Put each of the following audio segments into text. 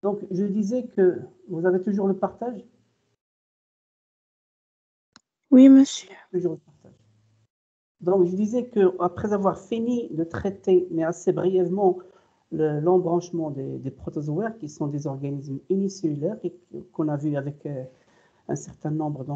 Donc, je disais que vous avez toujours le partage? Oui, monsieur. Toujours le partage. Donc, je disais qu'après avoir fini de traiter, mais assez brièvement, l'embranchement des protozoaires, qui sont des organismes unicellulaires, qu'on a vu avec un certain nombre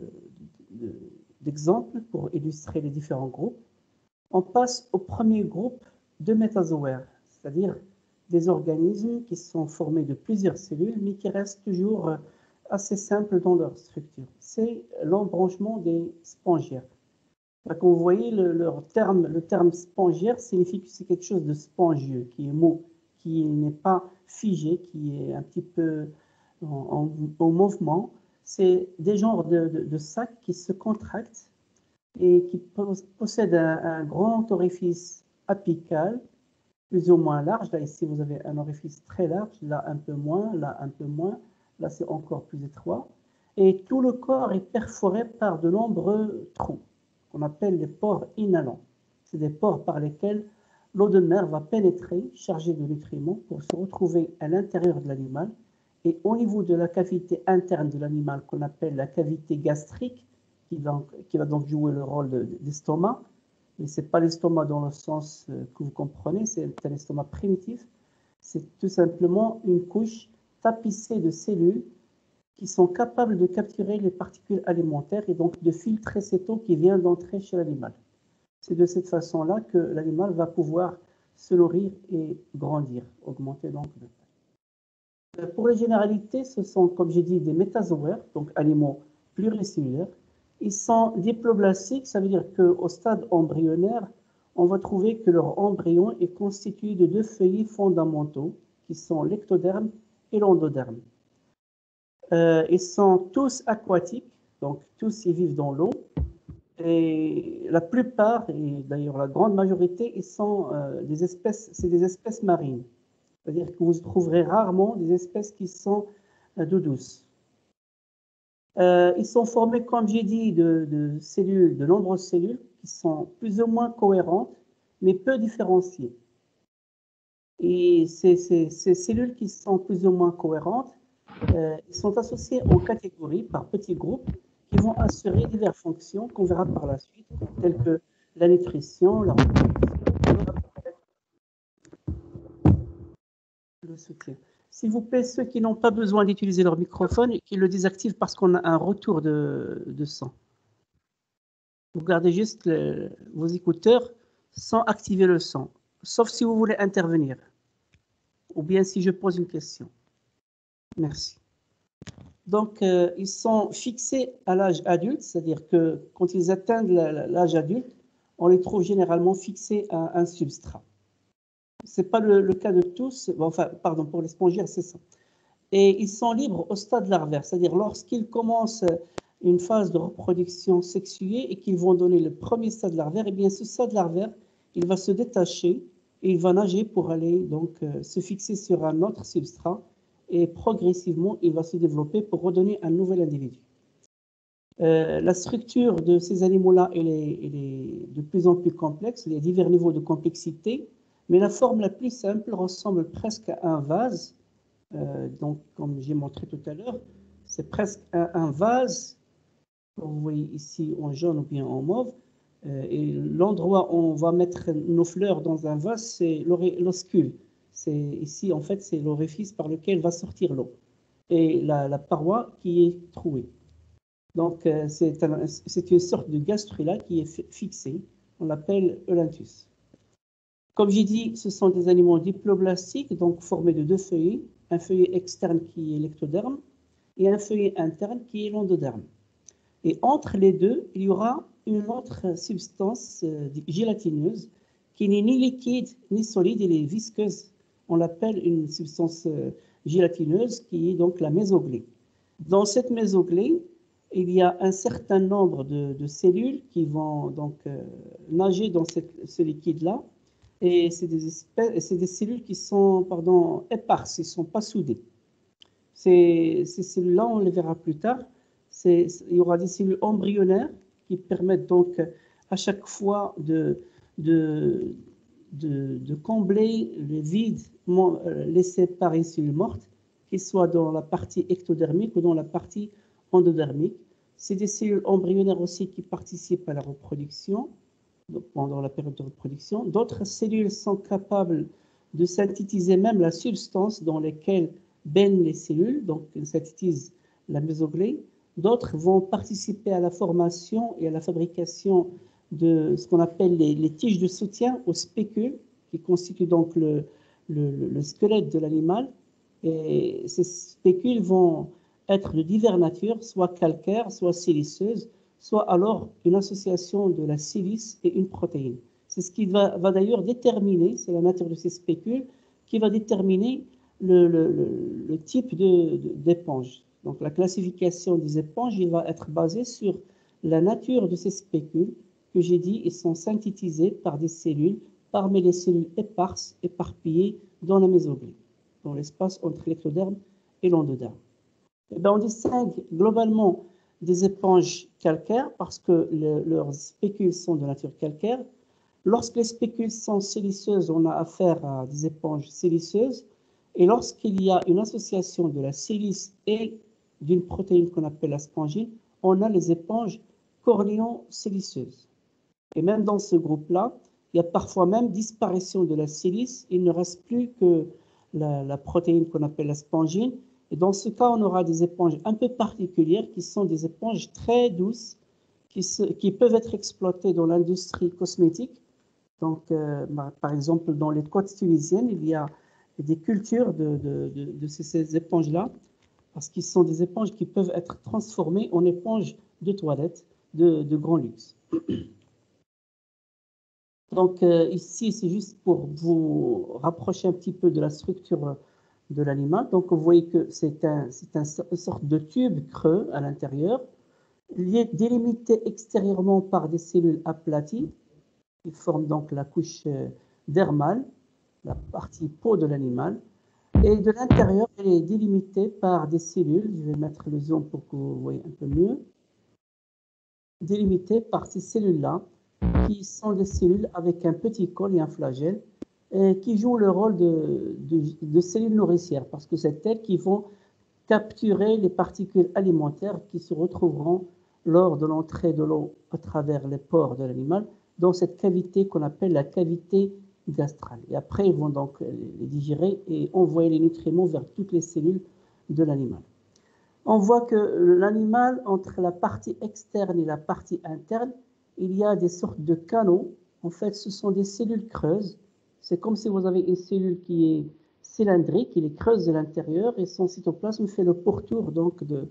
d'exemples pour illustrer les différents groupes, on passe au premier groupe de métazoaires, c'est-à-dire des organismes qui sont formés de plusieurs cellules, mais qui restent toujours assez simples dans leur structure. C'est l'embranchement des spongiaires. Comme vous voyez, le terme spongiaire signifie que c'est quelque chose de spongieux, qui est mou, qui n'est pas figé, qui est un petit peu en mouvement. C'est des genres de sacs qui se contractent et qui possèdent un grand orifice apical, plus ou moins large. Là, ici, vous avez un orifice très large, là un peu moins, là un peu moins, là c'est encore plus étroit. Et tout le corps est perforé par de nombreux trous, qu'on appelle les pores inhalants. C'est des pores par lesquels l'eau de mer va pénétrer, chargée de nutriments, pour se retrouver à l'intérieur de l'animal. Et au niveau de la cavité interne de l'animal, qu'on appelle la cavité gastrique, qui va donc jouer le rôle d'estomac, mais ce n'est pas l'estomac dans le sens que vous comprenez, c'est un estomac primitif. C'est tout simplement une couche tapissée de cellules qui sont capables de capturer les particules alimentaires et donc de filtrer cette eau qui vient d'entrer chez l'animal. C'est de cette façon-là que l'animal va pouvoir se nourrir et grandir, augmenter donc de taille. Pour les généralités, ce sont, comme j'ai dit, des métazoaires, donc animaux pluricellulaires. Ils sont diploblastiques, ça veut dire qu'au stade embryonnaire, on va trouver que leur embryon est constitué de deux feuillets fondamentaux, qui sont l'ectoderme et l'endoderme. Ils sont tous aquatiques, donc tous ils vivent dans l'eau. Et la plupart, et d'ailleurs la grande majorité, ils sont c'est des espèces marines. C'est-à-dire que vous trouverez rarement des espèces qui sont d'eau douce. Ils sont formés, comme j'ai dit, de cellules, de nombreuses cellules qui sont plus ou moins cohérentes, mais peu différenciées. Et ces cellules qui sont plus ou moins cohérentes, sont associées en catégories par petits groupes qui vont assurer diverses fonctions qu'on verra par la suite, telles que la nutrition, la reproduction, le soutien. S'il vous plaît, ceux qui n'ont pas besoin d'utiliser leur microphone, qu'ils le désactivent parce qu'on a un retour de son. Vous gardez juste vos écouteurs sans activer le son, sauf si vous voulez intervenir, ou bien si je pose une question. Merci. Donc, ils sont fixés à l'âge adulte, c'est-à-dire que quand ils atteignent l'âge adulte, on les trouve généralement fixés à un substrat. Ce n'est pas le cas de tous, enfin, pardon, pour les spongiaires, c'est ça. Et ils sont libres au stade larvaire, c'est-à-dire lorsqu'ils commencent une phase de reproduction sexuée et qu'ils vont donner le premier stade larvaire, eh bien ce stade larvaire, il va se détacher et il va nager pour aller donc se fixer sur un autre substrat et progressivement, il va se développer pour redonner un nouvel individu. La structure de ces animaux-là, elle est de plus en plus complexe, il y a divers niveaux de complexité, mais la forme la plus simple ressemble presque à un vase. Donc, comme j'ai montré tout à l'heure, c'est presque un vase, comme vous voyez ici en jaune ou bien en mauve, et l'endroit où on va mettre nos fleurs dans un vase, c'est l'oscule. Ici, en fait, c'est l'orifice par lequel va sortir l'eau, et la paroi qui est trouée. Donc, c'est une sorte de gastrula qui est fixée, on l'appelle Eulanthus. Comme j'ai dit, ce sont des aliments diploblastiques, donc formés de deux feuillets, un feuillet externe qui est l'ectoderme et un feuillet interne qui est l'endoderme. Et entre les deux, il y aura une autre substance gélatineuse qui n'est ni liquide ni solide, elle est visqueuse. On l'appelle une substance gélatineuse qui est donc la mésoglée. Dans cette mésoglée, il y a un certain nombre de cellules qui vont donc nager dans ce liquide-là. Et c'est des cellules qui sont éparses, ils ne sont pas soudées. Ces cellules-là, on les verra plus tard. Il y aura des cellules embryonnaires qui permettent donc à chaque fois de combler le vide laissé par les cellules mortes. qu'ils soient dans la partie ectodermique ou dans la partie endodermique. C'est des cellules embryonnaires aussi qui participent à la reproduction, pendant la période de reproduction. D'autres cellules sont capables de synthétiser même la substance dans laquelle baignent les cellules, donc elles synthétisent la mésoglie. D'autres vont participer à la formation et à la fabrication de ce qu'on appelle les tiges de soutien aux spécules, qui constituent donc le squelette de l'animal. Et ces spécules vont être de diverses natures, soit calcaires, soit siliceuses, soit alors une association de la silice et une protéine. C'est ce qui va d'ailleurs déterminer, c'est la nature de ces spécules, qui va déterminer le type d'éponge. Donc la classification des éponges, il va être basée sur la nature de ces spécules, que j'ai dit, ils sont synthétisés par des cellules, parmi les cellules éparses, éparpillées dans la mésoglie, dans l'espace entre l'ectoderme et l'endoderme. Et bien, on distingue globalement des éponges calcaires parce que leurs spécules sont de nature calcaire. Lorsque les spécules sont siliceuses, on a affaire à des éponges siliceuses. Et lorsqu'il y a une association de la silice et d'une protéine qu'on appelle la spongine, on a les éponges cornéo-siliceuses. Et même dans ce groupe-là, il y a parfois même disparition de la silice. Il ne reste plus que la protéine qu'on appelle la spongine. Et dans ce cas, on aura des éponges un peu particulières qui sont des éponges très douces qui peuvent être exploitées dans l'industrie cosmétique. Donc, par exemple, dans les côtes tunisiennes, il y a des cultures de ces éponges-là parce qu'ils sont des éponges qui peuvent être transformées en éponges de toilette de grand luxe. Donc, ici, c'est juste pour vous rapprocher un petit peu de la structure de l'animal. Donc, vous voyez que c'est une sorte de tube creux à l'intérieur, délimité extérieurement par des cellules aplaties qui forment donc la couche dermale, la partie peau de l'animal. Et de l'intérieur, elle est délimitée par des cellules, je vais mettre le zoom pour que vous voyez un peu mieux, délimitée par ces cellules-là, qui sont des cellules avec un petit col et un flagelle, et qui jouent le rôle de cellules nourricières, parce que c'est elles qui vont capturer les particules alimentaires qui se retrouveront lors de l'entrée de l'eau à travers les pores de l'animal, dans cette cavité qu'on appelle la cavité gastrale. Et après, ils vont donc les digérer et envoyer les nutriments vers toutes les cellules de l'animal. On voit que l'animal, entre la partie externe et la partie interne, il y a des sortes de canaux. En fait, ce sont des cellules creuses. C'est comme si vous avez une cellule qui est cylindrique, il est creuse de l'intérieur et son cytoplasme fait le pourtour donc de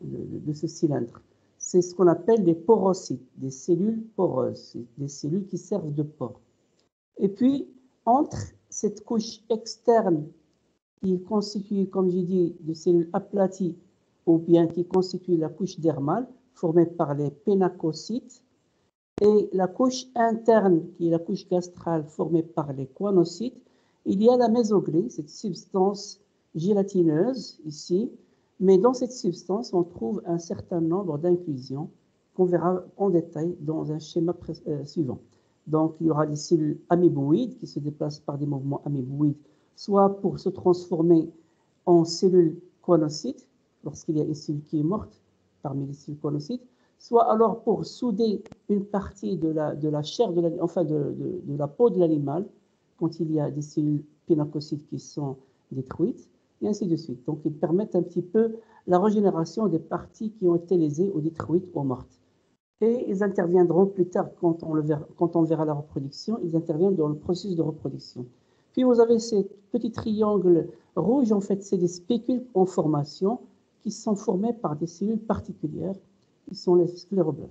ce cylindre. C'est ce qu'on appelle des porocytes, des cellules poreuses, des cellules qui servent de pores. Et puis, entre cette couche externe qui est constituée, comme j'ai dit, de cellules aplaties ou bien qui constitue la couche dermale formée par les pénacocytes, et la couche interne, qui est la couche gastrale formée par les choanocytes, il y a la mésoglie, cette substance gélatineuse ici, mais dans cette substance, on trouve un certain nombre d'inclusions qu'on verra en détail dans un schéma suivant. Donc, il y aura des cellules améboïdes qui se déplacent par des mouvements améboïdes, soit pour se transformer en cellules choanocytes, lorsqu'il y a une cellule qui est morte parmi les cellules choanocytes, soit alors pour souder une partie de la chair, enfin de la peau de l'animal, quand il y a des cellules pénacocytes qui sont détruites, et ainsi de suite. Donc, ils permettent un petit peu la régénération des parties qui ont été lésées ou détruites ou mortes. Et ils interviendront plus tard, quand on verra la reproduction, ils interviennent dans le processus de reproduction. Puis, vous avez ces petits triangles rouges, en fait, c'est des spécules en formation qui sont formés par des cellules particulières, qui sont les scléroblastes.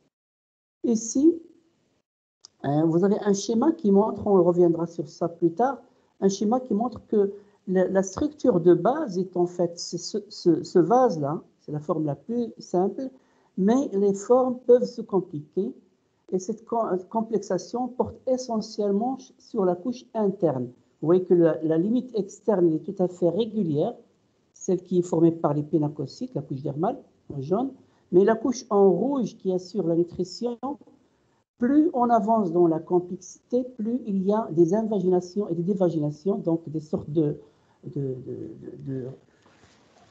Ici, vous avez un schéma qui montre, on reviendra sur ça plus tard, un schéma qui montre que la structure de base est en fait ce vase-là, c'est la forme la plus simple, mais les formes peuvent se compliquer et cette complexation porte essentiellement sur la couche interne. Vous voyez que la limite externe est tout à fait régulière, celle qui est formée par les pénacocytes, la couche dermale en jaune, mais la couche en rouge qui assure la nutrition, plus on avance dans la complexité, plus il y a des invaginations et des dévaginations, donc des sortes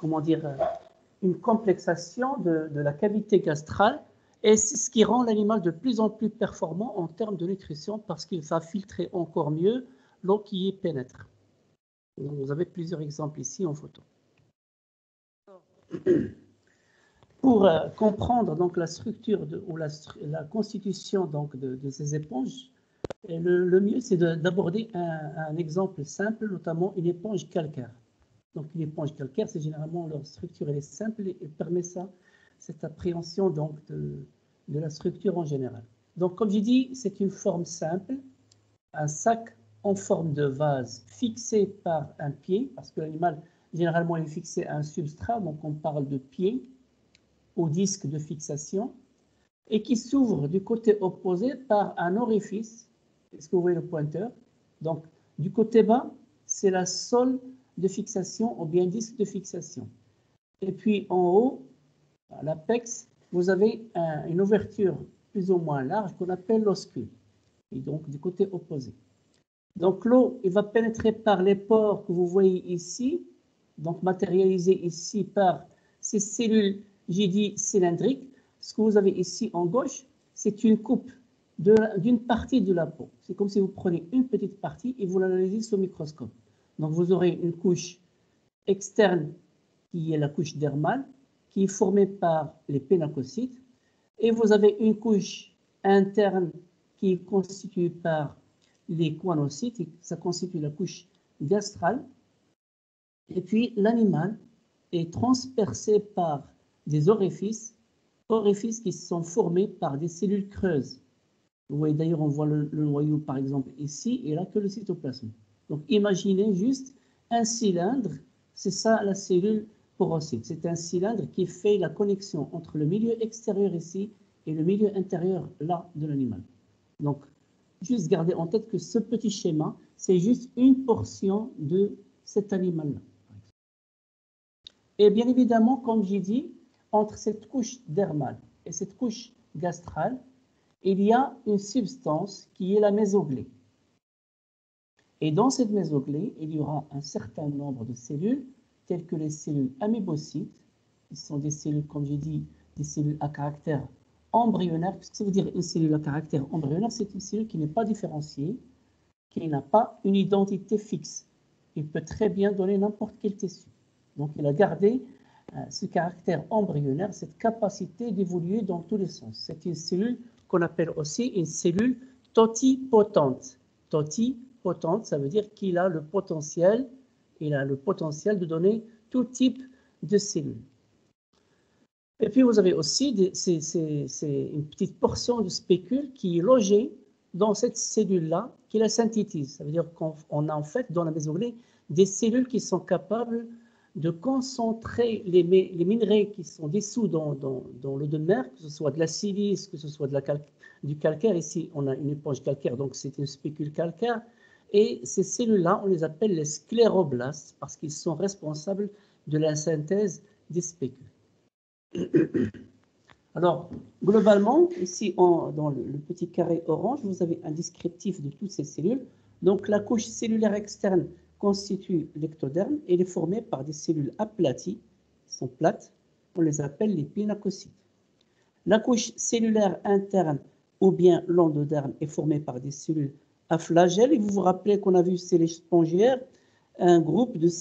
comment dire, une complexation de la cavité gastrale, et c'est ce qui rend l'animal de plus en plus performant en termes de nutrition parce qu'il va filtrer encore mieux l'eau qui y pénètre. Donc, vous avez plusieurs exemples ici en photo. Pour comprendre donc la structure ou la constitution donc de ces éponges, le mieux c'est d'aborder un exemple simple, notamment une éponge calcaire. Donc une éponge calcaire, c'est généralement leur structure elle est simple et permet cette appréhension donc de la structure en général. Donc comme j'ai dit, c'est une forme simple, un sac en forme de vase fixé par un pied, parce que l'animal généralement est fixé à un substrat, donc on parle de pied au disque de fixation, et qui s'ouvre du côté opposé par un orifice. Est-ce que vous voyez le pointeur? Donc, du côté bas, c'est la sole de fixation ou bien disque de fixation. Et puis en haut, à l'apex, vous avez une ouverture plus ou moins large qu'on appelle l'oscule, et donc du côté opposé. Donc l'eau, il va pénétrer par les pores que vous voyez ici, donc matérialisés ici par ces cellules, j'ai dit cylindriques. Ce que vous avez ici en gauche, c'est une coupe d'une partie de la peau. C'est comme si vous prenez une petite partie et vous l'analysez sous microscope. Donc vous aurez une couche externe qui est la couche dermale, qui est formée par les pénacocytes, et vous avez une couche interne qui est constituée par les choanocytes, ça constitue la couche gastrale, et puis l'animal est transpercé par des orifices qui sont formés par des cellules creuses. Vous voyez d'ailleurs, on voit le noyau par exemple ici, et là que le cytoplasme. Donc imaginez juste un cylindre, c'est ça la cellule porocyte, c'est un cylindre qui fait la connexion entre le milieu extérieur ici et le milieu intérieur là de l'animal. Donc juste garder en tête que ce petit schéma, c'est juste une portion de cet animal-là. Et bien évidemment, comme j'ai dit, entre cette couche dermale et cette couche gastrale, il y a une substance qui est la mésoglée. Et dans cette mésoglée, il y aura un certain nombre de cellules, telles que les cellules amébocytes, qui sont des cellules, comme j'ai dit, des cellules à caractère embryonnaire. Qu'est-ce que ça veut dire une cellule à caractère embryonnaire? C'est une cellule qui n'est pas différenciée, qui n'a pas une identité fixe. Il peut très bien donner n'importe quel tissu. Donc il a gardé ce caractère embryonnaire, cette capacité d'évoluer dans tous les sens. C'est une cellule qu'on appelle aussi une cellule totipotente. Totipotente, ça veut dire qu'il a le potentiel, de donner tout type de cellules. Et puis vous avez aussi une petite portion de spécule qui est logée dans cette cellule-là, qui la synthétise. Ça veut dire qu'on a en fait dans la mésoglée des cellules qui sont capables de concentrer les minerais qui sont dissous dans l'eau de mer, que ce soit de la silice, que ce soit du calcaire. Ici, on a une éponge calcaire, donc c'est une spécule calcaire. Et ces cellules-là, on les appelle les scléroblastes parce qu'ils sont responsables de la synthèse des spécules. Alors, globalement, ici, dans le petit carré orange, vous avez un descriptif de toutes ces cellules. Donc, la couche cellulaire externe constitue l'ectoderme et elle est formée par des cellules aplaties, qui sont plates, on les appelle les pénacocytes. La couche cellulaire interne ou bien l'endoderme est formée par des cellules à flagelles. Et vous vous rappelez qu'on a vu chez les spongiaires un groupe de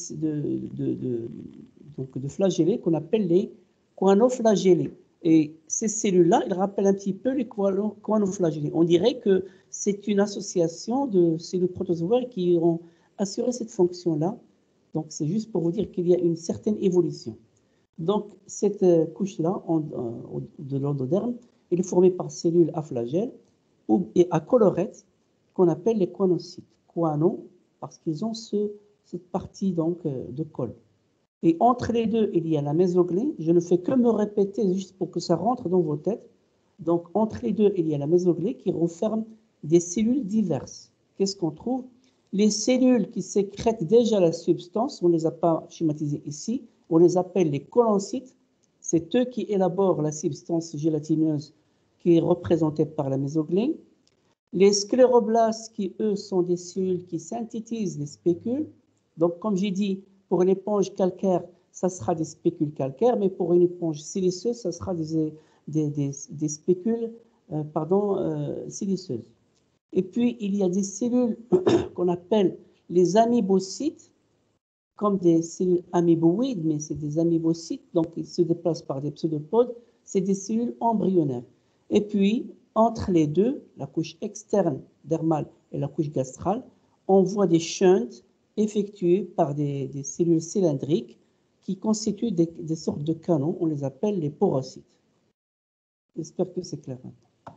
flagellés qu'on appelle les choanoflagellés. Et ces cellules-là, elles rappellent un petit peu les choanoflagellés. On dirait que c'est une association de cellules protozoaires qui ont assuré cette fonction-là. Donc, c'est juste pour vous dire qu'il y a une certaine évolution. Donc, cette couche-là de l'endoderme, elle est formée par cellules à flagelles et à collerette qu'on appelle les choanocytes. Choano, parce qu'ils ont cette partie donc, de colle. Et entre les deux, il y a la mésoglée. Je ne fais que me répéter juste pour que ça rentre dans vos têtes. Donc, entre les deux, il y a la mésoglée qui renferme des cellules diverses. Qu'est-ce qu'on trouve? Les cellules qui sécrètent déjà la substance, on ne les a pas schématisées ici, on les appelle les collancytes. C'est eux qui élaborent la substance gélatineuse qui est représentée par la mésoglée. Les scléroblastes qui, eux, sont des cellules qui synthétisent les spécules. Donc, comme j'ai dit, pour l'éponge calcaire, ça sera des spécules calcaires, mais pour une éponge siliceuse, ça sera des spécules siliceuses. Et puis, il y a des cellules qu'on appelle les amybocytes, comme des cellules amyboïdes, mais c'est des amybocytes, donc ils se déplacent par des pseudopodes, c'est des cellules embryonnaires. Et puis, entre les deux, la couche externe dermale et la couche gastrale, on voit des shunts effectués par des cellules cylindriques qui constituent des sortes de canaux, on les appelle les porocytes. J'espère que c'est clair maintenant.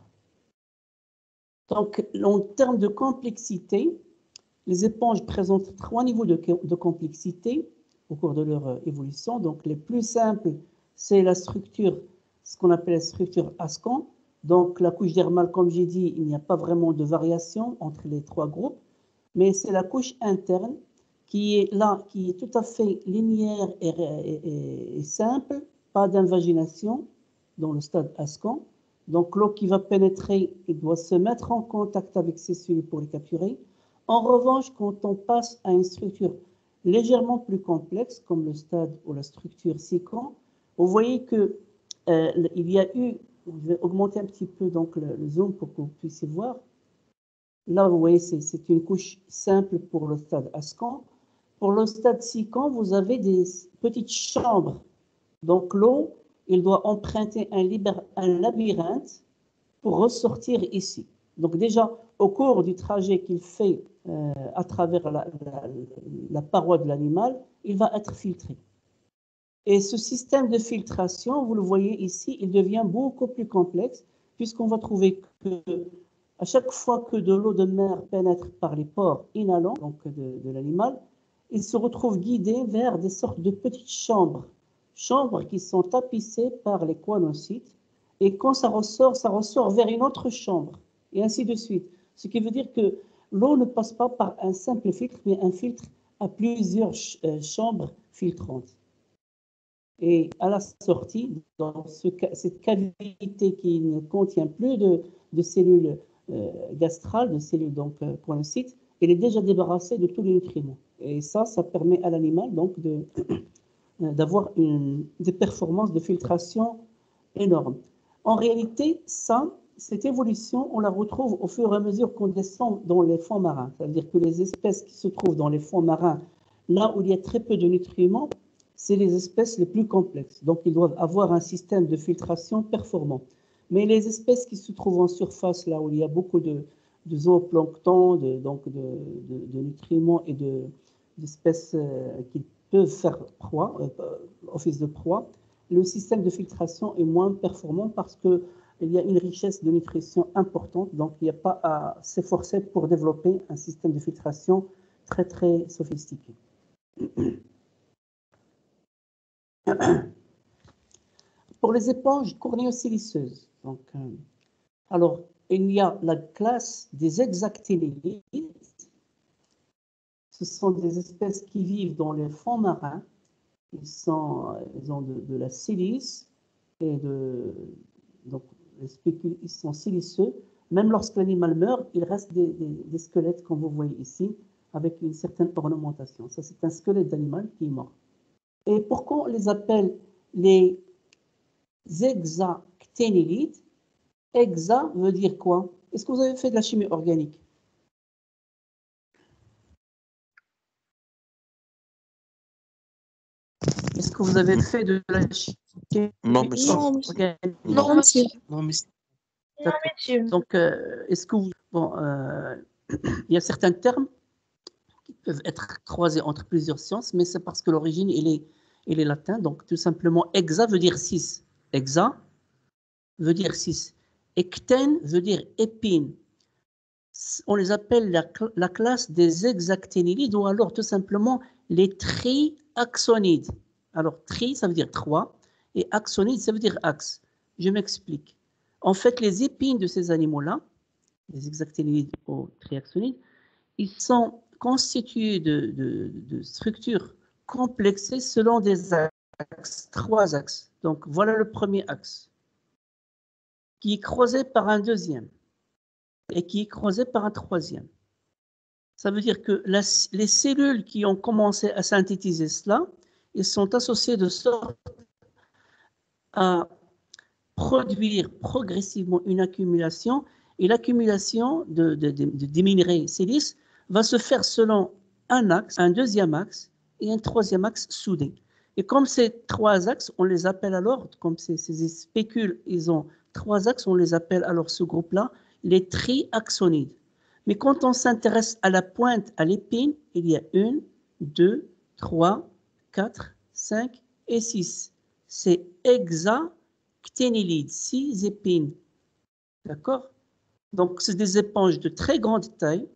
Donc, en termes de complexité, les éponges présentent 3 niveaux de complexité au cours de leur évolution. Donc, les plus simples, c'est la structure, ce qu'on appelle la structure Ascan. Donc, la couche dermale, comme j'ai dit, il n'y a pas vraiment de variation entre les 3 groupes, mais c'est la couche interne qui est là, qui est tout à fait linéaire et simple, pas d'invagination dans le stade Ascan. Donc, l'eau qui va pénétrer, il doit se mettre en contact avec ces cellules pour les capturer. En revanche, quand on passe à une structure légèrement plus complexe, comme le stade ou la structure SICAN, vous voyez que il y a eu, je vais augmenter un petit peu donc le zoom pour que vous puissiez voir. Là, vous voyez, c'est une couche simple pour le stade Ascan. Pour le stade SICAN, vous avez des petites chambres. Donc l'eau, il doit emprunter un labyrinthe pour ressortir ici. Donc déjà, au cours du trajet qu'il fait à travers la paroi de l'animal, il va être filtré. Et ce système de filtration, vous le voyez ici, il devient beaucoup plus complexe, puisqu'on va trouver que à chaque fois que de l'eau de mer pénètre par les pores inhalants donc de l'animal, il se retrouve guidé vers des sortes de petites chambres qui sont tapissées par les choanocytes. Et quand ça ressort vers une autre chambre, et ainsi de suite. Ce qui veut dire que l'eau ne passe pas par un simple filtre, mais un filtre à plusieurs chambres filtrantes. Et à la sortie, dans cette cavité qui ne contient plus de cellules gastrales, de cellules donc choanocytes, elle est déjà débarrassée de tous les nutriments. Et ça permet à l'animal donc d'avoir des performances de filtration énormes. En réalité, cette évolution, on la retrouve au fur et à mesure qu'on descend dans les fonds marins. C'est-à-dire que les espèces qui se trouvent dans les fonds marins, là où il y a très peu de nutriments, c'est les espèces les plus complexes. Donc, ils doivent avoir un système de filtration performant. Mais les espèces qui se trouvent en surface, là où il y a beaucoup de zooplancton, de nutriments et d'espèces qui peuvent faire office de proie, le système de filtration est moins performant parce qu'il y a une richesse de nutrition importante, donc il n'y a pas à s'efforcer pour développer un système de filtration très très sophistiqué. Pour les éponges cornéosiliceuses, donc, alors il y a la classe des hexactinélides. Ce sont des espèces qui vivent dans les fonds marins. Ils ont de la silice et donc les spécules, ils sont siliceux. Même lorsque l'animal meurt, il reste des squelettes, comme vous voyez ici, avec une certaine ornementation. Ça, c'est un squelette d'animal qui est mort. Et pourquoi on les appelle les hexactinélides? Hexa veut dire quoi? Est-ce que vous avez fait de la chimie organique? Est-ce que vous avez fait de la chimie organique? Non, monsieur. Non, monsieur. Non, monsieur. Donc, est-ce que vous... Bon, il y a certains termes qui peuvent être croisés entre plusieurs sciences, mais c'est parce que l'origine, il est latin. Donc, tout simplement, hexa veut dire 6. Hexa veut dire 6. Ectène veut dire épine. On les appelle la classe des hexactinélides ou alors tout simplement les triaxonides. Alors, tri, ça veut dire 3, et axonide, ça veut dire axe. Je m'explique. En fait, les épines de ces animaux-là, les hexactinélides ou triaxonides, ils sont constitués de structures complexées selon des axes, 3 axes. Donc, voilà le premier axe, qui est croisé par un deuxième et qui est croisé par un troisième. Ça veut dire que les cellules qui ont commencé à synthétiser cela, ils sont associés de sorte à produire progressivement une accumulation, et l'accumulation des minerais silice va se faire selon un axe, un deuxième axe et un troisième axe soudé. Et comme ces trois axes, on les appelle alors, comme ces spécules, ils ont trois axes, on les appelle alors ce groupe-là les triaxonides. Mais quand on s'intéresse à la pointe, à l'épine, il y a 1, 2, 3, 4, 5 et 6. C'est hexacténilides, 6 épines. D'accord? Donc, c'est des éponges de très grande taille.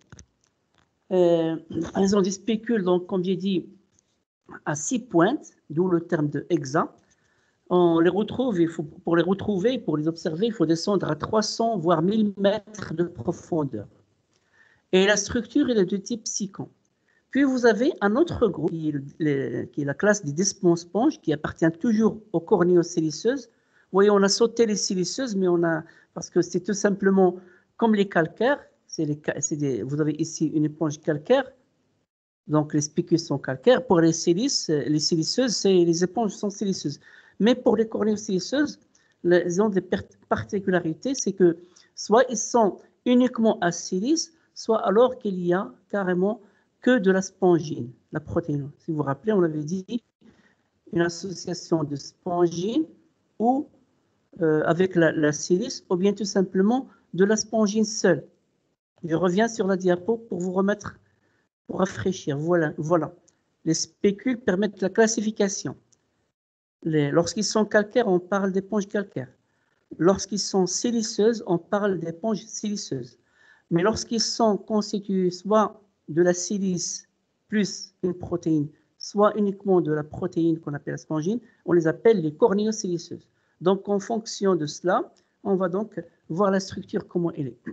Elles ont des spécules, donc, comme j'ai dit, à 6 pointes, d'où le terme de hexa. On les retrouve, pour les retrouver, pour les observer, il faut descendre à 300, voire 1000 mètres de profondeur. Et la structure est de type psychon. Puis vous avez un autre groupe, qui est la classe des desmosponges, qui appartient toujours aux cornéosilicieuses. Vous voyez, on a sauté les siliceuses, mais parce que c'est tout simplement comme les calcaires. Vous avez ici une éponge calcaire, donc les spécules sont calcaires. Pour les siliceuses, les éponges sont siliceuses. Mais pour les cornéosilicieuses, ils ont des particularités, c'est que soit ils sont uniquement à silice, soit alors qu'il y a carrément que de la spongine, la protéine. Si vous vous rappelez, on avait dit une association de spongine ou avec la silice, ou bien tout simplement de la spongine seule. Je reviens sur la diapo pour vous remettre, pour rafraîchir. Voilà. Les spécules permettent la classification. Lorsqu'ils sont calcaires, on parle d'éponges calcaires. Lorsqu'ils sont siliceuses, on parle d'éponges siliceuses. Mais lorsqu'ils sont constitués soit de la silice plus une protéine, soit uniquement de la protéine qu'on appelle la spongine, on les appelle les cornéosilicieuses. Donc, en fonction de cela, on va donc voir la structure, comment elle est.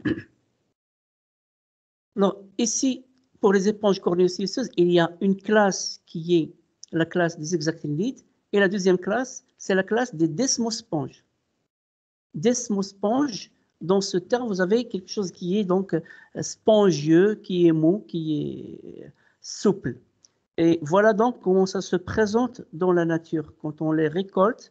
Alors, ici, pour les éponges cornéosilicieuses, il y a une classe qui est la classe des hexacténilides, et la deuxième classe, c'est la classe des desmosponges. Desmosponges, dans ce terme, vous avez quelque chose qui est donc spongieux, qui est mou, qui est souple. Et voilà donc comment ça se présente dans la nature. Quand on les récolte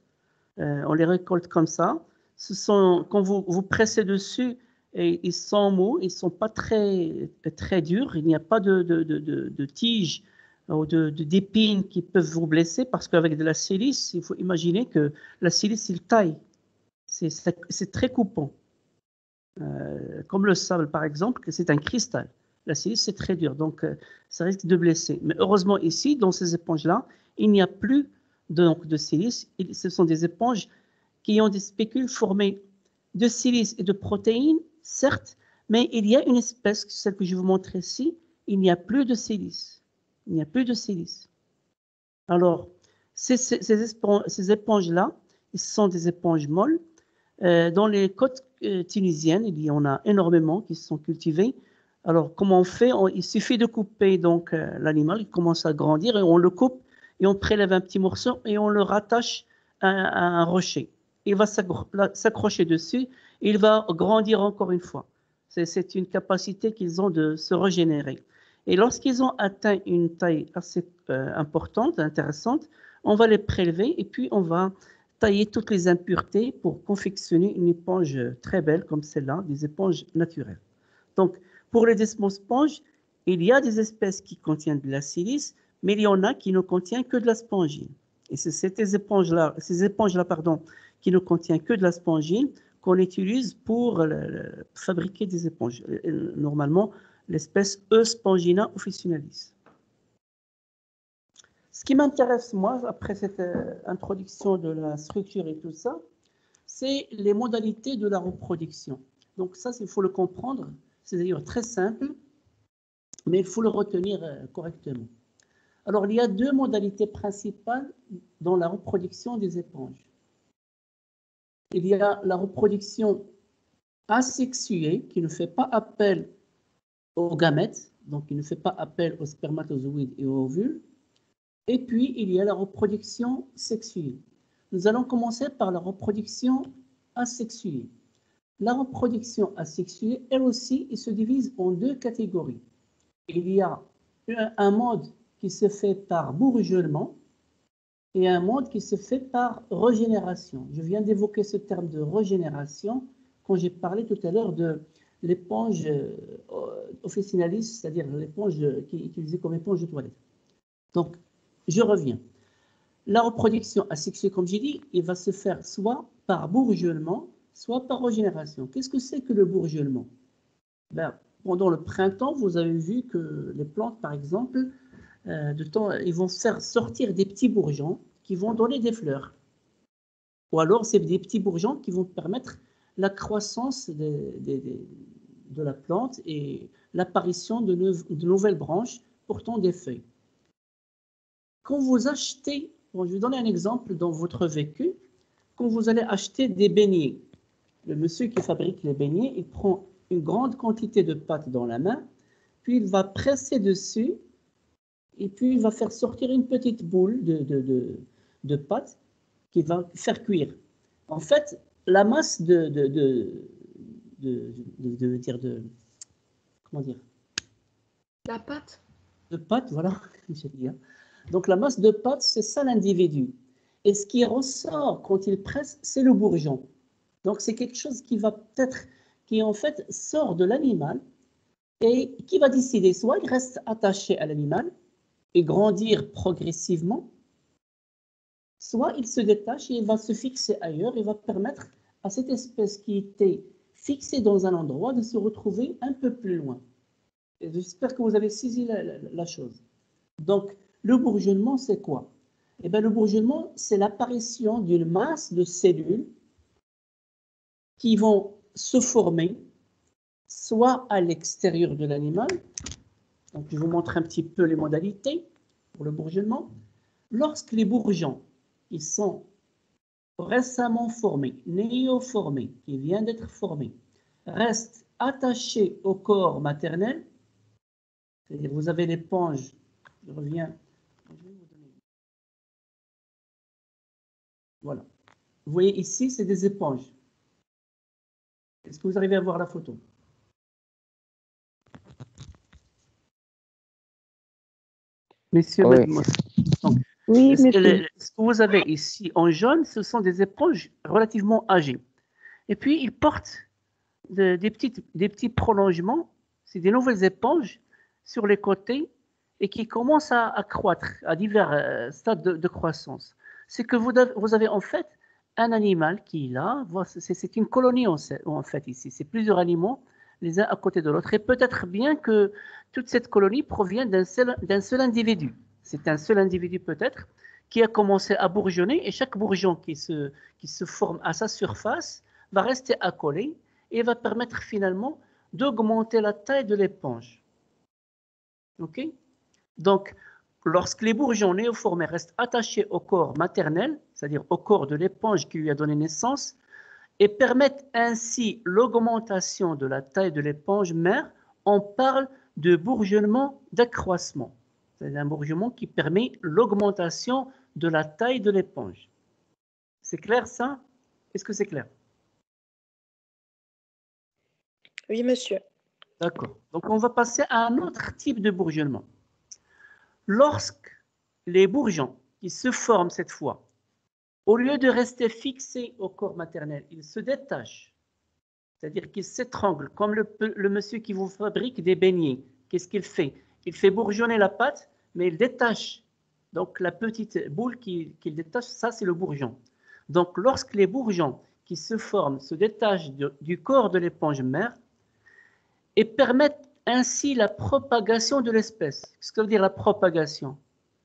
comme ça. Quand vous pressez dessus, et ils sont mous, ils ne sont pas très, très durs. Il n'y a pas de tiges ou d'épines qui peuvent vous blesser, parce qu'avec de la silice, il faut imaginer que la silice, il taille. C'est très coupant. Comme le sable, par exemple, c'est un cristal. La silice, c'est très dur, donc ça risque de blesser. Mais heureusement, ici, dans ces éponges-là, il n'y a plus de silice. Ce sont des éponges qui ont des spécules formées de silice et de protéines, certes, mais il y a une espèce, celle que je vous montre ici, il n'y a plus de silice. Il n'y a plus de silice. Alors, ces éponges-là, ce sont des éponges molles. Dans les côtes tunisiennes, il y en a énormément qui sont cultivées. Alors, comment on fait? Il suffit de couper donc l'animal, il commence à grandir, et on le coupe, et on prélève un petit morceau, et on le rattache à un rocher. Il va s'accrocher dessus, et il va grandir encore une fois. C'est une capacité qu'ils ont de se régénérer. Et lorsqu'ils ont atteint une taille assez importante, intéressante, on va les prélever, et puis on va tailler toutes les impuretés pour confectionner une éponge très belle comme celle-là, des éponges naturelles. Donc, pour les desmosponges, il y a des espèces qui contiennent de la silice, mais il y en a qui ne contiennent que de la spongine. Et c'est ces éponges-là, qui ne contiennent que de la spongine qu'on utilise pour fabriquer des éponges. Normalement, l'espèce Euspongina officinalis. Ce qui m'intéresse, moi, après cette introduction de la structure et tout ça, c'est les modalités de la reproduction. Donc ça, il faut le comprendre. C'est d'ailleurs très simple, mais il faut le retenir correctement. Alors, il y a deux modalités principales dans la reproduction des éponges. Il y a la reproduction asexuée, qui ne fait pas appel aux gamètes, donc qui ne fait pas appel aux spermatozoïdes et aux ovules. Et puis, il y a la reproduction sexuée. Nous allons commencer par la reproduction asexuée. La reproduction asexuée, elle aussi, elle se divise en deux catégories. Il y a un mode qui se fait par bourgeonnement, et un monde qui se fait par régénération. Je viens d'évoquer ce terme de régénération quand j'ai parlé tout à l'heure de l'éponge officinalis, c'est-à-dire l'éponge qui est utilisée comme éponge de toilette. Donc, je reviens. La reproduction asexuée, comme j'ai dit, il va se faire soit par bourgeonnement, soit par régénération. Qu'est-ce que c'est que le bourgeonnement? Ben, pendant le printemps, vous avez vu que les plantes, par exemple, ils vont faire sortir des petits bourgeons qui vont donner des fleurs. Ou alors, c'est des petits bourgeons qui vont permettre la croissance de la plante et l'apparition de nouvelles branches portant des feuilles. Quand vous achetez, bon, je vais donner un exemple dans votre vécu, quand vous allez acheter des beignets, le monsieur qui fabrique les beignets, il prend une grande quantité de pâte dans la main, puis il va presser dessus, et puis il va faire sortir une petite boule de pâte qu'il va faire cuire. En fait, la masse comment dire? La pâte. De pâte, voilà, j'ai dit. Donc la masse de pâte, c'est ça l'individu. Et ce qui ressort quand il presse, c'est le bourgeon. Donc c'est quelque chose qui va peut-être, qui en fait sort de l'animal et qui va décider, soit il reste attaché à l'animal et grandir progressivement, soit il se détache et il va se fixer ailleurs et va permettre à cette espèce qui était fixée dans un endroit de se retrouver un peu plus loin. J'espère que vous avez saisi la chose. Donc, le bourgeonnement, c'est quoi? Eh bien, le bourgeonnement, c'est l'apparition d'une masse de cellules qui vont se former soit à l'extérieur de l'animal. Donc, je vous montre un petit peu les modalités pour le bourgeonnement. Lorsque les bourgeons, ils sont récemment formés, néoformés, qui viennent d'être formés, restent attachés au corps maternel, c'est-à-dire vous avez l'éponge, je reviens, voilà. Vous voyez ici, c'est des éponges. Est-ce que vous arrivez à voir la photo? Messieurs, Oui. mademoiselles. Donc, Oui, monsieur. ce que vous avez ici en jaune, ce sont des éponges relativement âgées. Et puis, ils portent des petits prolongements, c'est des nouvelles éponges sur les côtés et qui commencent à croître à divers stades de croissance. C'est que vous avez en fait un animal qui est là, c'est une colonie en fait ici, c'est plusieurs animaux les uns à côté de l'autre et peut-être bien que toute cette colonie provient d'un seul individu. C'est un seul individu peut-être qui a commencé à bourgeonner et chaque bourgeon qui se forme à sa surface va rester accolé et va permettre finalement d'augmenter la taille de l'éponge. Ok? Donc, lorsque les bourgeons néoformés restent attachés au corps maternel, c'est-à-dire au corps de l'éponge qui lui a donné naissance, et permettent ainsi l'augmentation de la taille de l'éponge mère, on parle de bourgeonnement d'accroissement. C'est un bourgeonnement qui permet l'augmentation de la taille de l'éponge. C'est clair ça? Est-ce que c'est clair? Oui, monsieur. D'accord. Donc, on va passer à un autre type de bourgeonnement. Lorsque les bourgeons qui se forment cette fois, au lieu de rester fixés au corps maternel, ils se détachent, c'est-à-dire qu'ils s'étranglent, comme le monsieur qui vous fabrique des beignets. Qu'est-ce qu'il fait? Il fait bourgeonner la pâte, mais il détache. Donc, la petite boule qu'il détache, ça, c'est le bourgeon. Donc, lorsque les bourgeons qui se forment se détachent du corps de l'éponge mère, et permettent ainsi la propagation de l'espèce. Qu'est-ce que veut dire la propagation?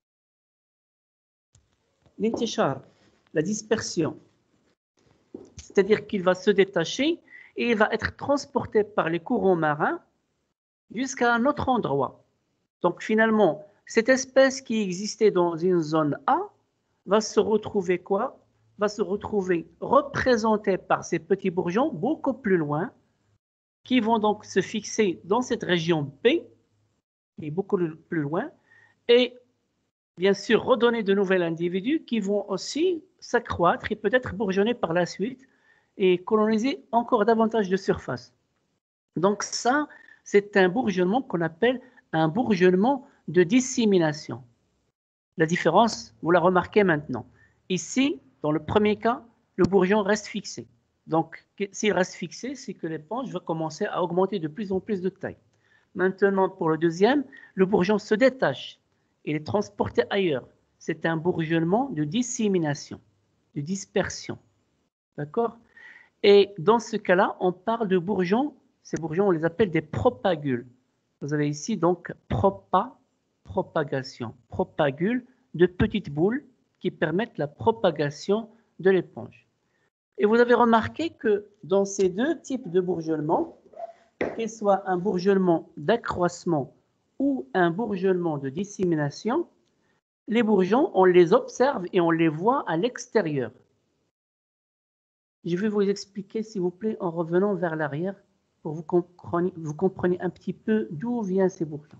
L'intishar, la dispersion. C'est-à-dire qu'il va se détacher et il va être transporté par les courants marins jusqu'à un autre endroit. Donc finalement, cette espèce qui existait dans une zone A va se retrouver quoi? Va se retrouver représentée par ces petits bourgeons beaucoup plus loin, qui vont donc se fixer dans cette région B, qui est beaucoup plus loin, et bien sûr redonner de nouveaux individus qui vont aussi s'accroître et peut-être bourgeonner par la suite et coloniser encore davantage de surface. Donc ça, c'est un bourgeonnement qu'on appelle un bourgeonnement de dissémination. La différence, vous la remarquez maintenant. Ici, dans le premier cas, le bourgeon reste fixé. Donc, s'il reste fixé, c'est que l'éponge va commencer à augmenter de plus en plus de taille. Maintenant, pour le deuxième, le bourgeon se détache. Il est transporté ailleurs. C'est un bourgeonnement de dissémination, de dispersion. D'accord? Et dans ce cas-là, on parle de bourgeons. Ces bourgeons, on les appelle des propagules. Vous avez ici donc propagation. Propagules de petites boules qui permettent la propagation de l'éponge. Et vous avez remarqué que dans ces deux types de bourgeonnement, qu'il soit un bourgeonnement d'accroissement ou un bourgeonnement de dissémination, les bourgeons, on les observe et on les voit à l'extérieur. Je vais vous expliquer, s'il vous plaît, en revenant vers l'arrière, pour que vous compreniez un petit peu d'où viennent ces bourgeons.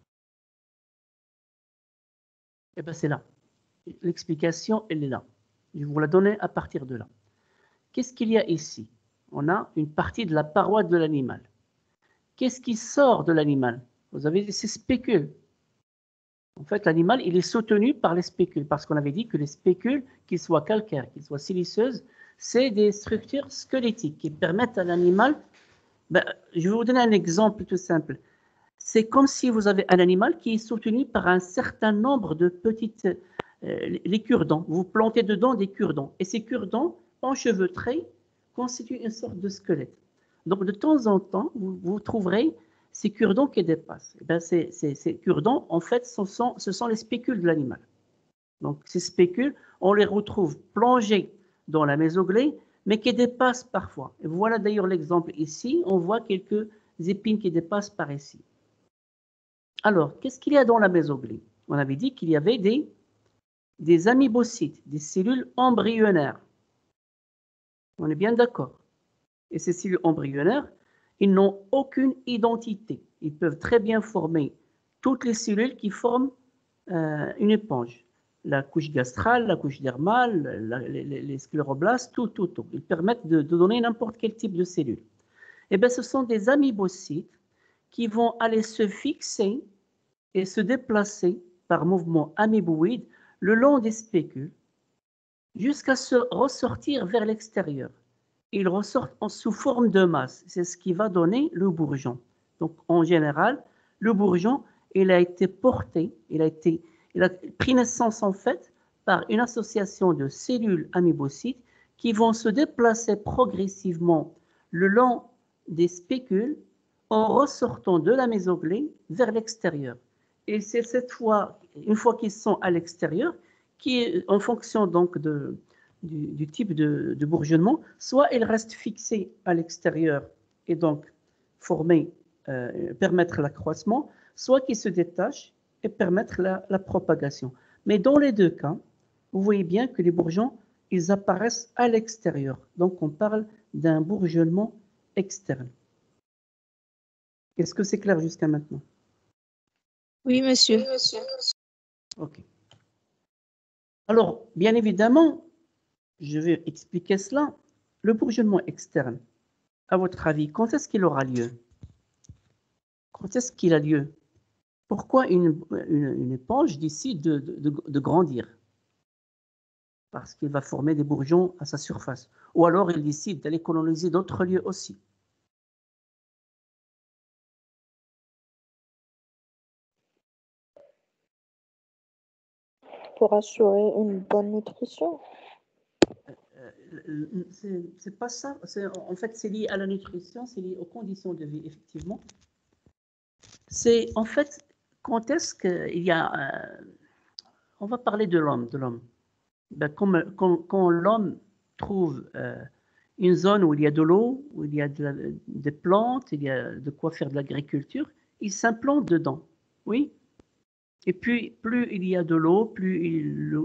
Eh bien, c'est là. L'explication, elle est là. Je vais vous la donner à partir de là. Qu'est-ce qu'il y a ici? On a une partie de la paroi de l'animal. Qu'est-ce qui sort de l'animal? Vous avez ces spécules. En fait, l'animal, il est soutenu par les spécules, parce qu'on avait dit que les spécules, qu'ils soient calcaires, qu'ils soient siliceuses, c'est des structures squelettiques qui permettent à l'animal... je vais vous donner un exemple tout simple. C'est comme si vous avez un animal qui est soutenu par un certain nombre de petites... les cure-dents. Vous plantez dedans des cure-dents. Et ces cure-dents, enchevêtrés, constituent une sorte de squelette. Donc, de temps en temps, vous trouverez ces cure-dents qui dépassent. Et bien, ces cure-dents, en fait, ce sont les spécules de l'animal. Donc, ces spécules, on les retrouve plongées dans la mésoglée, mais qui dépassent parfois. Et voilà d'ailleurs l'exemple ici. On voit quelques épines qui dépassent par ici. Alors, qu'est-ce qu'il y a dans la mésoglée? On avait dit qu'il y avait des amybocytes, des cellules embryonnaires. On est bien d'accord. Et ces cellules embryonnaires, ils n'ont aucune identité. Ils peuvent très bien former toutes les cellules qui forment une éponge. La couche gastrale, la couche dermale, les scléroblastes, tout. Ils permettent de donner n'importe quel type de cellules. Eh bien, ce sont des amybocytes qui vont aller se fixer et se déplacer par mouvement amoeboïde le long des spécules jusqu'à se ressortir vers l'extérieur. Ils ressortent sous forme de masse. C'est ce qui va donner le bourgeon. Donc, en général, le bourgeon, il a été porté, il a pris naissance en fait par une association de cellules amoebocytes qui vont se déplacer progressivement le long des spécules en ressortant de la mésoglée vers l'extérieur. Et c'est cette fois, une fois qu'ils sont à l'extérieur, qui, en fonction donc du type de bourgeonnement, soit ils restent fixés à l'extérieur et donc permettre l'accroissement, soit qu'ils se détachent et permettre la propagation. Mais dans les deux cas, vous voyez bien que les bourgeons, ils apparaissent à l'extérieur. Donc on parle d'un bourgeonnement externe. Est-ce que c'est clair jusqu'à maintenant? Oui, monsieur. Ok. Alors, bien évidemment, je vais expliquer cela. Le bourgeonnement externe, à votre avis, quand est-ce qu'il aura lieu? Quand est-ce qu'il a lieu? Pourquoi une éponge décide de grandir? Parce qu'il va former des bourgeons à sa surface. Ou alors il décide d'aller coloniser d'autres lieux aussi. Pour assurer une bonne nutrition. C'est pas ça. En fait, c'est lié à la nutrition, c'est lié aux conditions de vie, effectivement. C'est en fait, quand est-ce qu'il y a... on va parler de l'homme. Ben, quand l'homme trouve une zone où il y a de l'eau, où il y a des plantes, il y a de quoi faire de l'agriculture, il s'implante dedans. Oui. Et puis, plus il y a de l'eau, plus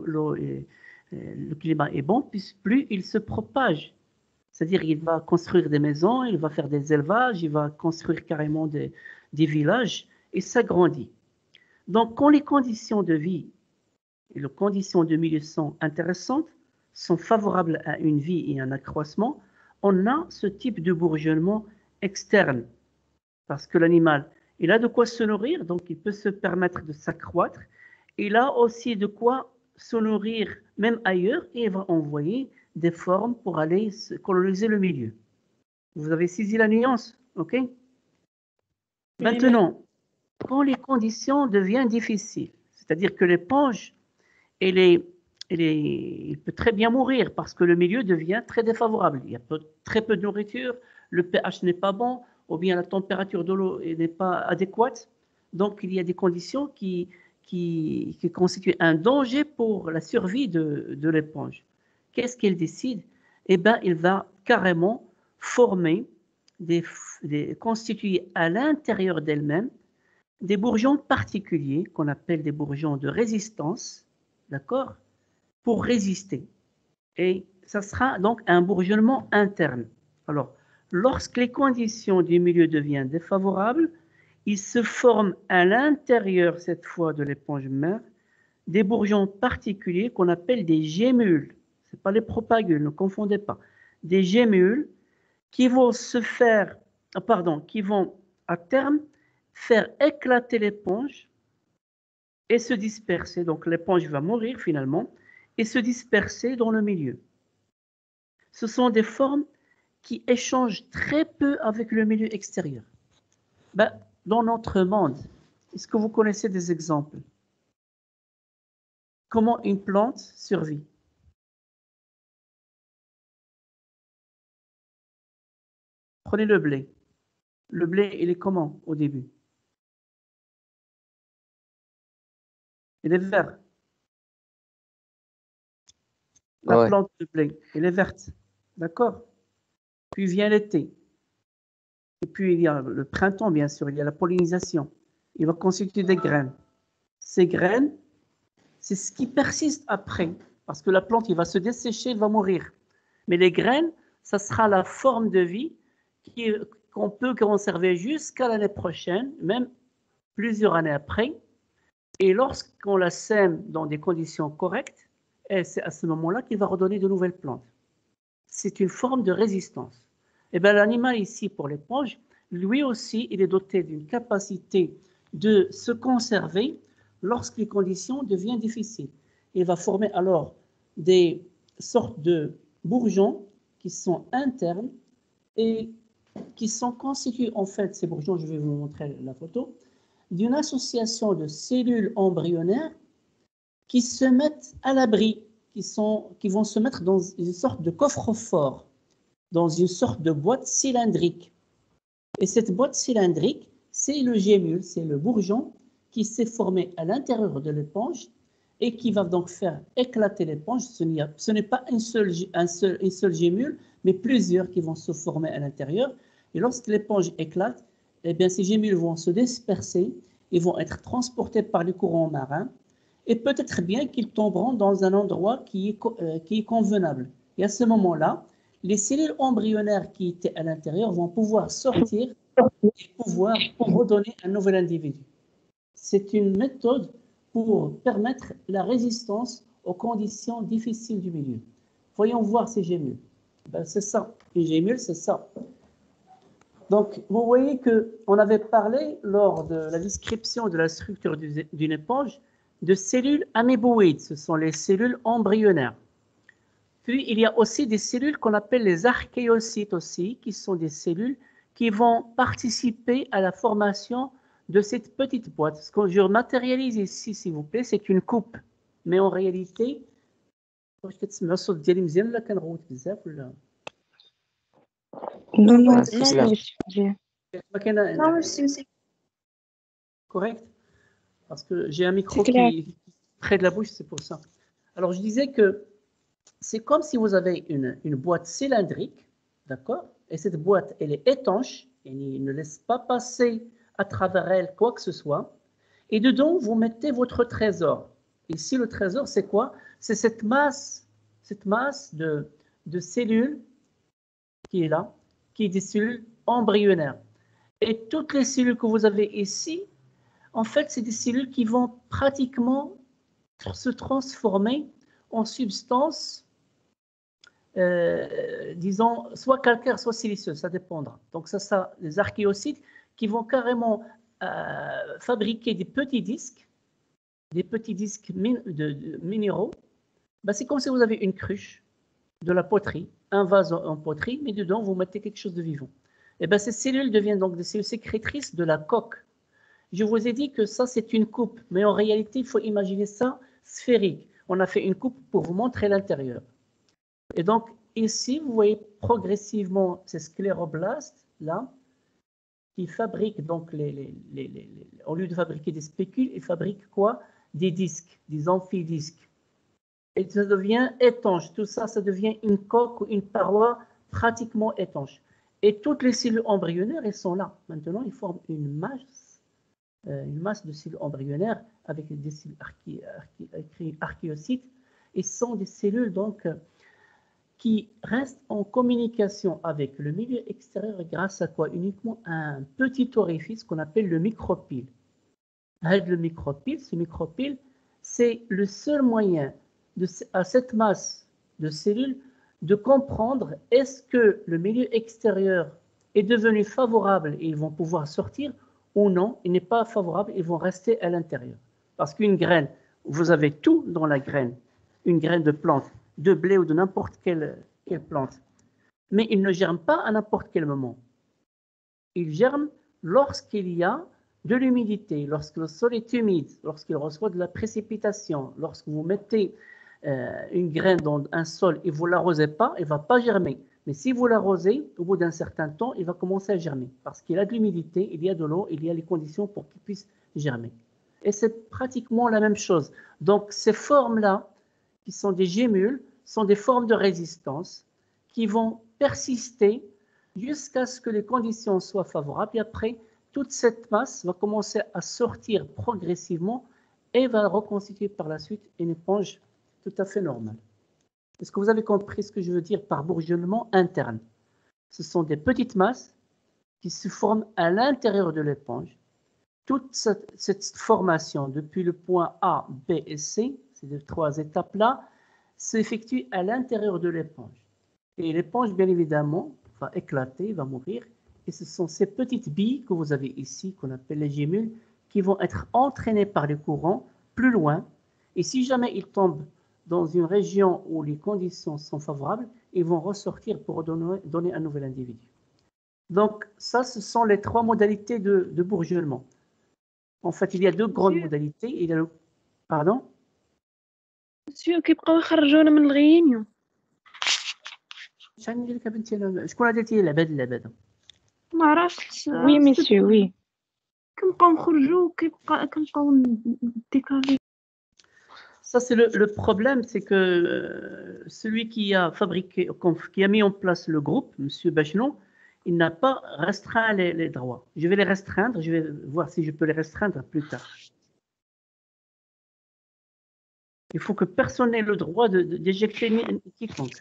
le climat est bon, plus il se propage. C'est-à-dire il va construire des maisons, il va faire des élevages, il va construire carrément des villages et s'agrandit. Donc, quand les conditions de vie et les conditions de milieu sont intéressantes, sont favorables à une vie et un accroissement, on a ce type de bourgeonnement externe. Parce que l'animal, il a de quoi se nourrir, donc il peut se permettre de s'accroître. il a aussi de quoi se nourrir même ailleurs et il va envoyer des formes pour aller coloniser le milieu. Vous avez saisi la nuance, ok? Maintenant, quand les conditions deviennent difficiles, c'est-à-dire que l'éponge, il peut très bien mourir parce que le milieu devient très défavorable. Il y a très peu de nourriture, le pH n'est pas bon, ou bien la température de l'eau n'est pas adéquate. Donc, il y a des conditions qui constituent un danger pour la survie de l'éponge. Qu'est-ce qu'il décide? Eh bien, il va carrément former, constituer à l'intérieur d'elle-même des bourgeons particuliers qu'on appelle des bourgeons de résistance, d'accord, pour résister. Et ça sera donc un bourgeonnement interne. Alors, lorsque les conditions du milieu deviennent défavorables, il se forme à l'intérieur, cette fois, de l'éponge mère, des bourgeons particuliers qu'on appelle des gémules. Ce n'est pas les propagules, ne confondez pas. Des gémules qui vont qui vont à terme faire éclater l'éponge et se disperser. Donc l'éponge va mourir finalement et se disperser dans le milieu. Ce sont des formes qui échangent très peu avec le milieu extérieur. Dans notre monde, est-ce que vous connaissez des exemples? Comment une plante survit? Prenez le blé. Le blé, il est comment au début? Il est vert. La plante de blé, elle est verte. D'accord? Puis vient l'été. Et puis il y a le printemps, bien sûr, il y a la pollinisation. Il va constituer des graines. Ces graines, c'est ce qui persiste après. Parce que la plante, il va se dessécher, elle va mourir. Mais les graines, ça sera la forme de vie qu'on peut conserver jusqu'à l'année prochaine, même plusieurs années après. Et lorsqu'on la sème dans des conditions correctes, et c'est à ce moment-là qu'il va redonner de nouvelles plantes. C'est une forme de résistance. Et bien l'animal ici, pour l'éponge, lui aussi, il est doté d'une capacité de se conserver lorsque les conditions deviennent difficiles. Il va former alors des sortes de bourgeons qui sont internes et qui sont constitués, en fait, ces bourgeons, je vais vous montrer la photo, d'une association de cellules embryonnaires qui se mettent à l'abri, qui vont se mettre dans une sorte de coffre-fort, dans une sorte de boîte cylindrique. Et cette boîte cylindrique, c'est le gémule, c'est le bourgeon qui s'est formé à l'intérieur de l'éponge et qui va donc faire éclater l'éponge. Ce n'est pas une seule gémule, mais plusieurs qui vont se former à l'intérieur. Et lorsque l'éponge éclate, eh bien, ces gémules vont se disperser et vont être transportés par les courants marins. Et peut-être bien qu'ils tomberont dans un endroit qui est convenable. Et à ce moment-là, les cellules embryonnaires qui étaient à l'intérieur vont pouvoir sortir et pouvoir redonner un nouvel individu. C'est une méthode pour permettre la résistance aux conditions difficiles du milieu. Voyons voir ces gémules. C'est ça, une gémule, c'est ça. Donc, vous voyez qu'on avait parlé lors de la description de la structure d'une éponge de cellules améboïdes, ce sont les cellules embryonnaires. Puis, il y a aussi des cellules qu'on appelle les archéocytes aussi, qui sont des cellules qui vont participer à la formation de cette petite boîte. Ce que je matérialise ici, s'il vous plaît, c'est une coupe. Mais en réalité, correct? Parce que j'ai un micro qui est près de la bouche, c'est pour ça. Alors, je disais que c'est comme si vous avez une boîte cylindrique, d'accord? Et cette boîte, elle est étanche, elle ne laisse pas passer à travers elle quoi que ce soit. Et dedans, vous mettez votre trésor. Ici, le trésor, c'est quoi? C'est cette masse de cellules qui est là, qui est des cellules embryonnaires. Et toutes les cellules que vous avez ici, en fait, c'est des cellules qui vont pratiquement se transformer en substances, disons, soit calcaire, soit siliceuse, ça dépendra. Donc ça, les archéocytes qui vont carrément fabriquer des petits disques des petits disques minéraux. Ben, c'est comme si vous avez une cruche, de la poterie, un vase en poterie, mais dedans, vous mettez quelque chose de vivant. Et ben, ces cellules deviennent donc des cellules sécrétrices de la coque. Je vous ai dit que ça, c'est une coupe, mais en réalité, il faut imaginer ça sphérique. On a fait une coupe pour vous montrer l'intérieur. Et donc, ici, vous voyez progressivement ces scléroblastes, là, qui fabriquent donc, au lieu de fabriquer des spécules, ils fabriquent quoi? Des disques, des amphidisques. Et ça devient étanche. Tout ça, ça devient une coque ou une paroi pratiquement étanche. Et toutes les cellules embryonnaires, elles sont là. Maintenant, ils forment une masse de cellules embryonnaires avec des cellules archéocytes. Et ce sont des cellules donc qui restent en communication avec le milieu extérieur grâce à quoi? Uniquement un petit orifice qu'on appelle le micropyle. Le micropyle, ce micropyle, c'est le seul moyen à cette masse de cellules de comprendre est-ce que le milieu extérieur est devenu favorable et ils vont pouvoir sortir ou non, il n'est pas favorable, ils vont rester à l'intérieur. Parce qu'une graine, vous avez tout dans la graine, une graine de plante, de blé ou de n'importe quelle plante. Mais il ne germe pas à n'importe quel moment. Il germe lorsqu'il y a de l'humidité, lorsque le sol est humide, lorsqu'il reçoit de la précipitation, lorsque vous mettez une graine dans un sol et vous ne l'arrosez pas, elle ne va pas germer. Mais si vous l'arrosez, au bout d'un certain temps, il va commencer à germer. Parce qu'il y a de l'humidité, il y a de l'eau, il y a les conditions pour qu'il puisse germer. Et c'est pratiquement la même chose. Donc ces formes-là, qui sont des gémules, sont des formes de résistance qui vont persister jusqu'à ce que les conditions soient favorables. Et après, toute cette masse va commencer à sortir progressivement et va reconstituer par la suite une éponge tout à fait normale. Est-ce que vous avez compris ce que je veux dire par bourgeonnement interne? Ce sont des petites masses qui se forment à l'intérieur de l'éponge. Toute cette formation, depuis le point A, B et C, ces trois étapes-là, s'effectue à l'intérieur de l'éponge. Et l'éponge, bien évidemment, va éclater, va mourir. Et ce sont ces petites billes que vous avez ici, qu'on appelle les gémules, qui vont être entraînées par les courants plus loin. Et si jamais ils tombent dans une région où les conditions sont favorables, ils vont ressortir pour donner un nouvel individu. Donc, ça, ce sont les trois modalités de bourgeonnement. En fait, il y a deux grandes modalités. Il y a le... Pardon? Monsieur, كيبقاو يخرجونا من الغينيو. شحال ندير لك بنتي انا شكون هذا العباد ما عرفتش. Oui, monsieur, oui. كنبقاو نخرجوا كنبقاو ديكالي. Ça, c'est le problème, c'est que celui qui a fabriqué, qui a mis en place le groupe, M. Bachelon, il n'a pas restreint les droits. Je vais les restreindre, je vais voir si je peux les restreindre plus tard. Il faut que personne n'ait le droit d'éjecter quiconque.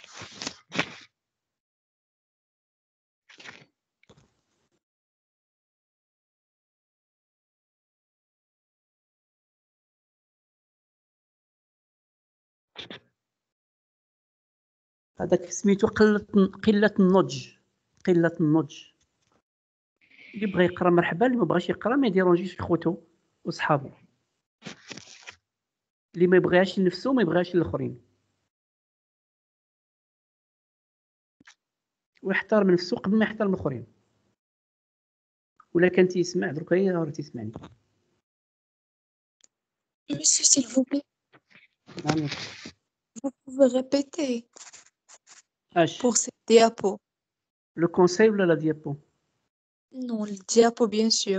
هذاك سميتو قلة النضج. قلة النضج. اللي بغى يقرا مرحبا، اللي ما بغاش يقرا ما يديرونجيش خوتو وصحابو. اللي ما يبغيهاش لنفسه ما يبغيهاش للاخرين. ويحترم نفسه قبل ما يحترم الاخرين. ولا كان تيسمع درك هي راه تيسمعني. Monsieur, s'il vous plaît, نعم. vous pouvez répéter اش pour cette diapo. le conseil ولا la diapo? Non, le diapo, bien sûr.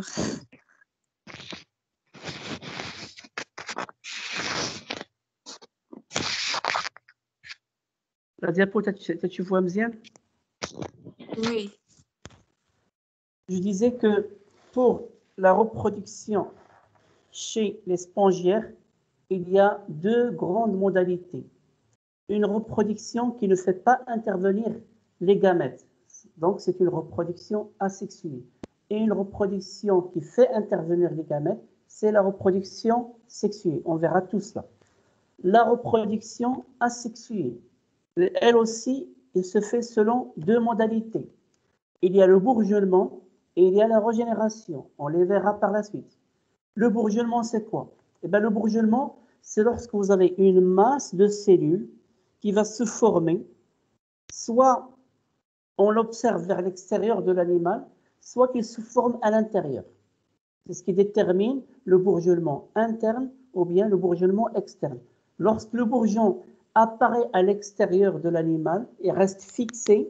La diapo تشوفوها مزيان؟ Oui. Je disais que pour la reproduction chez les spongiaires, il y a deux grandes modalités. Une reproduction qui ne fait pas intervenir les gamètes, donc c'est une reproduction asexuée. Et une reproduction qui fait intervenir les gamètes, c'est la reproduction sexuée. On verra tout cela. La reproduction asexuée, elle aussi, elle se fait selon deux modalités. Il y a le bourgeonnement et il y a la régénération. On les verra par la suite. Le bourgeonnement, c'est quoi? Eh bien, le bourgeonnement, c'est lorsque vous avez une masse de cellules qui va se former, soit on l'observe vers l'extérieur de l'animal, soit qu'il se forme à l'intérieur. C'est ce qui détermine le bourgeonnement interne ou bien le bourgeonnement externe. Lorsque le bourgeon apparaît à l'extérieur de l'animal et reste fixé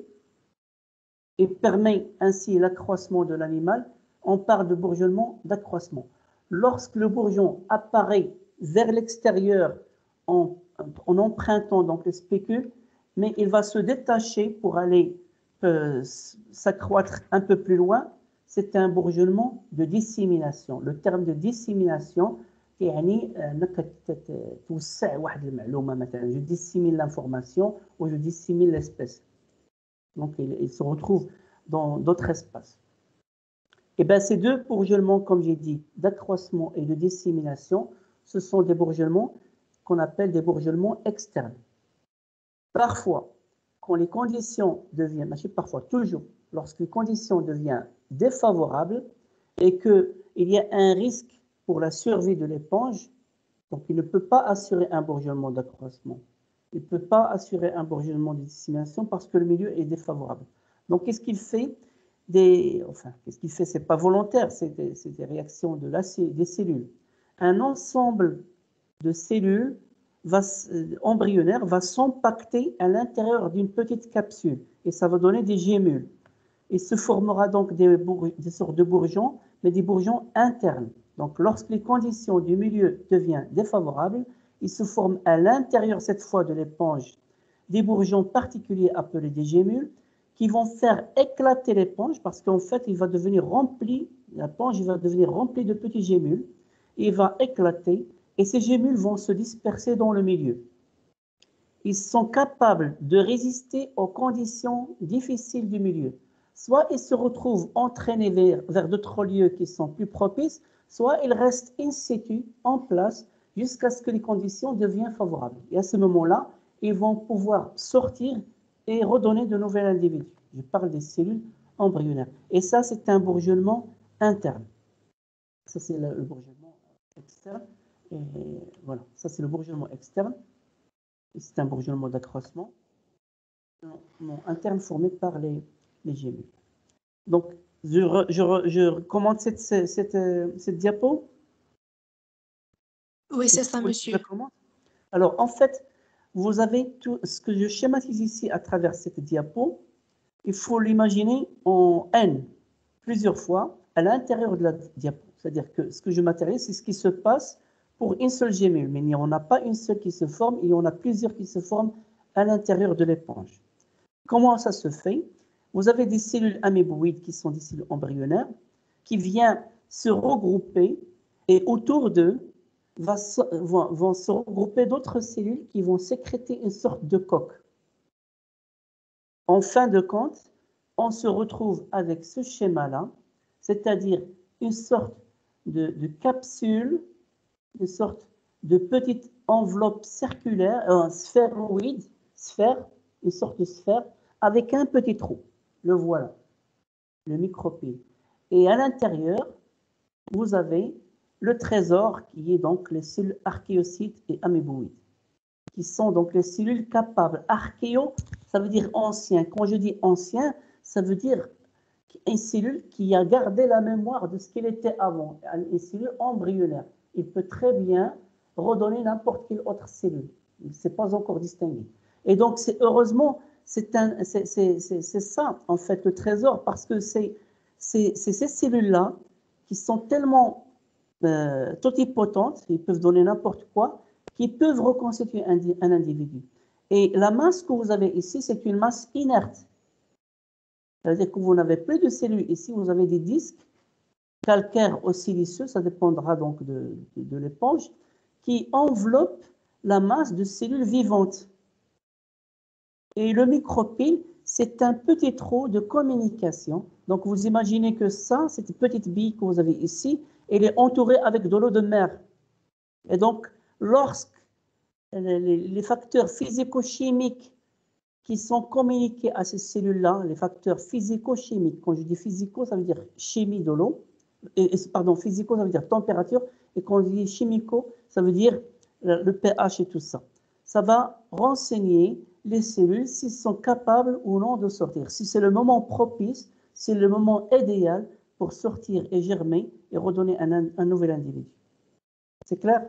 et permet ainsi l'accroissement de l'animal, on parle de bourgeonnement d'accroissement. Lorsque le bourgeon apparaît vers l'extérieur en empruntant donc les spécules, mais il va se détacher pour aller s'accroître un peu plus loin, c'est un bourgeonnement de dissémination. Le terme de dissémination, يعني انك توسع واحد المعلومه مثلا je dissémine l'information ou je dissémine l'espèce. Donc il se retrouve dans d'autres espaces. Et bien ces deux bourgeonnements, comme j'ai dit, d'accroissement et de dissémination, ce sont des bourgeonnements qu'on appelle des bourgeonnements externes. Parfois, quand les conditions deviennent, parfois, toujours, lorsque les conditions deviennent défavorables et qu'il y a un risque pour la survie de l'éponge, donc il ne peut pas assurer un bourgeonnement d'accroissement. Il ne peut pas assurer un bourgeonnement de dissémination parce que le milieu est défavorable. Donc, qu'est-ce qu'il fait? Qu'est-ce qu'il fait? Ce n'est pas volontaire, c'est des réactions des cellules. Un ensemble de cellules embryonnaires va s'empacter à l'intérieur d'une petite capsule et ça va donner des gémules. Il se formera donc des sortes de bourgeons, mais des bourgeons internes. Donc, lorsque les conditions du milieu deviennent défavorables, il se forme à l'intérieur, cette fois de l'éponge, des bourgeons particuliers appelés des gémules qui vont faire éclater l'éponge parce qu'en fait, l'éponge va devenir remplie de petits gémules. Il va éclater et ces gémules vont se disperser dans le milieu. Ils sont capables de résister aux conditions difficiles du milieu. Soit ils se retrouvent entraînés vers d'autres lieux qui sont plus propices, soit ils restent in situ, en place, jusqu'à ce que les conditions deviennent favorables. Et à ce moment-là, ils vont pouvoir sortir et redonner de nouveaux individus. Je parle des cellules embryonnaires. Et ça, c'est un bourgeonnement interne. Ça, c'est le bourgeonnement externe. Et voilà, ça, c'est le bourgeonnement externe. C'est un bourgeonnement d'accroissement interne formé par les gémules. Donc, je recommande cette diapo. Oui, c'est ça, monsieur. Alors, en fait, vous avez tout ce que je schématise ici à travers cette diapo. Il faut l'imaginer en N, plusieurs fois, à l'intérieur de la diapo. C'est-à-dire que ce que je matérialise, c'est ce qui se passe pour une seule gémule. Mais il n'y en a pas une seule qui se forme, il y en a plusieurs qui se forment à l'intérieur de l'éponge. Comment ça se fait? Vous avez des cellules améboïdes qui sont des cellules embryonnaires qui viennent se regrouper et autour d'eux vont se regrouper d'autres cellules qui vont sécréter une sorte de coque. En fin de compte, on se retrouve avec ce schéma-là, c'est-à-dire une sorte de capsule, une sorte de petite enveloppe circulaire, un sphéroïde, une sorte de sphère, avec un petit trou. Le voilà, le micropyle. Et à l'intérieur, vous avez le trésor qui est donc les cellules archéocytes et améboïdes, qui sont donc les cellules capables. Archéo, ça veut dire ancien. Quand je dis ancien, ça veut dire une cellule qui a gardé la mémoire de ce qu'elle était avant, une cellule embryonnaire. Il peut très bien redonner n'importe quelle autre cellule. Il ne s'est pas encore distingué. Et donc, heureusement, c'est ça, en fait, le trésor, parce que c'est ces cellules-là qui sont tellement totipotentes, ils peuvent donner n'importe quoi, qui peuvent reconstituer un individu. Et la masse que vous avez ici, c'est une masse inerte. C'est-à-dire que vous n'avez plus de cellules ici, vous avez des disques calcaires ou siliceux, ça dépendra donc de l'éponge, qui enveloppent la masse de cellules vivantes. Et le micropyle, c'est un petit trou de communication. Donc vous imaginez que ça, cette petite bille que vous avez ici, elle est entourée avec de l'eau de mer. Et donc, lorsque les facteurs physico-chimiques qui sont communiqués à ces cellules-là, les facteurs physico-chimiques, quand je dis physico, ça veut dire chimie de l'eau, physico, ça veut dire température, Et quand on dit chimico, ça veut dire le pH et tout ça. Ça va renseigner les cellules s'ils sont capables ou non de sortir. Si c'est le moment propice, c'est le moment idéal pour sortir et germer et redonner un nouvel individu. C'est clair?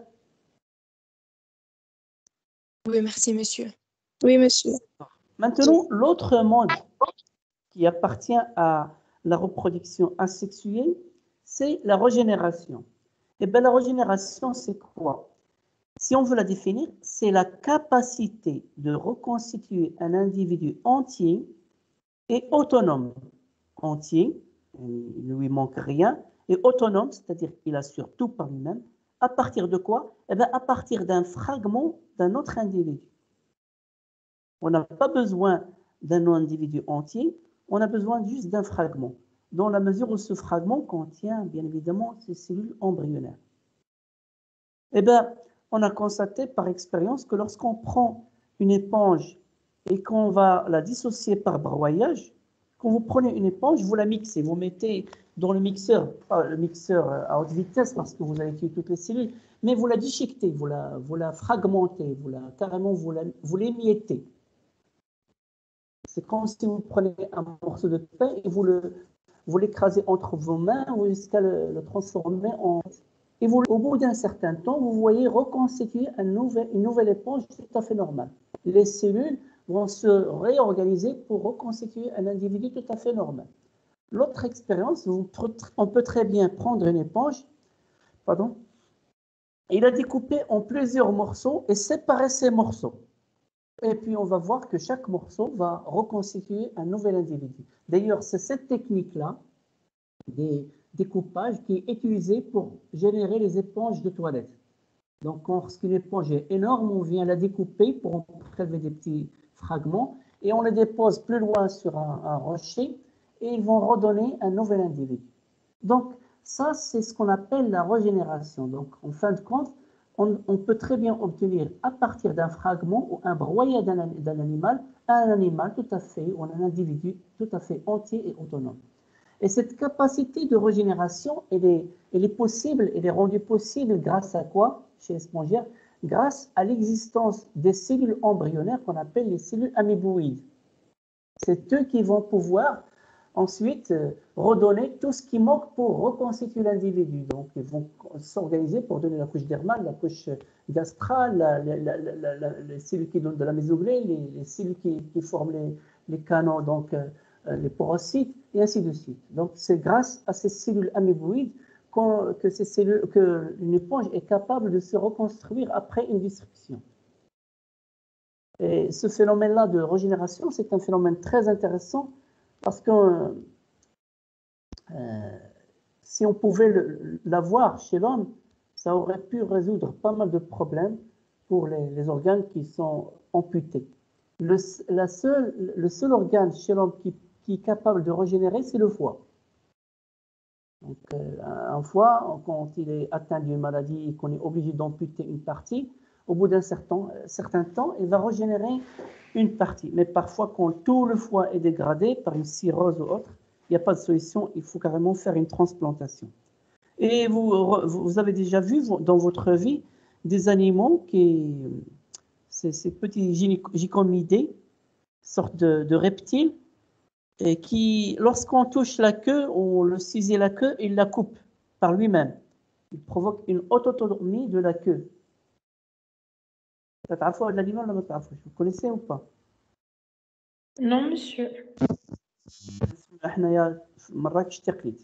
Oui, merci, monsieur. Oui, monsieur. Maintenant, l'autre monde qui appartient à la reproduction asexuée, c'est la régénération. Et bien, la régénération, c'est quoi? Si on veut la définir, c'est la capacité de reconstituer un individu entier et autonome. Entier, il ne lui manque rien, et autonome, c'est-à-dire qu'il assure tout par lui-même. À partir de quoi? Eh bien, à partir d'un fragment d'un autre individu. On n'a pas besoin d'un individu entier, on a besoin juste d'un fragment, dans la mesure où ce fragment contient, bien évidemment, ces cellules embryonnaires. Eh bien, on a constaté par expérience que lorsqu'on prend une éponge et qu'on va la dissocier par broyage, quand vous prenez une éponge, vous la mixez, vous mettez dans le mixeur, pas le mixeur à haute vitesse parce que vous avez tué toutes les cellules, mais vous la déchiquetez, vous la fragmentez, carrément vous l'émiettez. C'est comme si vous prenez un morceau de pain et vous l'écrasez entre vos mains jusqu'à le transformer en... Et vous, au bout d'un certain temps, vous voyez reconstituer une nouvelle éponge tout à fait normale. Les cellules vont se réorganiser pour reconstituer un individu tout à fait normal. L'autre expérience, on peut très bien prendre une éponge, et la découper en plusieurs morceaux et séparer ces morceaux. Et puis, on va voir que chaque morceau va reconstituer un nouvel individu. D'ailleurs, c'est cette technique-là, des découpages, qui est utilisée pour générer les éponges de toilette. Donc, lorsqu'une éponge est énorme, on vient la découper pour en prélever des petits fragments et on les dépose plus loin sur un rocher et ils vont redonner un nouvel individu. Donc, ça, c'est ce qu'on appelle la régénération. Donc, en fin de compte, on peut très bien obtenir à partir d'un fragment ou un broyat d'un animal, un animal tout à fait, ou un individu tout à fait entier et autonome. Et cette capacité de régénération, elle est possible, elle est rendue possible grâce à quoi chez les spongiaires? Grâce à l'existence des cellules embryonnaires qu'on appelle les cellules améboïdes. C'est eux qui vont pouvoir ensuite redonner tout ce qui manque pour reconstituer l'individu. Donc, ils vont s'organiser pour donner la couche dermale, la couche gastrale, les cellules qui donnent de la mésoglie, les cellules qui forment les canaux, donc les porocytes, et ainsi de suite. Donc, c'est grâce à ces cellules améboïdes qu'une éponge est capable de se reconstruire après une destruction. Et ce phénomène-là de régénération, c'est un phénomène très intéressant parce que si on pouvait l'avoir chez l'homme, ça aurait pu résoudre pas mal de problèmes pour les organes qui sont amputés. Le seul organe chez l'homme qui est capable de régénérer, c'est le foie. Donc, un foie, quand il est atteint d'une maladie et qu'on est obligé d'amputer une partie, au bout d'un certain temps, il va régénérer une partie. Mais parfois, quand tout le foie est dégradé par une cirrhose ou autre, il n'y a pas de solution, il faut carrément faire une transplantation. Et vous avez déjà vu dans votre vie des animaux ces petits gycomidés, sorte de reptiles, et qui, lorsqu'on touche la queue, on le saisit la queue, il la coupe par lui-même. Il provoque une autotomie de la queue. Vous connaissez ou pas? Non, monsieur. Marrakech تقليد.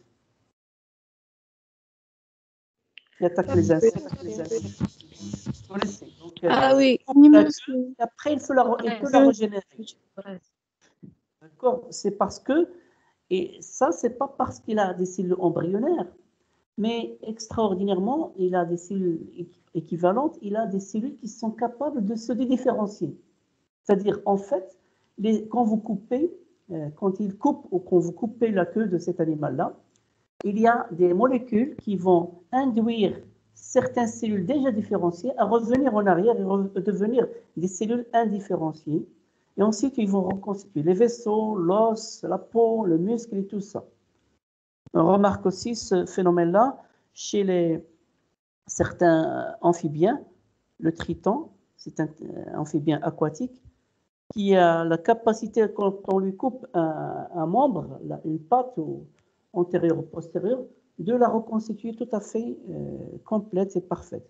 Il attaque les insectes. Vous connaissez. Donc, Ah oui. après, il peut la régénérer. D'accord? C'est parce que, et ça, c'est pas parce qu'il a des cellules embryonnaires, mais extraordinairement, il a des cellules équivalentes, il a des cellules qui sont capables de se différencier. C'est-à-dire, en fait, quand vous coupez, quand il coupe ou quand vous coupez la queue de cet animal-là, il y a des molécules qui vont induire certaines cellules déjà différenciées à revenir en arrière et devenir des cellules indifférenciées. Et ensuite, ils vont reconstituer les vaisseaux, l'os, la peau, le muscle et tout ça. On remarque aussi ce phénomène-là chez certains amphibiens. Le triton, c'est un amphibien aquatique qui a la capacité, quand on lui coupe un membre, une patte antérieure ou postérieure, de la reconstituer tout à fait complète et parfaite.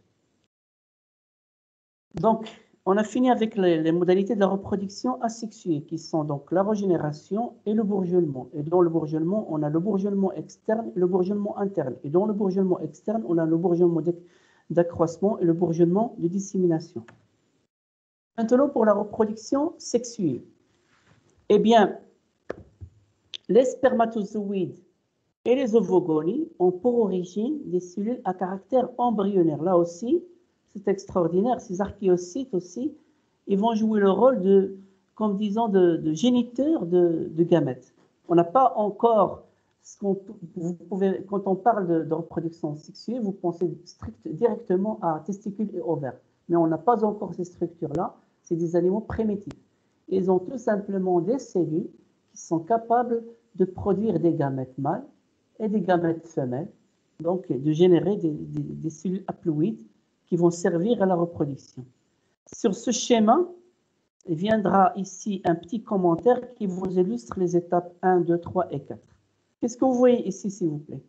Donc, on a fini avec les modalités de la reproduction asexuée, qui sont donc la régénération et le bourgeonnement. Et dans le bourgeonnement, on a le bourgeonnement externe et le bourgeonnement interne. Et dans le bourgeonnement externe, on a le bourgeonnement d'accroissement et le bourgeonnement de dissémination. Maintenant, pour la reproduction sexuée, eh bien, les spermatozoïdes et les ovogonies ont pour origine des cellules à caractère embryonnaire. Là aussi, c'est extraordinaire. Ces archéocytes aussi, ils vont jouer le rôle de, comme disons, de géniteurs de gamètes. On n'a pas encore, quand on parle de reproduction sexuée, vous pensez directement à testicules et ovaires. Mais on n'a pas encore ces structures-là. C'est des animaux primitifs. Ils ont tout simplement des cellules qui sont capables de produire des gamètes mâles et des gamètes femelles, donc de générer des cellules haploïdes qui vont servir à la reproduction. Sur ce schéma, il viendra ici un petit commentaire qui vous illustre les étapes 1, 2, 3 et 4. Qu'est-ce que vous voyez ici, s'il vous plaît?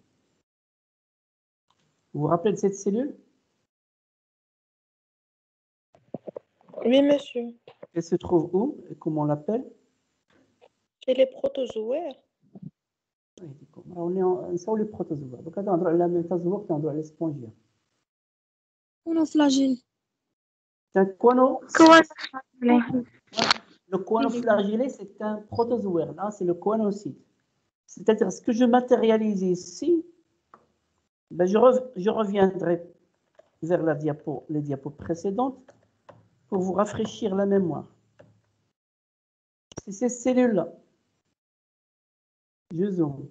Vous vous rappelez de cette cellule? Oui, monsieur. Elle se trouve où et comment on l'appelle? Chez les protozoaires. On est en les protozoaires. Donc, on a la métazoaire qui est l'espongia. Monoflagelle. C'est un Coanoflagellé. Le coanoflagellé, c'est un protozoaire. Là, c'est le coanocyte. C'est-à-dire, ce que je matérialise ici, ben, je reviendrai vers les diapos précédentes pour vous rafraîchir la mémoire. C'est ces cellules-là. Je zoome.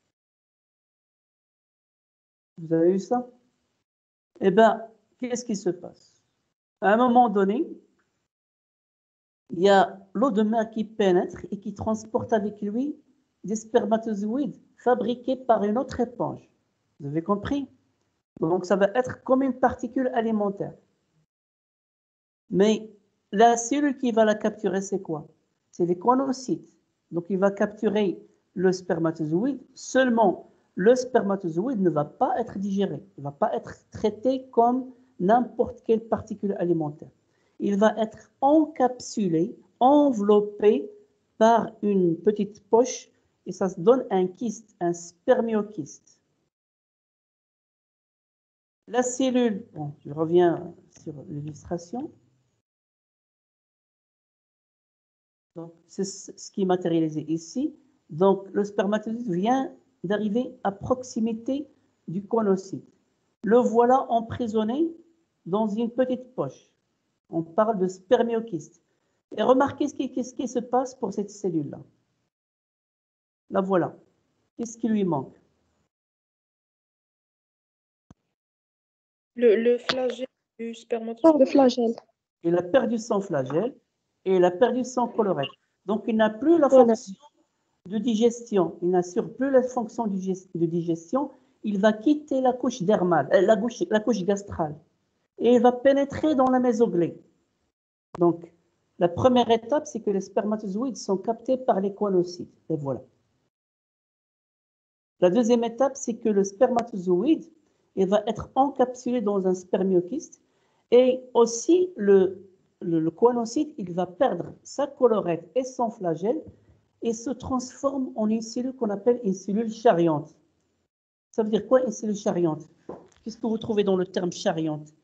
Vous avez vu ça? Eh bien, qu'est-ce qui se passe? À un moment donné, il y a l'eau de mer qui pénètre et qui transporte avec lui des spermatozoïdes fabriqués par une autre éponge. Vous avez compris? Donc, ça va être comme une particule alimentaire. Mais la cellule qui va la capturer, c'est quoi? C'est les coanocytes. Donc, il va capturer le spermatozoïde. Seulement, le spermatozoïde ne va pas être digéré. Il ne va pas être traité comme n'importe quelle particule alimentaire. Il va être encapsulé, enveloppé par une petite poche et ça se donne un kyste, un spermiokyste. La cellule, bon, je reviens sur l'illustration. Donc, c'est ce qui est matérialisé ici. Donc, le spermatozoïde vient d'arriver à proximité du coanocyte. Le voilà emprisonné dans une petite poche. On parle de spermiokyste. Et remarquez ce qui se passe pour cette cellule-là. La voilà. Qu'est-ce qui lui manque? Le flagelle du spermatozoïde. Le flagelle. Il a perdu son flagelle et il a perdu son colorette. Donc, il n'a plus la fonction de digestion. Il n'assure plus la fonction de digestion. Il va quitter la couche dermale, la couche gastrale. Et il va pénétrer dans la mésoglée. Donc, la première étape, c'est que les spermatozoïdes sont captés par les coanocytes. Et voilà. La deuxième étape, c'est que le spermatozoïde, il va être encapsulé dans un spermiokyste. Et aussi, le coanocyte, il va perdre sa colorette et son flagelle et se transforme en une cellule qu'on appelle une cellule chariante. Ça veut dire quoi, une cellule chariante? Qu'est-ce que vous trouvez dans le terme chariante?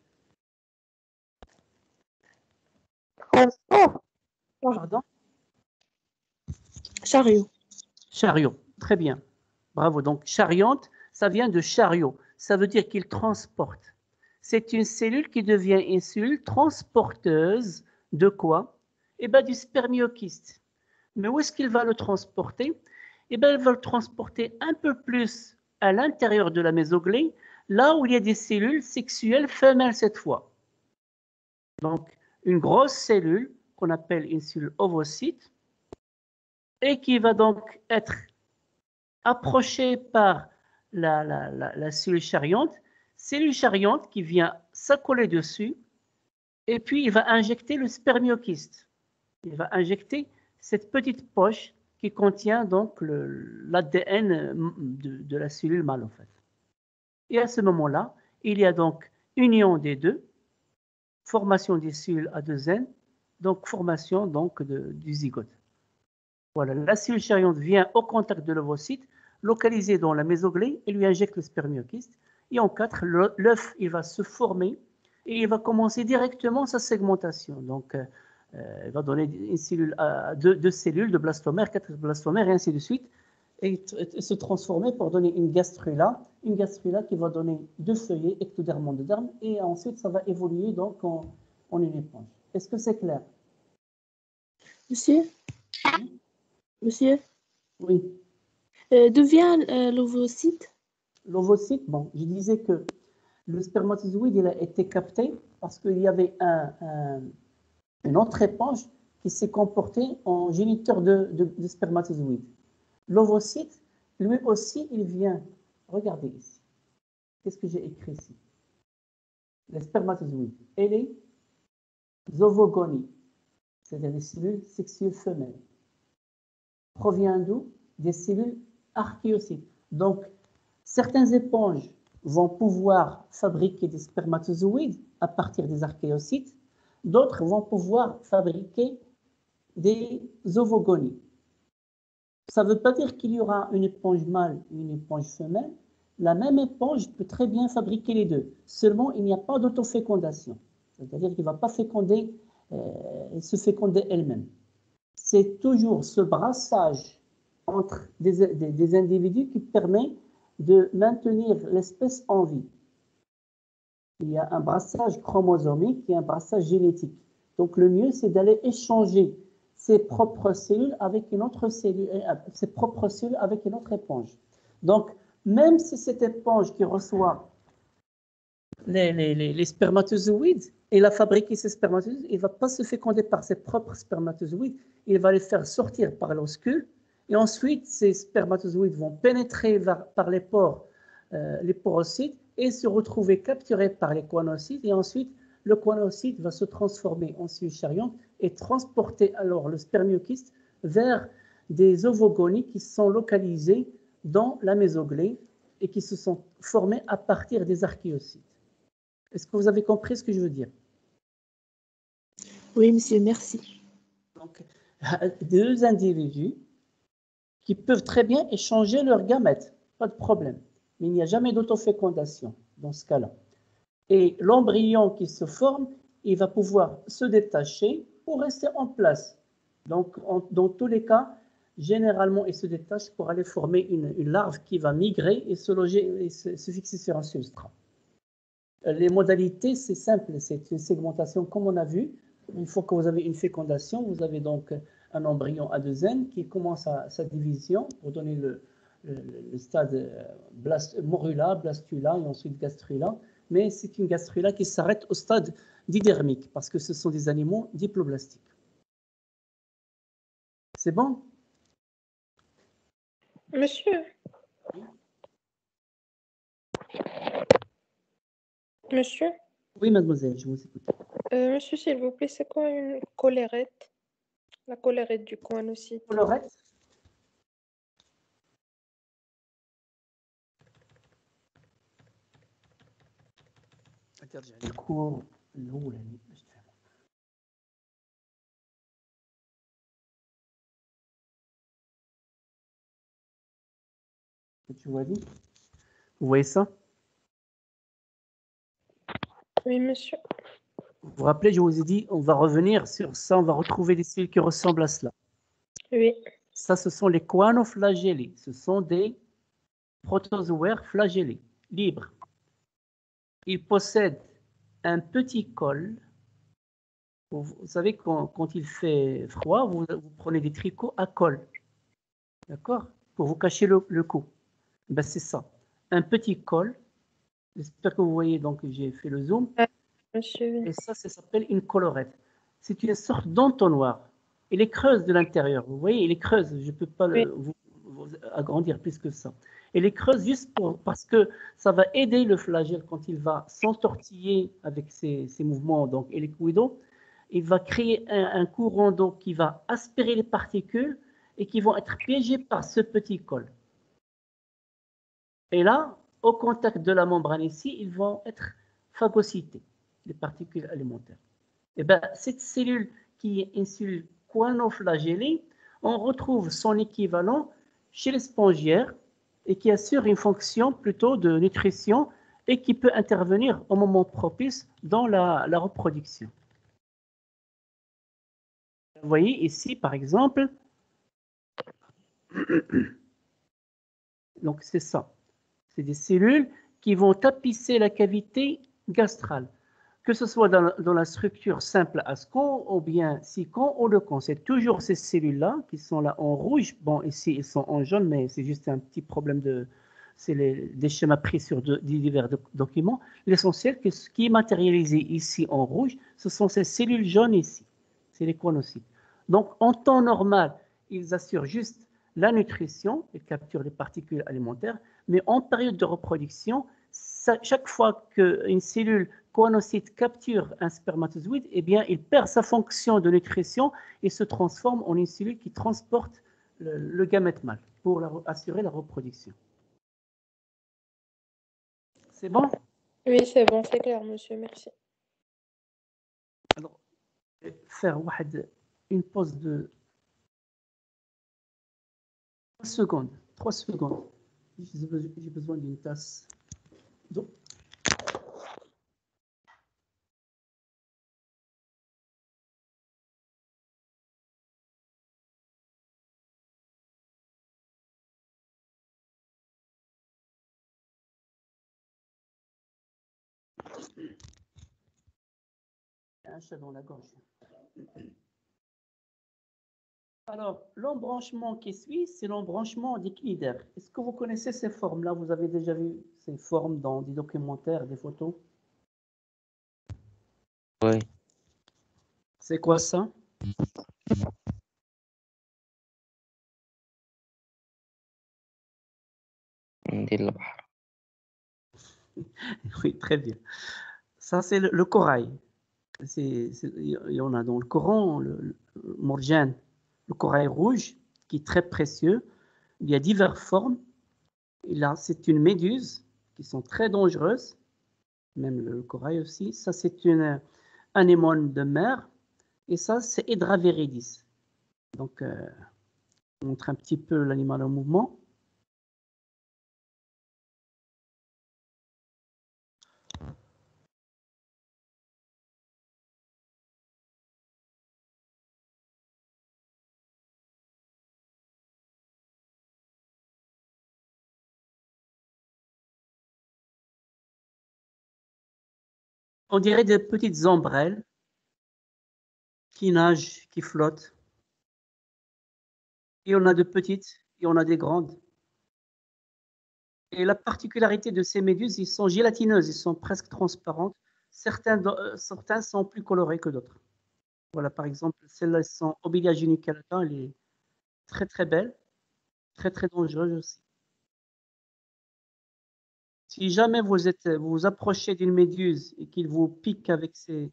Pardon? Chariot. Chariot, très bien. Bravo. Donc, chariante, ça vient de chariot. Ça veut dire qu'il transporte. C'est une cellule qui devient une cellule transporteuse de quoi? Eh bien, du spermiokyste. Mais où est-ce qu'il va le transporter? Eh bien, il va le transporter un peu plus à l'intérieur de la mésoglée, là où il y a des cellules sexuelles femelles cette fois. Donc, une grosse cellule qu'on appelle une cellule ovocyte et qui va donc être approchée par la cellule chariante. cellule chariante qui vient s'accoler dessus et puis il va injecter le spermiokyste. Il va injecter cette petite poche qui contient donc l'ADN de la cellule mâle en fait. Et à ce moment-là, il y a donc union des deux, formation des cellules A2N, donc formation donc du zygote. Voilà, la cellule chariante vient au contact de l'ovocyte, localisé dans la mésoglée, et lui injecte le spermiokyste. Et en 4, l'œuf il va se former et il va commencer directement sa segmentation. Donc, il va donner une cellule, deux cellules de blastomère, 4 blastomères, et ainsi de suite, et se transformer pour donner une gastrula qui va donner 2 feuillets, ectoderme, endoderme, et ensuite ça va évoluer donc en une éponge. Est-ce que c'est clair? Monsieur? Monsieur? Oui. D'où vient l'ovocyte? L'ovocyte, bon, je disais que le spermatozoïde il a été capté parce qu'il y avait une autre éponge qui s'est comportée en géniteur de spermatozoïdes. L'ovocyte, lui aussi, il vient. Regardez ici. Qu'est-ce que j'ai écrit ici? Les spermatozoïdes et les ovogonies, c'est-à-dire les cellules sexuelles femelles, provient d'où? Des cellules archéocytes. Donc, certaines éponges vont pouvoir fabriquer des spermatozoïdes à partir des archéocytes, d'autres vont pouvoir fabriquer des ovogonies. Ça ne veut pas dire qu'il y aura une éponge mâle et une éponge femelle. La même éponge peut très bien fabriquer les deux. Seulement, il n'y a pas d'autofécondation. C'est-à-dire qu'il ne va pas féconder, se féconder elle-même. C'est toujours ce brassage entre des individus qui permet de maintenir l'espèce en vie. Il y a un brassage chromosomique et un brassage génétique. Donc, le mieux, c'est d'aller échanger ses propres cellules avec une autre cellule, ses propres cellules avec une autre éponge. Donc, même si cette éponge qui reçoit les spermatozoïdes, il a fabriqué ces spermatozoïdes, il ne va pas se féconder par ses propres spermatozoïdes, il va les faire sortir par l'oscule, et ensuite, ces spermatozoïdes vont pénétrer par les porocytes, et se retrouver capturés par les choanocytes, et ensuite, le choanocyte va se transformer en cellule chariante et transporter alors le spermiokyste vers des ovogonies qui sont localisées dans la mésoglée et qui se sont formées à partir des archéocytes. Est-ce que vous avez compris ce que je veux dire? Oui, monsieur, merci. Donc, 2 individus qui peuvent très bien échanger leurs gamètes, pas de problème. Mais il n'y a jamais d'autofécondation dans ce cas-là. Et l'embryon qui se forme, il va pouvoir se détacher ou rester en place. Donc, dans tous les cas, généralement, il se détache pour aller former une larve qui va migrer et se loger et se fixer sur un substrat. Les modalités, c'est simple, c'est une segmentation comme on a vu. Une fois que vous avez une fécondation, vous avez donc un embryon A2N qui commence sa division pour donner le stade morula, blastula et ensuite gastrula. Mais c'est une gastrula qui s'arrête au stade didermique parce que ce sont des animaux diploblastiques. C'est bon? Monsieur. Monsieur. Oui, mademoiselle, je vous écoute. Monsieur, s'il vous plaît, c'est quoi une collerette? La collerette du choanocyte. Collerette? le cours الأولى. Tu vois, vous voyez ça? Oui, monsieur. Vous vous rappelez, je vous ai dit, on va revenir sur ça, on va retrouver des cellules qui ressemblent à cela. Oui. Ça, ce sont les choanoflagellés. Ce sont des protozoaires flagellés, libres. Ils possèdent un petit col. Vous savez, quand il fait froid, vous prenez des tricots à col. D'accord? Pour vous cacher le cou. Ben, c'est ça. Un petit col. J'espère que vous voyez, donc j'ai fait le zoom. Monsieur. Et ça s'appelle une collerette. C'est une sorte d'entonnoir. Il est creuse de l'intérieur. Vous voyez, il est creuse. Je ne peux pas vous agrandir plus que ça. Et les creuse juste parce que ça va aider le flagelle quand il va s'entortiller avec ses mouvements donc hélicoïdaux. Il va créer un courant d'eau qui va aspirer les particules et qui vont être piégées par ce petit col. Et là, au contact de la membrane ici, ils vont être phagocytés, les particules alimentaires. Et bien, cette cellule qui est une cellule choanoflagellée, on retrouve son équivalent chez les spongiaires et qui assure une fonction plutôt de nutrition et qui peut intervenir au moment propice dans la reproduction. Vous voyez ici, par exemple, donc c'est ça. C'est des cellules qui vont tapisser la cavité gastrale, que ce soit dans la structure simple ascon ou bien sicon ou lecon. C'est toujours ces cellules-là qui sont là en rouge. Bon, ici, ils sont en jaune, mais c'est juste un petit problème de... C'est des schémas pris sur divers documents. L'essentiel, ce qui est matérialisé ici en rouge, ce sont ces cellules jaunes ici. C'est les choanocytes. Donc, en temps normal, ils assurent juste la nutrition, ils capturent les particules alimentaires, mais en période de reproduction, chaque fois qu'une cellule choanocyte capture un spermatozoïde, eh bien, il perd sa fonction de nutrition et se transforme en une cellule qui transporte le gamète mâle pour assurer la reproduction. C'est bon? Oui, c'est bon, c'est clair, monsieur, merci. Alors, faire une pause de 3 secondes. 3 secondes. J'ai besoin d'une tasse d'eau. Un chat dans la gorge. Alors, l'embranchement qui suit, c'est l'embranchement des cnidaires. Est-ce que vous connaissez ces formes-là? Vous avez déjà vu ces formes dans des documentaires, des photos? Oui. C'est quoi ça? Oui, très bien. Ça, c'est le corail. Il y en a dans le Coran, le morjan, le corail rouge, qui est très précieux. Il y a diverses formes. Et là, c'est une méduse, qui sont très dangereuses, même le corail aussi. Ça, c'est une anémone de mer. Et ça, c'est Hydra viridis. Donc, on montre un petit peu l'animal en mouvement. On dirait des petites ombrelles qui nagent, qui flottent. Et on a de petites, et on a des grandes. Et la particularité de ces méduses, ils sont gélatineuses, ils sont presque transparentes. Certains sont plus colorés que d'autres. Voilà, par exemple, celles-là sont Obelia geniculata, elle est très très belle, très très dangereuse aussi. Si jamais vous vous approchez d'une méduse et qu'il vous pique avec ces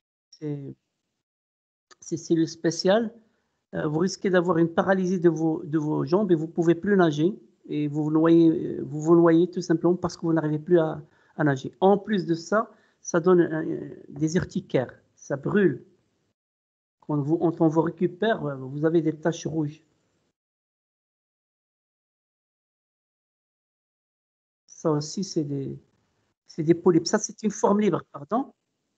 cellules spéciales, vous risquez d'avoir une paralysie de vos jambes et vous ne pouvez plus nager et vous vous noyez tout simplement parce que vous n'arrivez plus à nager. En plus de ça, ça donne des urticaires, ça brûle. Quand on vous récupère, vous avez des taches rouges. Ça aussi, c'est des polypes. Ça, c'est une forme libre, pardon.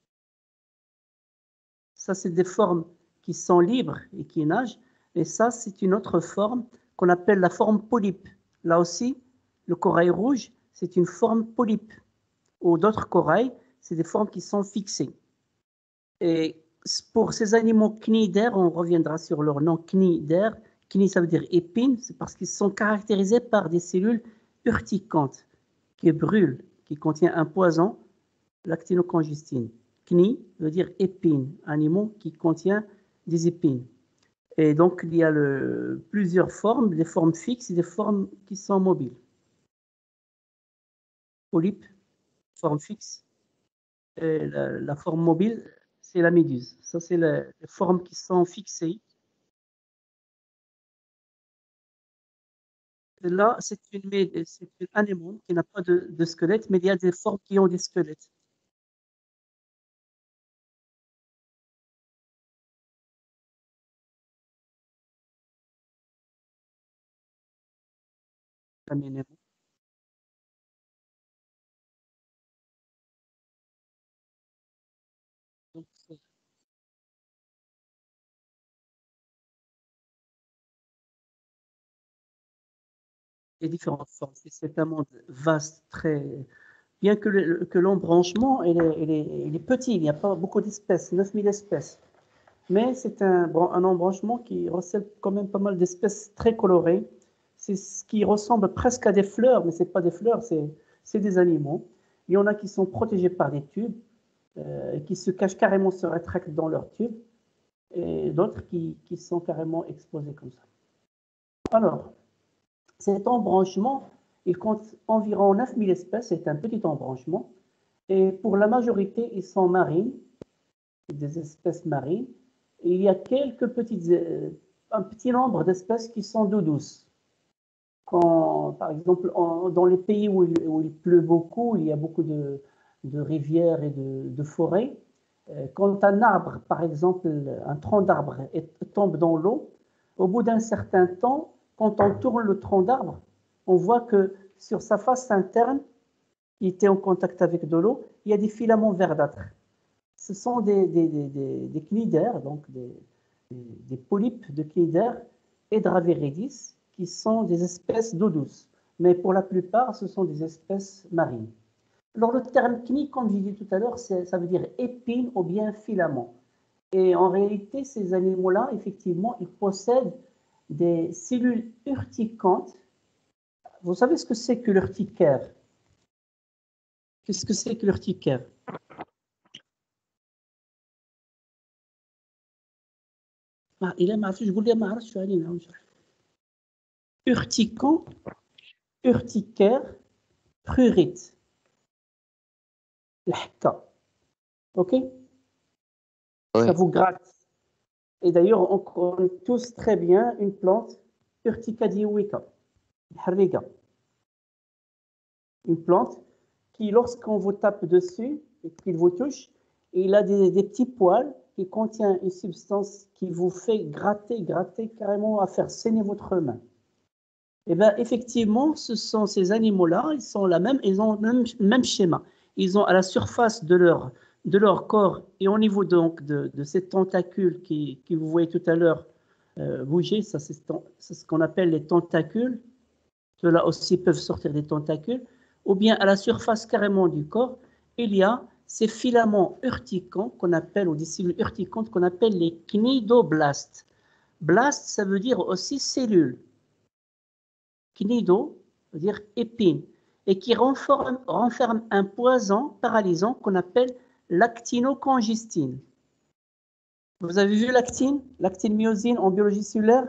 Ça, c'est des formes qui sont libres et qui nagent. Et ça, c'est une autre forme qu'on appelle la forme polype. Là aussi, le corail rouge, c'est une forme polype. Ou d'autres corails, c'est des formes qui sont fixées. Et pour ces animaux cnidaires, on reviendra sur leur nom cnidaire. Cni, ça veut dire épine, c'est parce qu'ils sont caractérisés par des cellules urticantes qui brûlent, qui contiennent un poison, l'actinocongestine. Cni veut dire épine, animaux qui contient des épines. Et donc, il y a plusieurs formes, des formes fixes et des formes qui sont mobiles. polype, forme fixe. Et la forme mobile, c'est la méduse. Ça, c'est les formes qui sont fixées. Là, c'est une anémone qui n'a pas de squelette, mais il y a des formes qui ont des squelettes. Anémone. Donc, il y a différentes formes. C'est un monde vaste, très. Bien que l'embranchement il est petit, il n'y a pas beaucoup d'espèces, 9000 espèces. Mais c'est un embranchement qui recèle quand même pas mal d'espèces très colorées. C'est ce qui ressemble presque à des fleurs, mais ce n'est pas des fleurs, c'est des animaux. Il y en a qui sont protégés par des tubes, qui se cachent carrément, se rétractent dans leurs tubes, et d'autres qui sont carrément exposés comme ça. Alors, cet embranchement, il compte environ 9000 espèces, c'est un petit embranchement, et pour la majorité, ils sont marines, des espèces marines, et il y a un petit nombre d'espèces qui sont d'eau douce. Par exemple, dans les pays où il pleut beaucoup, il y a beaucoup de rivières et de forêts, quand un arbre, par exemple, un tronc d'arbre tombe dans l'eau, au bout d'un certain temps, quand on tourne le tronc d'arbre, on voit que sur sa face interne, qui était en contact avec de l'eau, il y a des filaments verdâtres. Ce sont des cnidaires, donc des polypes de cnidaires Hydraviridis, qui sont des espèces d'eau douce. Mais pour la plupart, ce sont des espèces marines. Alors le terme cni, comme j'ai dit tout à l'heure, ça veut dire épine ou bien filament. Et en réalité, ces animaux-là, effectivement, ils possèdent des cellules urticantes. Vous savez ce que c'est que l'urticaire? Qu'est-ce que c'est que l'urticaire? Urticant, urticaire, prurite. L'hka. OK? Ça vous gratte. Et d'ailleurs, on connaît tous très bien une plante, Urtica dioica, une plante qui, lorsqu'on vous tape dessus et qu'il vous touche, il a des petits poils qui contiennent une substance qui vous fait gratter carrément à faire saigner votre main. Et bien, effectivement, ce sont ces animaux-là, ils ont le même schéma. Ils ont à la surface de leur corps et au niveau donc de ces tentacules qui vous voyez tout à l'heure bouger, ça c'est ce qu'on appelle les tentacules. Ceux-là aussi peuvent sortir des tentacules. Ou bien à la surface carrément du corps, il y a ces filaments urticants qu'on appelle, ou des cellules urticantes qu'on appelle les cnidoblastes. Blast, ça veut dire aussi cellule. Cnido veut dire épine, et qui renferme un poison paralysant qu'on appelle l'actinocongestine. Vous avez vu l'actine, l'actine-myosine en biologie cellulaire?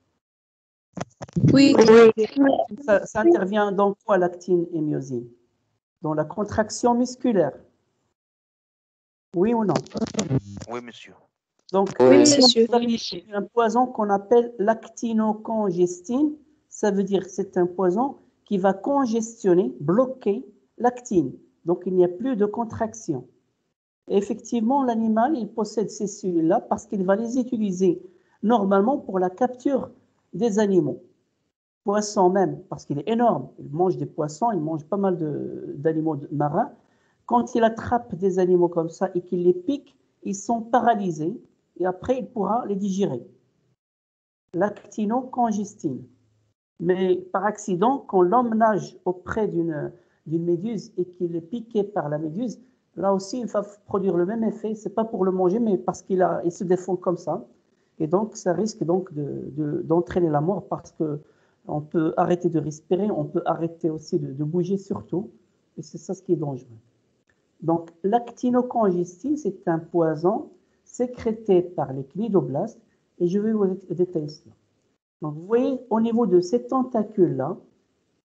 Oui. Ça intervient dans quoi l'actine et myosine? Dans la contraction musculaire. Oui ou non? Oui, monsieur. Donc, Oui, vous monsieur. avez un poison qu'on appelle l'actinocongestine. Ça veut dire que c'est un poison qui va congestionner, bloquer l'actine. Donc, il n'y a plus de contraction. Et effectivement, l'animal, il possède ces cellules-là parce qu'il va les utiliser normalement pour la capture des animaux. Poissons même, parce qu'il est énorme. Il mange des poissons, il mange pas mal d'animaux marins. Quand il attrape des animaux comme ça et qu'il les pique, ils sont paralysés et après, il pourra les digérer. L'actinocongestine. Mais par accident, quand l'homme nage auprès d'une méduse et qu'il est piqué par la méduse, là aussi, il va produire le même effet. Ce n'est pas pour le manger, mais parce qu'il se défend comme ça. Et donc, ça risque donc d'entraîner la mort parce qu'on peut arrêter de respirer, on peut arrêter aussi de bouger surtout. Et c'est ça ce qui est dangereux. Donc, l'actinocongestine, c'est un poison sécrété par les cnidoblastes. Et je vais vous détailler cela. Donc, vous voyez, au niveau de ces tentacules-là,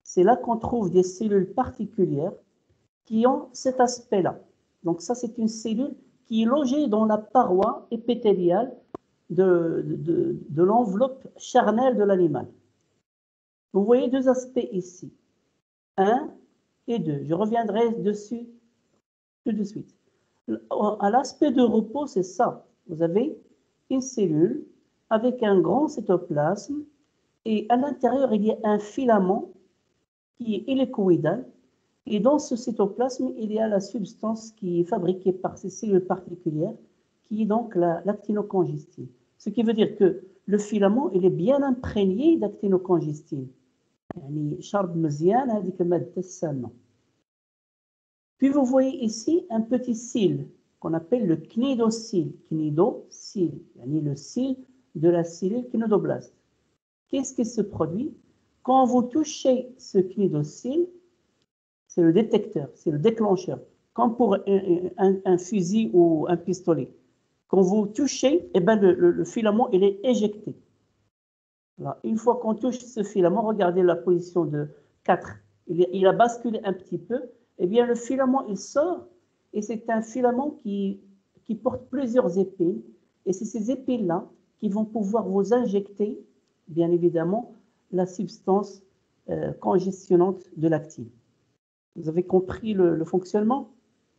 c'est là qu'on trouve des cellules particulières qui ont cet aspect-là. Donc ça, c'est une cellule qui est logée dans la paroi épithéliale de l'enveloppe charnelle de l'animal. Vous voyez deux aspects ici, 1 et 2. Je reviendrai dessus tout de suite. À l'aspect de repos, c'est ça. Vous avez une cellule avec un grand cytoplasme et à l'intérieur, il y a un filament qui est hélicoïdal. Et dans ce cytoplasme, il y a la substance qui est fabriquée par ces cellules particulières, qui est donc la l'actinocongestine. Ce qui veut dire que le filament, il est bien imprégné d'actinocongestine. يعني شرب مزيان هذيك المادة السامة. Puis vous voyez ici un petit cil qu'on appelle le cnidocyle. Cnidocyle, le cil de la cellule cnidoblaste. Qu'est-ce qui se produit? Quand vous touchez ce cnidocyle, c'est le détecteur, c'est le déclencheur, comme pour un fusil ou un pistolet. Quand vous touchez, eh ben le filament il est éjecté. Alors, une fois qu'on touche ce filament, regardez la position de 4. Il a basculé un petit peu. Eh bien, le filament, il sort et c'est un filament qui porte plusieurs épines. Et c'est ces épines-là qui vont pouvoir vous injecter, bien évidemment, la substance congestionnante de l'actine. Vous avez compris le fonctionnement?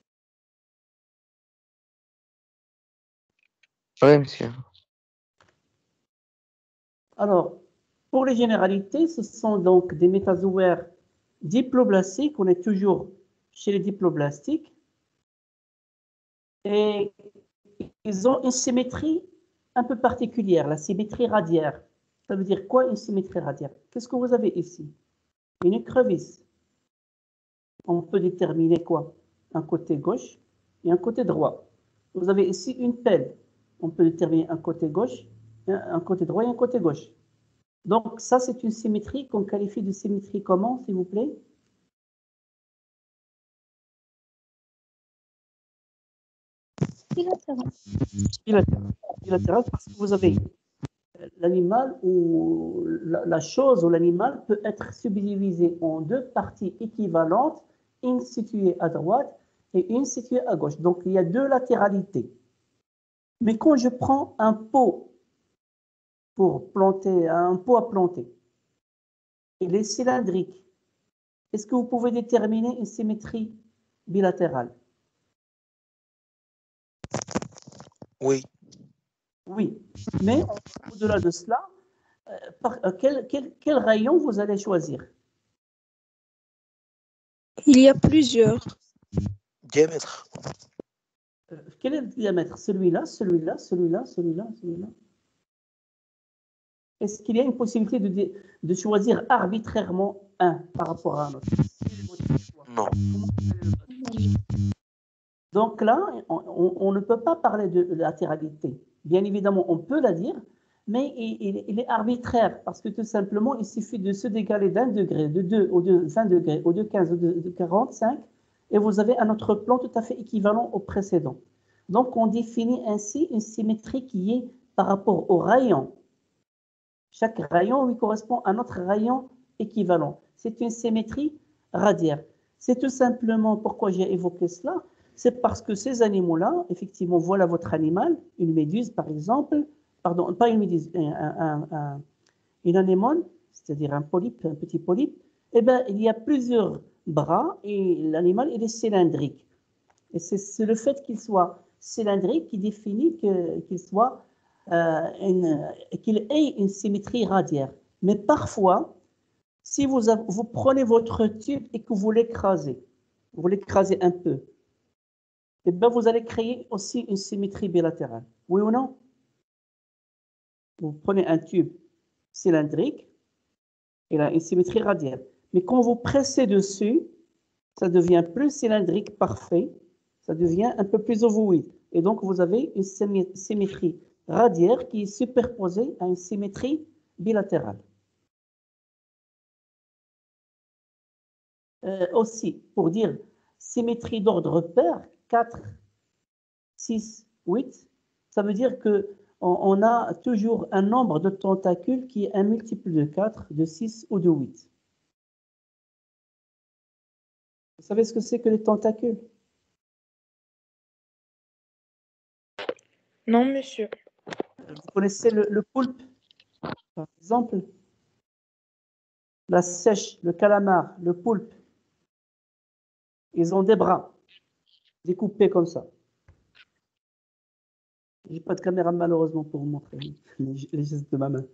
Oui, monsieur. Alors, pour les généralités, ce sont donc des métazoaires diploblastiques. On est toujours chez les diploblastiques. Et ils ont une symétrie un peu particulière, la symétrie radiaire. Ça veut dire quoi, une symétrie radiaire? Qu'est-ce que vous avez ici? Une écrevisse. On peut déterminer quoi? Un côté gauche et un côté droit. Vous avez ici une pelle. On peut déterminer un côté gauche, un côté droit et un côté gauche. Donc ça, c'est une symétrie qu'on qualifie de symétrie comment, s'il vous plaît? Bilatérale. Bilatérale parce que vous avez l'animal ou la chose ou l'animal peut être subdivisé en deux parties équivalentes, une située à droite et une située à gauche. Donc il y a deux latéralités. Mais quand je prends un pot pour planter, un pot à planter, il est cylindrique. Est-ce que vous pouvez déterminer une symétrie bilatérale? Oui. Oui, mais au-delà de cela, quel rayon vous allez choisir? Il y a plusieurs. Diamètre. Quel est le diamètre? Celui-là, celui-là, celui-là, celui-là, celui-là. Est-ce qu'il y a une possibilité de choisir arbitrairement un par rapport à un autre? Non. Donc là, on ne peut pas parler de latéralité. Bien évidemment, on peut la dire, mais il est arbitraire parce que tout simplement, il suffit de se décaler d'un degré, de 2 ou de 20 degrés, ou de 15 ou de 45, et vous avez un autre plan tout à fait équivalent au précédent. Donc, on définit ainsi une symétrie qui est par rapport au rayon. Chaque rayon lui correspond à un autre rayon équivalent. C'est une symétrie radiaire. C'est tout simplement pourquoi j'ai évoqué cela. C'est parce que ces animaux-là, effectivement, voilà votre animal, une méduse par exemple, pardon, pas une méduse, une anémone, c'est-à-dire un polype, un petit polype, eh bien, il y a plusieurs bras et l'animal, il est cylindrique. Et c'est le fait qu'il soit cylindrique qui définit qu'il soit qu'il ait une symétrie radiaire. Mais parfois, si vous prenez votre tube et que vous l'écrasez un peu, et bien vous allez créer aussi une symétrie bilatérale. Oui ou non? Vous prenez un tube cylindrique, il a une symétrie radiaire. Mais quand vous pressez dessus, ça devient plus cylindrique parfait, ça devient un peu plus ovoïde. Et donc, vous avez une symétrie radiaire qui est superposée à une symétrie bilatérale. Aussi, pour dire symétrie d'ordre pair, 4, 6, 8, ça veut dire qu'on a toujours un nombre de tentacules qui est un multiple de 4, de 6 ou de 8. savez ce que c'est que les tentacules? Non, monsieur. Vous connaissez le poulpe, par exemple? La sèche, le calamar, le poulpe. Ils ont des bras découpés comme ça. J'ai pas de caméra malheureusement pour vous montrer les gestes de ma main.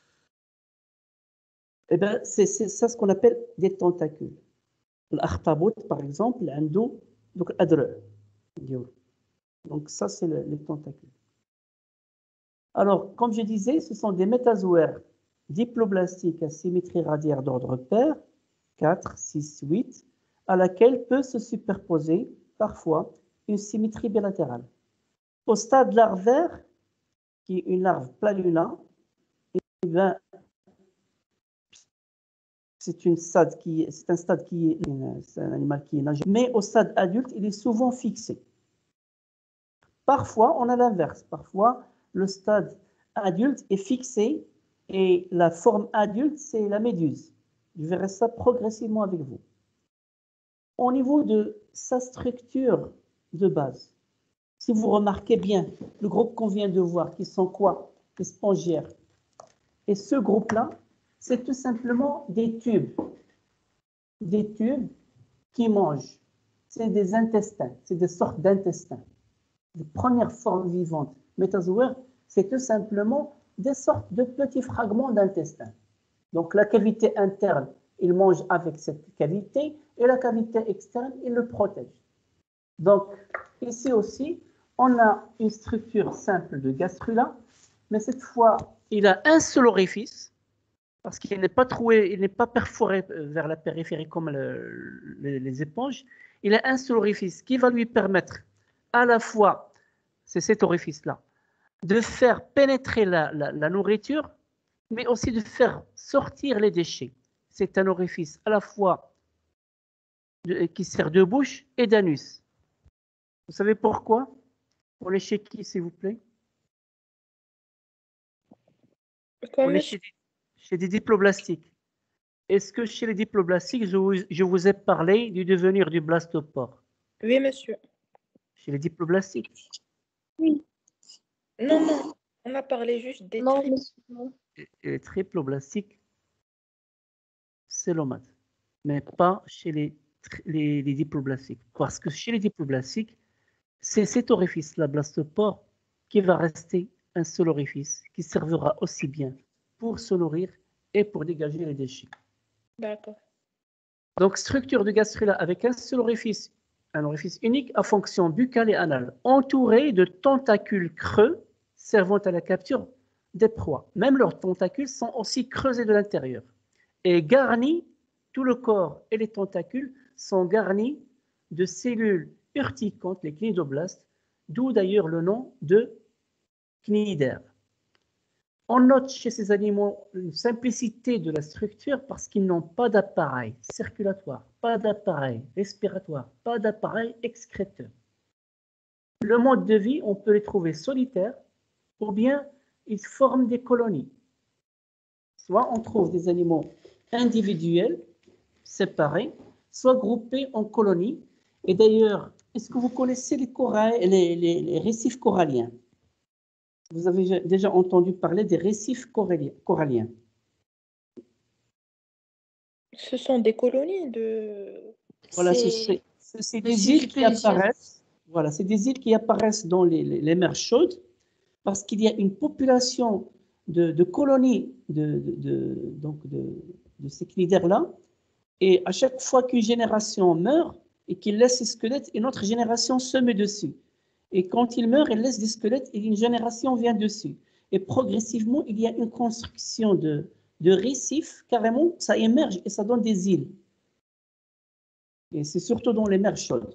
Eh bien, c'est ça ce qu'on appelle des tentacules. L'akhtabut, par exemple, عنده donc الأدرع ديالو. Donc ça, c'est les tentacules. Alors, comme je disais, ce sont des métazoaires diploblastiques à symétrie radiaire d'ordre pair, 4, 6, 8, à laquelle peut se superposer parfois une symétrie bilatérale. Au stade larvaire, qui est une larve planula, eh bien, c'est un stade qui est, c'est un animal qui est nageur, mais au stade adulte, il est souvent fixé. Parfois, on a l'inverse. Parfois, le stade adulte est fixé et la forme adulte, c'est la méduse. Je verrai ça progressivement avec vous. Au niveau de sa structure de base, si vous remarquez bien, le groupe qu'on vient de voir, qui sont quoi? Les spongiaires. Et ce groupe-là, c'est tout simplement des tubes qui mangent. C'est des intestins, c'est des sortes d'intestins. Les premières formes vivantes métazoaires, c'est tout simplement des sortes de petits fragments d'intestin. Donc la cavité interne, il mange avec cette cavité, et la cavité externe, il le protège. Donc ici aussi, on a une structure simple de gastrula, mais cette fois, il a un seul orifice, parce qu'il n'est pas troué, il n'est pas perforé vers la périphérie comme les éponges. Il a un seul orifice qui va lui permettre à la fois, c'est cet orifice-là, de faire pénétrer la nourriture, mais aussi de faire sortir les déchets. C'est un orifice à la fois qui sert de bouche et d'anus. Vous savez pourquoi? On est chez qui, s'il vous plaît? On est chez des diploblastiques. Est-ce que chez les diploblastiques, je vous ai parlé du devenir du blastopore? Oui, monsieur. Chez les diploblastiques? Oui. Non, non. On a parlé juste des Non, tripes. monsieur. Et les triploblastiques, c'est l'omate, mais pas chez les diploblastiques. Parce que chez les diploblastiques, c'est cet orifice-là, blastopore, qui va rester un seul orifice, qui servira aussi bien pour se nourrir et pour dégager les déchets. D'accord. Donc, structure de gastrula avec un seul orifice, un orifice unique à fonction buccale et anale, entouré de tentacules creux servant à la capture des proies. Même leurs tentacules sont aussi creusés de l'intérieur. Et garnis, tout le corps et les tentacules sont garnis de cellules urticantes, les cnidoblastes, d'où d'ailleurs le nom de cnidaire. On note chez ces animaux une simplicité de la structure parce qu'ils n'ont pas d'appareil circulatoire, pas d'appareil respiratoire, pas d'appareil excréteur. Le mode de vie, on peut les trouver solitaires ou bien ils forment des colonies. Soit on trouve des animaux individuels, séparés, soit groupés en colonies. Et d'ailleurs, est-ce que vous connaissez les récifs coralliens? Vous avez déjà entendu parler des récifs coralliens. Ce sont des colonies de... Voilà, c'est des îles qui apparaissent. Voilà, c'est des îles qui apparaissent dans les mers chaudes parce qu'il y a une population de colonies de ces cnidaires-là. Et à chaque fois qu'une génération meurt et qu'il laisse ses squelettes, une autre génération se met dessus. Et quand il meurt, il laisse des squelettes et une génération vient dessus. Et progressivement, il y a une construction de récifs, carrément, ça émerge et ça donne des îles. Et c'est surtout dans les mers chaudes.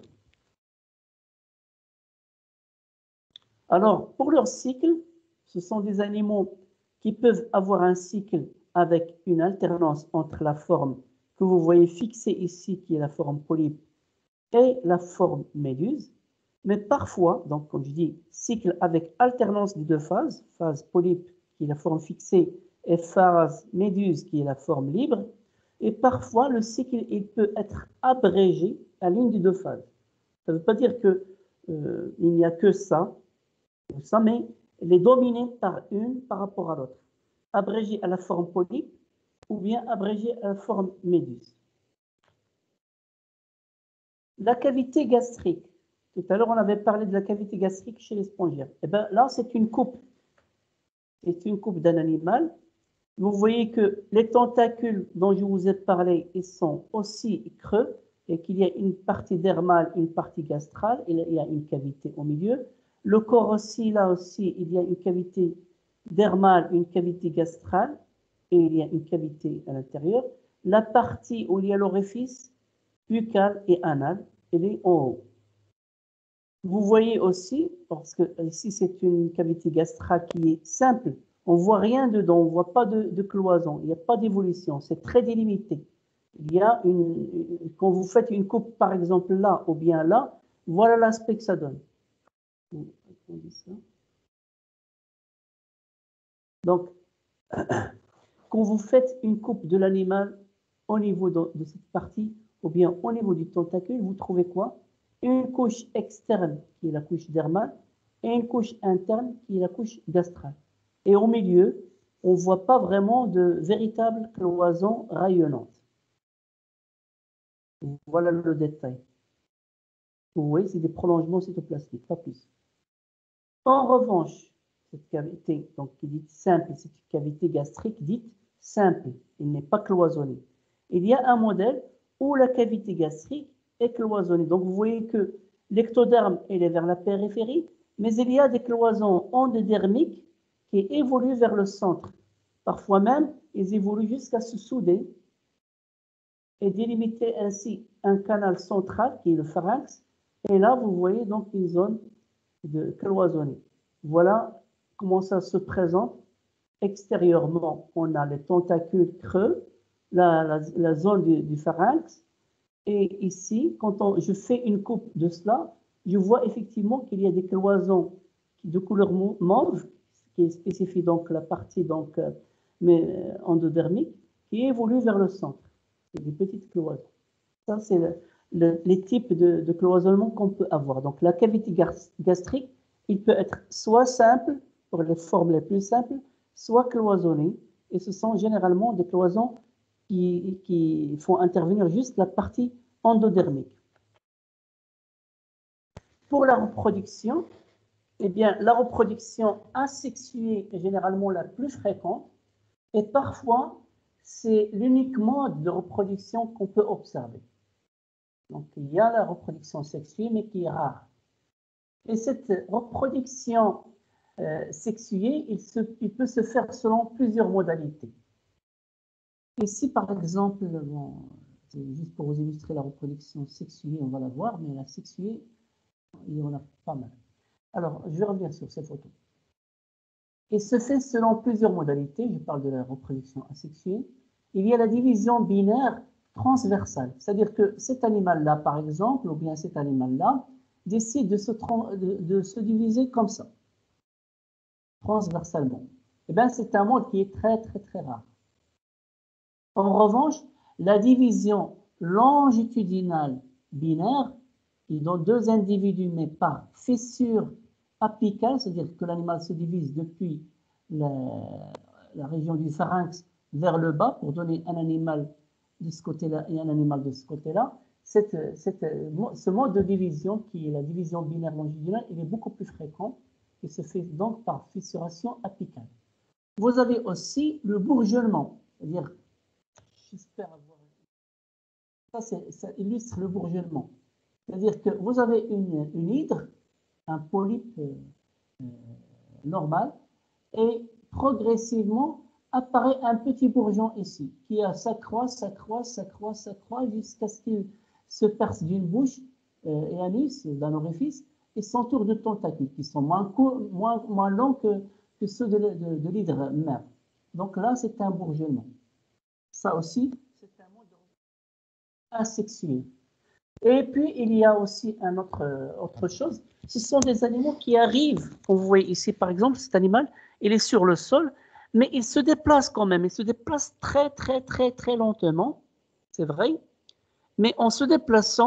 Alors, pour leur cycle, ce sont des animaux qui peuvent avoir un cycle avec une alternance entre la forme que vous voyez fixée ici, qui est la forme polype, et la forme méduse. Mais parfois, donc comme je dis, cycle avec alternance des deux phases, phase polype qui est la forme fixée et phase méduse qui est la forme libre. Et parfois, le cycle il peut être abrégé à l'une des deux phases. Ça ne veut pas dire que il n'y a que ça, mais elle est dominée par une par rapport à l'autre. Abrégée à la forme polype ou bien abrégée à la forme méduse. La cavité gastrique. Tout à l'heure, on avait parlé de la cavité gastrique chez les spongiaires. Et bien là, c'est une coupe. C'est une coupe d'un animal. Vous voyez que les tentacules dont je vous ai parlé, ils sont aussi creux et qu'il y a une partie dermale, une partie gastrale, il y a une cavité au milieu. Le corps aussi, là aussi, il y a une cavité dermale, une cavité gastrale et il y a une cavité à l'intérieur. La partie où il y a l'orifice buccal et anal, elle est en haut. Vous voyez aussi, parce que ici c'est une cavité gastrale qui est simple, on ne voit rien dedans, on ne voit pas de cloison, il n'y a pas d'évolution, c'est très délimité. Il y a quand vous faites une coupe par exemple là ou bien là, voilà l'aspect que ça donne. Donc, quand vous faites une coupe de l'animal au niveau de cette partie ou bien au niveau du tentacule, vous trouvez quoi? Une couche externe qui est la couche dermale et une couche interne qui est la couche gastrale. Et au milieu, on ne voit pas vraiment de véritable cloison rayonnante. Voilà le détail. Vous voyez, c'est des prolongements cytoplastiques, pas plus. En revanche, cette cavité, donc qui est dite simple, c'est une cavité gastrique dite simple, il n'est pas cloisonné. Il y a un modèle où la cavité gastrique est cloisonnée. Donc vous voyez que l'ectoderme est vers la périphérie, mais il y a des cloisons endodermiques qui évoluent vers le centre. Parfois même, ils évoluent jusqu'à se souder et délimiter ainsi un canal central qui est le pharynx. Et là, vous voyez donc une zone de cloisonnée. Voilà comment ça se présente extérieurement. On a les tentacules creux, la zone du pharynx. Et ici, quand je fais une coupe de cela, je vois effectivement qu'il y a des cloisons de couleur mauve, qui spécifie donc la partie donc, endodermique, qui évolue vers le centre. C'est des petites cloisons. Ça, c'est les types de cloisonnement qu'on peut avoir. Donc, la cavité gastrique, il peut être soit simple, pour les formes les plus simples, soit cloisonné. Et ce sont généralement des cloisons qui font intervenir juste la partie endodermique. Pour la reproduction, eh bien, la reproduction asexuée est généralement la plus fréquente et parfois, c'est l'unique mode de reproduction qu'on peut observer. Donc, il y a la reproduction sexuée, mais qui est rare. Et cette reproduction sexuée, il peut se faire selon plusieurs modalités. Ici, par exemple, bon, juste pour vous illustrer la reproduction sexuée, on va la voir, mais la sexuée, il y en a pas mal. Alors, je vais revenir sur cette photo. Il se fait selon plusieurs modalités. Je parle de la reproduction asexuée. Il y a la division binaire transversale. C'est-à-dire que cet animal-là, par exemple, ou bien cet animal-là, décide de se diviser comme ça, transversalement. Eh bien, c'est un mode qui est très, très, très rare. En revanche, la division longitudinale binaire, qui donne deux individus, mais par fissure apicale, c'est-à-dire que l'animal se divise depuis la région du pharynx vers le bas pour donner un animal de ce côté-là et un animal de ce côté-là. Ce mode de division, qui est la division binaire longitudinale, il est beaucoup plus fréquent et se fait donc par fissuration apicale. Vous avez aussi le bourgeonnement, c'est-à-dire, j'espère avoir... Ça illustre le bourgeonnement. C'est-à-dire que vous avez une hydre, un polype normal, et progressivement apparaît un petit bourgeon ici, qui s'accroît jusqu'à ce qu'il se perce d'une bouche et anus, d'un orifice, et s'entoure de tentacules qui sont moins longs que ceux de l'hydre mère. Donc là, c'est un bourgeonnement. Ça aussi, c'est un mode asexué. Et puis, il y a aussi autre chose. Ce sont des animaux qui arrivent, comme vous voyez ici, par exemple, cet animal, il est sur le sol, mais il se déplace quand même. Il se déplace très, très, très, très lentement, c'est vrai. Mais en se déplaçant,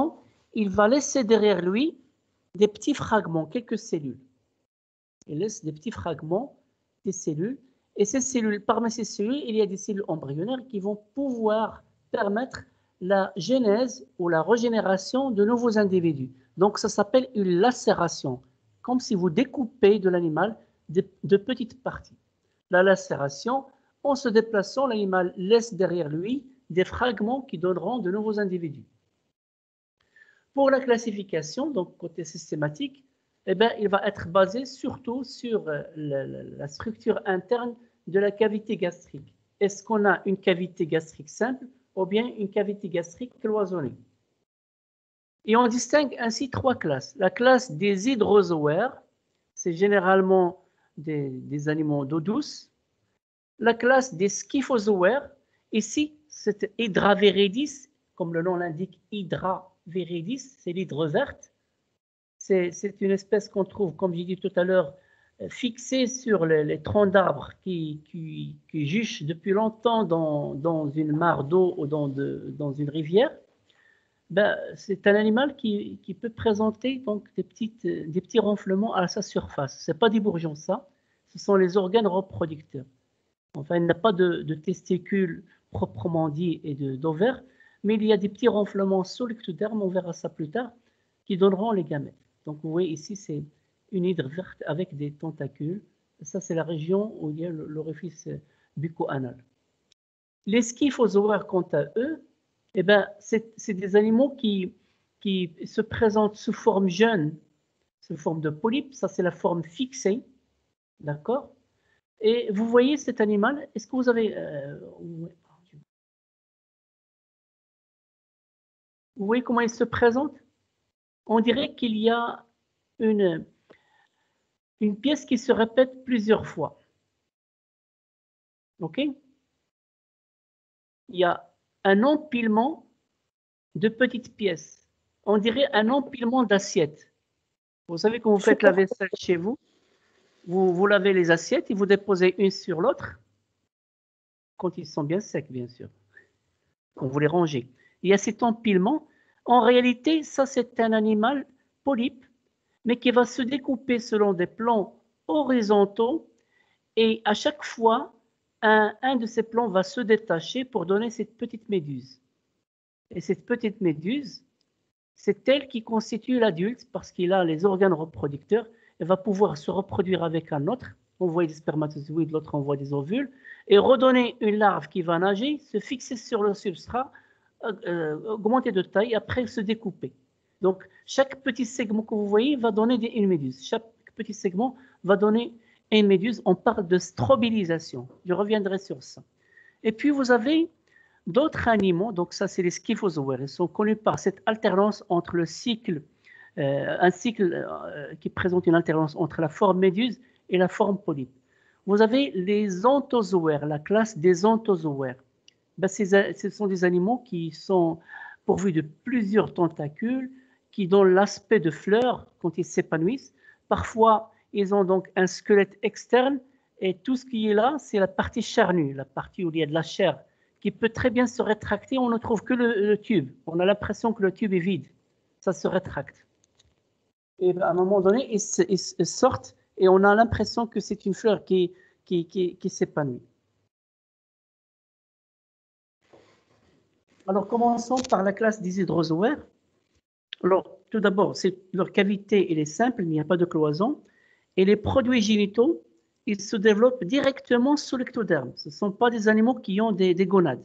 il va laisser derrière lui des petits fragments, quelques cellules. Il laisse des petits fragments, des cellules. Et ces cellules, parmi ces cellules, il y a des cellules embryonnaires qui vont pouvoir permettre la genèse ou la régénération de nouveaux individus. Donc, ça s'appelle une lacération, comme si vous découpez de l'animal de petites parties. La lacération, en se déplaçant, l'animal laisse derrière lui des fragments qui donneront de nouveaux individus. Pour la classification, donc côté systématique, eh bien, il va être basé surtout sur la structure interne de la cavité gastrique. Est-ce qu'on a une cavité gastrique simple ou bien une cavité gastrique cloisonnée? Et on distingue ainsi trois classes. La classe des hydrozoaires, c'est généralement des animaux d'eau douce. La classe des scyphozoaires, ici, c'est Hydra viridis, comme le nom l'indique, Hydra viridis, c'est l'hydre verte. C'est une espèce qu'on trouve, comme j'ai dit tout à l'heure, fixée sur les troncs d'arbres qui juchent depuis longtemps dans une mare d'eau ou dans une rivière. Ben, c'est un animal qui peut présenter donc des petits renflements à sa surface. Ce n'est pas des bourgeons, ça. Ce sont les organes reproducteurs. Enfin, il n'a pas de testicules proprement dit et d'ovaires, mais il y a des petits renflements sur l'ectoderme, on verra ça plus tard, qui donneront les gamètes. Donc, vous voyez ici, c'est une hydre verte avec des tentacules. Ça, c'est la région où il y a l'orifice bucco-anal. Les scyphozoaires, quant à eux, eh ben, c'est des animaux qui se présentent sous forme jeune, sous forme de polype. Ça, c'est la forme fixée. D'accord? Et vous voyez cet animal, est-ce que vous avez... vous voyez comment il se présente? On dirait qu'il y a une pièce qui se répète plusieurs fois. OK? Il y a un empilement de petites pièces. On dirait un empilement d'assiettes. Vous savez, quand vous faites la vaisselle chez vous, vous lavez les assiettes et vous déposez une sur l'autre, quand ils sont bien secs, bien sûr, quand vous les rangez. Il y a cet empilement. En réalité, ça, c'est un animal polype, mais qui va se découper selon des plans horizontaux, et à chaque fois, un de ces plans va se détacher pour donner cette petite méduse. Et cette petite méduse, c'est elle qui constitue l'adulte parce qu'il a les organes reproducteurs. Elle va pouvoir se reproduire avec un autre, envoyer des spermatozoïdes, l'autre envoie des ovules, et redonner une larve qui va nager, se fixer sur le substrat, augmenter de taille, après se découper. Donc, chaque petit segment que vous voyez va donner une méduse. Chaque petit segment va donner une méduse. On parle de strobilisation. Je reviendrai sur ça. Et puis, vous avez d'autres animaux, donc ça, c'est les scyphozoaires. Ils sont connus par cette alternance entre le cycle, un cycle qui présente une alternance entre la forme méduse et la forme polype. Vous avez les anthozoaires, la classe des anthozoaires. Ben, ce sont des animaux qui sont pourvus de plusieurs tentacules, qui donnent l'aspect de fleurs quand ils s'épanouissent. Parfois, ils ont donc un squelette externe, et tout ce qui est là, c'est la partie charnue, la partie où il y a de la chair, qui peut très bien se rétracter. On ne trouve que le tube. On a l'impression que le tube est vide. Ça se rétracte. Et à un moment donné, ils sortent et on a l'impression que c'est une fleur qui s'épanouit. Alors, commençons par la classe des hydrozoaires. Alors, tout d'abord, leur cavité elle est simple, il n'y a pas de cloison. Et les produits génitaux, ils se développent directement sous l'ectoderme. Ce ne sont pas des animaux qui ont des gonades.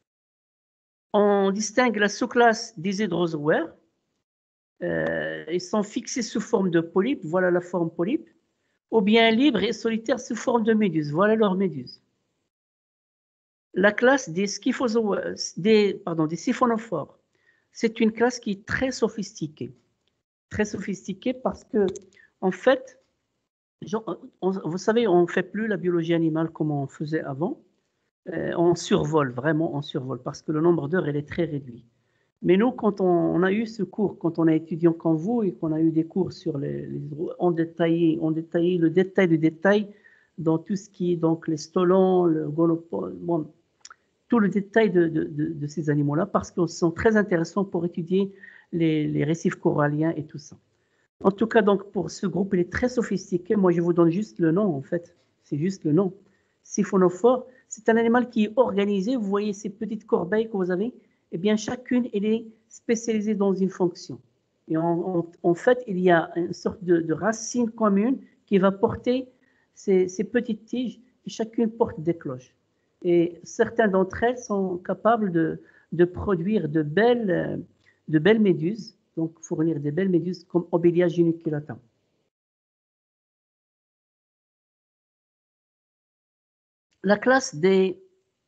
On distingue la sous-classe des hydrozoaires. Ils sont fixés sous forme de polype, voilà la forme polype, ou bien libres et solitaires sous forme de méduse, voilà leur méduse. La classe des siphonophores, c'est une classe qui est très sophistiquée parce que, en fait, vous savez, on ne fait plus la biologie animale comme on faisait avant. On survole, vraiment on survole, parce que le nombre d'heures, est très réduit. Mais nous, quand on a eu ce cours, quand on est étudiant comme vous, et qu'on a eu des cours sur on détaillait le détail du détail dans tout ce qui est donc les stolons, le gonopode, bon, tout le détail de ces animaux-là, parce qu'ils sont très intéressants pour étudier les récifs coralliens et tout ça. En tout cas, donc, pour ce groupe, il est très sophistiqué. Moi, je vous donne juste le nom, en fait. C'est juste le nom. Siphonophore, c'est un animal qui est organisé. Vous voyez ces petites corbeilles que vous avez? Eh bien, chacune, elle est spécialisée dans une fonction. Et en fait, il y a une sorte de racine commune qui va porter ces petites tiges, et chacune porte des cloches. Et certaines d'entre elles sont capables de produire de belles méduses, donc fournir des belles méduses comme Obelia geniculata. La classe des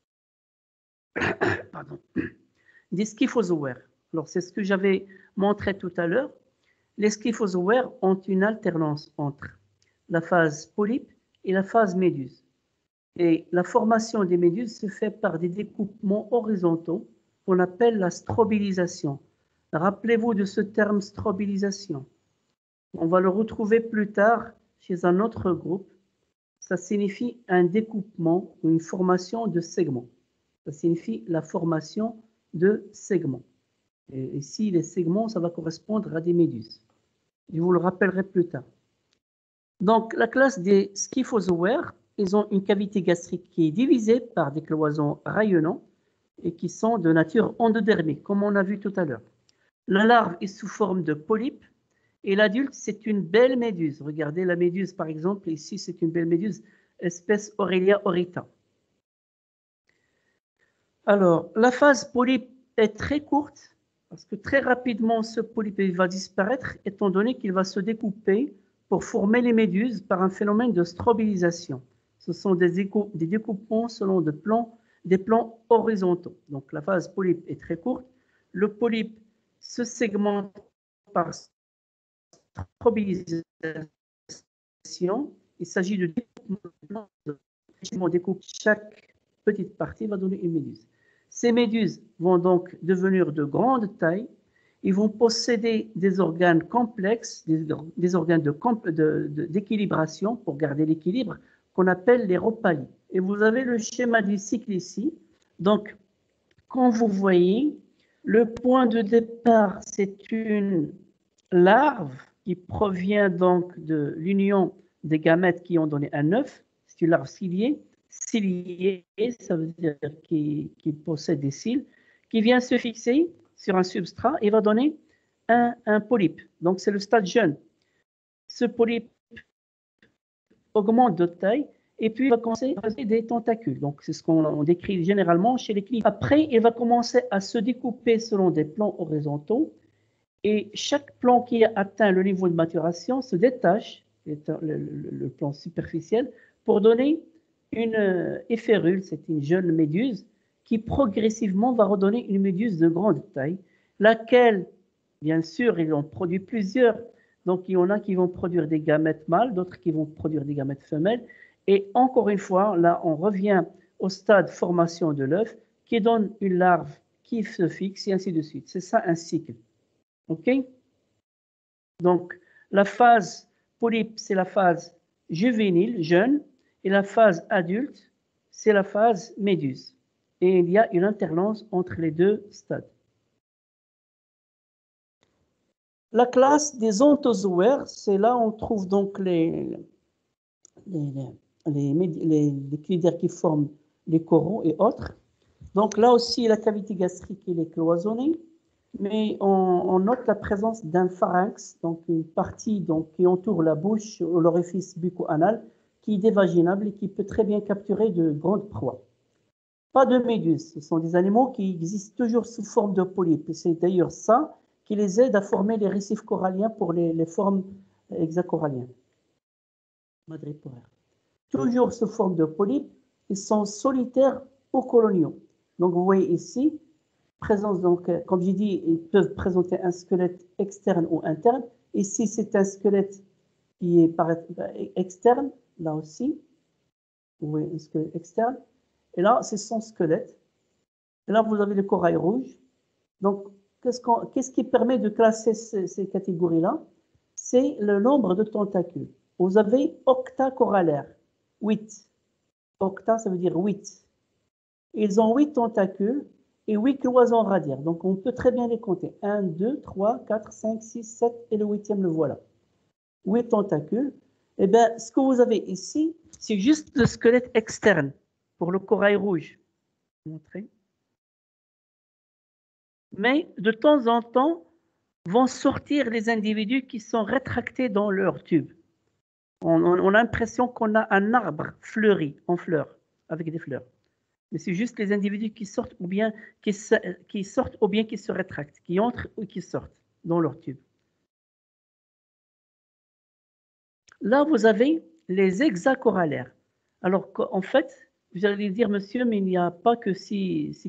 Schiphozoaires. Alors, c'est ce que j'avais montré tout à l'heure. Les Schiphozoaires ont une alternance entre la phase polype et la phase méduse. Et la formation des méduses se fait par des découpements horizontaux qu'on appelle la strobilisation. Rappelez-vous de ce terme strobilisation. On va le retrouver plus tard chez un autre groupe. Ça signifie un découpement ou une formation de segments. Ça signifie la formation de segments. Et ici, les segments, ça va correspondre à des méduses. Je vous le rappellerai plus tard. Donc, la classe des Schiphozoaires, ils ont une cavité gastrique qui est divisée par des cloisons rayonnants et qui sont de nature endodermique, comme on a vu tout à l'heure. La larve est sous forme de polype et l'adulte, c'est une belle méduse. Regardez la méduse, par exemple, ici, c'est une belle méduse, espèce Aurelia aurita. Alors, la phase polype est très courte parce que très rapidement, ce polype va disparaître étant donné qu'il va se découper pour former les méduses par un phénomène de strobilisation. Ce sont des découpements selon des plans horizontaux. Donc, la phase polype est très courte. Le polype se segmente par strobilisation. Il s'agit de découpement. Chaque petite partie va donner une méduse. Ces méduses vont donc devenir de grande taille. Ils vont posséder des organes complexes, des organes d'équilibration pour garder l'équilibre, qu'on appelle les ropalies. Et vous avez le schéma du cycle ici. Donc, quand vous voyez, le point de départ, c'est une larve qui provient donc de l'union des gamètes qui ont donné un œuf. C'est une larve ciliée. Ciliée, ça veut dire qu'il possède des cils, qui vient se fixer sur un substrat et va donner un polype. Donc, c'est le stade jeune. Ce polype augmente de taille et puis il va commencer à faire des tentacules. Donc, c'est ce qu'on décrit généralement chez les cliniques. Après, il va commencer à se découper selon des plans horizontaux et chaque plan qui a atteint le niveau de maturation se détache, le plan superficiel, pour donner une éphérule, c'est une jeune méduse, qui progressivement va redonner une méduse de grande taille, laquelle, bien sûr, ils en produisent plusieurs. Donc, il y en a qui vont produire des gamètes mâles, d'autres qui vont produire des gamètes femelles. Et encore une fois, là, on revient au stade formation de l'œuf, qui donne une larve qui se fixe, et ainsi de suite. C'est ça un cycle. OK? Donc, la phase polype, c'est la phase juvénile, jeune, et la phase adulte, c'est la phase méduse. Et il y a une alternance entre les deux stades. La classe des onthozoaires, c'est là où on trouve donc les cnidaires qui forment les coraux et autres. Donc là aussi, la cavité gastrique elle est cloisonnée, mais on note la présence d'un pharynx, donc une partie donc, qui entoure la bouche ou l'orifice bucco-anal, qui est dévaginable et qui peut très bien capturer de grandes proies. Pas de méduses, ce sont des animaux qui existent toujours sous forme de polypes. C'est d'ailleurs ça qui les aide à former les récifs coralliens pour les formes hexacoralliennes. Madrépораires. Toujours sous forme de polypes, ils sont solitaires ou coloniaux. Donc vous voyez ici, présence donc, comme j'ai dit, ils peuvent présenter un squelette externe ou interne. Ici, c'est un squelette qui est externe, là aussi. Vous voyez un squelette externe. Et là, c'est son squelette. Et là, vous avez le corail rouge. Donc, qu'est-ce qui permet de classer ces catégories-là? C'est le nombre de tentacules. Vous avez octacorallaires, 8. Octa, ça veut dire 8. Ils ont 8 tentacules et 8 cloisons radiaires. Donc, on peut très bien les compter. 1, 2, 3, 4, 5, 6, 7 et le 8e, le voilà. 8 tentacules. Eh bien, ce que vous avez ici, c'est juste le squelette externe pour le corail rouge. Montrer. Mais de temps en temps, vont sortir les individus qui sont rétractés dans leur tube. On a l'impression qu'on a un arbre fleuri, en fleurs, avec des fleurs. Mais c'est juste les individus qui sortent ou bien qui sortent ou bien qui se rétractent, qui entrent ou qui sortent dans leur tube. Là, vous avez les hexacorollaires. Alors en fait, vous allez dire, monsieur, mais il n'y a pas que six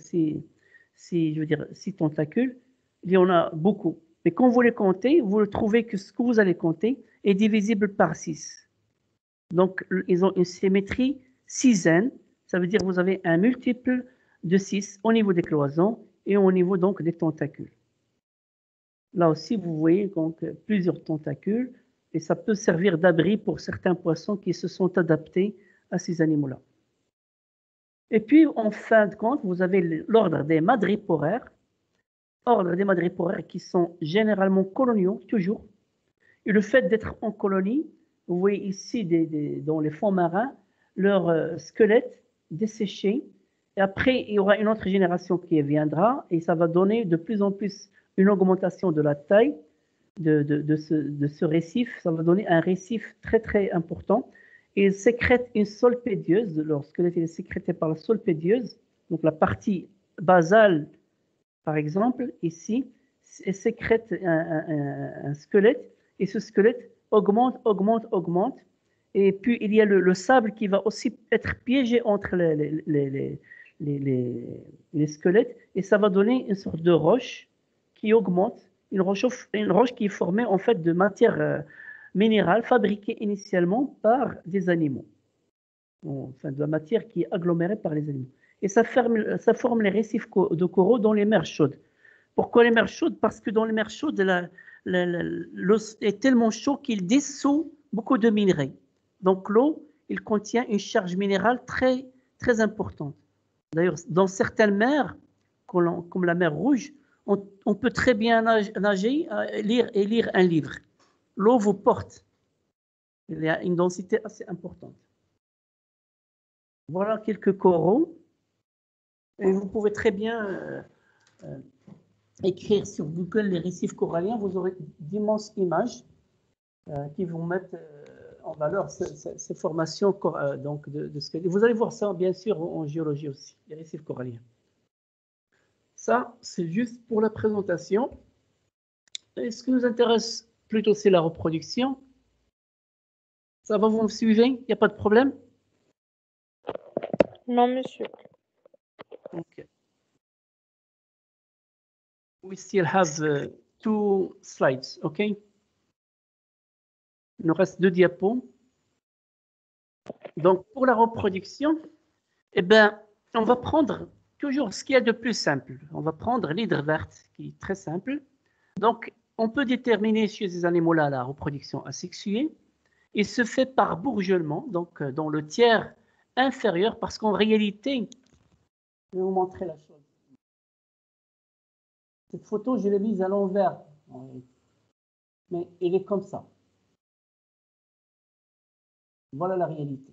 tentacules, il y en a beaucoup. Mais quand vous les comptez, vous trouvez que ce que vous allez compter est divisible par 6. Donc, ils ont une symétrie sisaine. Ça veut dire que vous avez un multiple de 6 au niveau des cloisons et au niveau donc des tentacules. Là aussi, vous voyez donc plusieurs tentacules et ça peut servir d'abri pour certains poissons qui se sont adaptés à ces animaux-là. Et puis, en fin de compte, vous avez l'ordre des madréporaires. Ordre des madréporaires qui sont généralement coloniaux, toujours. Et le fait d'être en colonie, vous voyez ici dans les fonds marins, leur squelette desséché. Et après, il y aura une autre génération qui viendra et ça va donner de plus en plus une augmentation de la taille de ce récif. Ça va donner un récif très, très important. Et il sécrète une solpédieuse. Leur squelette est sécrété par la solpédieuse, donc la partie basale. Par exemple, ici, elle sécrète un squelette et ce squelette augmente. Et puis, il y a le sable qui va aussi être piégé entre les squelettes et ça va donner une sorte de roche qui augmente, une roche qui est formée en fait de matière minérale fabriquée initialement par des animaux. Enfin, de la matière qui est agglomérée par les animaux. Et ça forme les récifs de coraux dans les mers chaudes. Pourquoi les mers chaudes? Parce que dans les mers chaudes, l'eau est tellement chaud qu'il dissout beaucoup de minerais. Donc l'eau, il contient une charge minérale très, très importante. D'ailleurs, dans certaines mers, comme la mer Rouge, on peut très bien nager, lire un livre. L'eau vous porte. Il y a une densité assez importante. Voilà quelques coraux. Et vous pouvez très bien écrire sur Google les récifs coralliens. Vous aurez d'immenses images qui vont mettre en valeur ces formations donc de squelettes. Vous allez voir ça, bien sûr, en géologie aussi, les récifs coralliens. Ça, c'est juste pour la présentation. Et ce qui nous intéresse plutôt, c'est la reproduction. Ça va, vous me suivez? Il n'y a pas de problème? Non, monsieur. Okay. We still have 2 slides, OK? Il nous reste 2 diapos. Donc, pour la reproduction, eh ben, on va prendre toujours ce qu'il y a de plus simple. On va prendre l'hydre verte, qui est très simple. Donc, on peut déterminer chez ces animaux-là la reproduction asexuée. Il se fait par bourgeonnement, donc dans le tiers inférieur, parce qu'en réalité, je vais vous montrer la chose. Cette photo, je l'ai mise à l'envers, mais elle est comme ça. Voilà la réalité.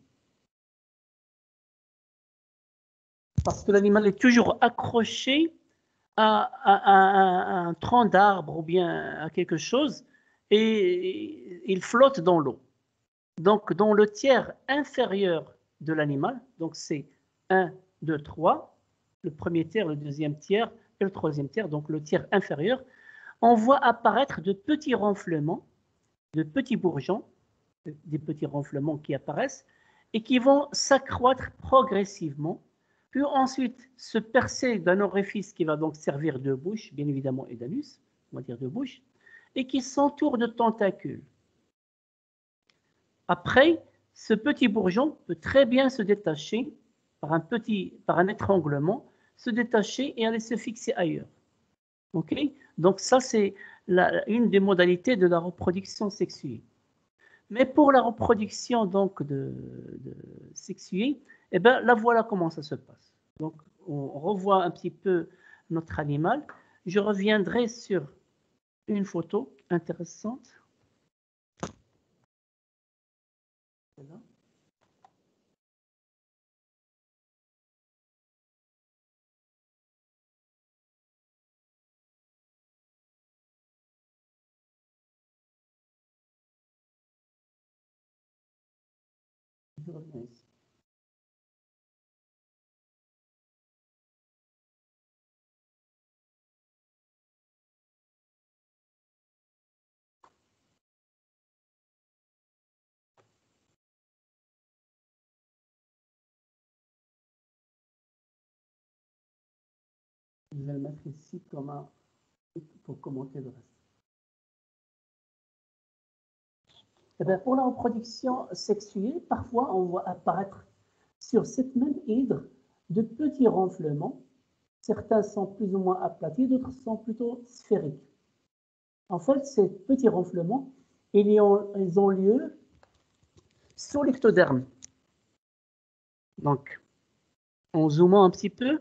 Parce que l'animal est toujours accroché à un tronc d'arbre ou bien à quelque chose et il flotte dans l'eau. Donc, dans le tiers inférieur de l'animal, donc c'est 1, 2, 3, le premier tiers, le deuxième tiers et le troisième tiers, donc le tiers inférieur, on voit apparaître de petits renflements, de petits bourgeons, des petits renflements qui apparaissent et qui vont s'accroître progressivement, puis ensuite se percer d'un orifice qui va donc servir de bouche, bien évidemment, et d'anus, on va dire de bouche, et qui s'entoure de tentacules. Après, ce petit bourgeon peut très bien se détacher par un étranglement, se détacher et aller se fixer ailleurs. Okay? Donc ça, c'est une des modalités de la reproduction sexuée. Mais pour la reproduction donc sexuée, eh ben, là voilà comment ça se passe. Donc on revoit un petit peu notre animal, je reviendrai sur une photo intéressante. Voilà. Je reviens ici. Je vais le mettre ici comme un pour commenter le reste. Eh bien, pour la reproduction sexuée, parfois on voit apparaître sur cette même hydre de petits renflements. Certains sont plus ou moins aplatis, d'autres sont plutôt sphériques. En fait, ces petits renflements, ils ont lieu sous l'ectoderme. Donc, en zoomant un petit peu,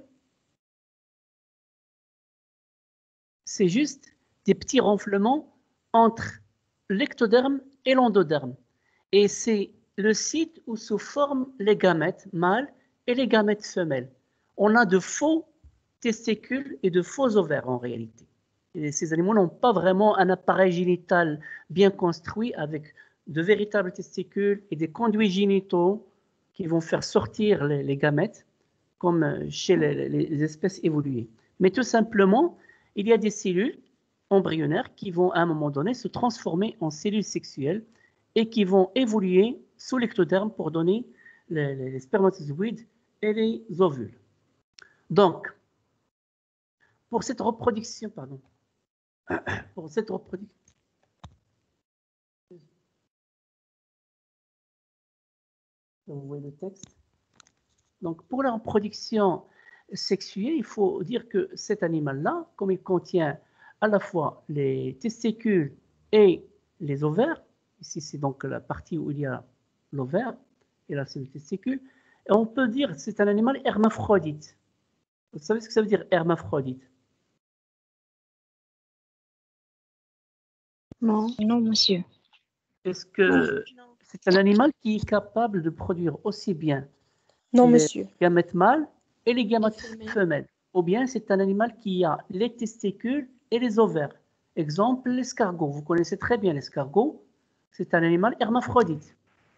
c'est juste des petits renflements entre l'ectoderme et l'endoderme. Et c'est le site où se forment les gamètes mâles et les gamètes femelles. On a de faux testicules et de faux ovaires en réalité. Et ces animaux n'ont pas vraiment un appareil génital bien construit avec de véritables testicules et des conduits génitaux qui vont faire sortir les gamètes, comme chez les espèces évoluées. Mais tout simplement, il y a des cellules embryonnaires qui vont à un moment donné se transformer en cellules sexuelles et qui vont évoluer sous l'ectoderme pour donner les spermatozoïdes et les ovules. Donc, pour cette reproduction, vous voyez le texte. Donc, pour la reproduction sexuée, il faut dire que cet animal-là, comme il contient à la fois les testicules et les ovaires, ici c'est donc la partie où il y a l'ovaire, et là c'est le testicule, et on peut dire que c'est un animal hermaphrodite. Vous savez ce que ça veut dire hermaphrodite? Non, non, monsieur. Est-ce que c'est un animal qui est capable de produire aussi bien Non, les monsieur. gamètes mâles et les gamètes femelles. femelles? Ou bien c'est un animal qui a les testicules et les ovaires. Exemple, l'escargot. Vous connaissez très bien l'escargot. C'est un animal hermaphrodite.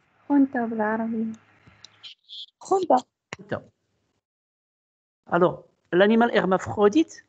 Alors, l'animal hermaphrodite,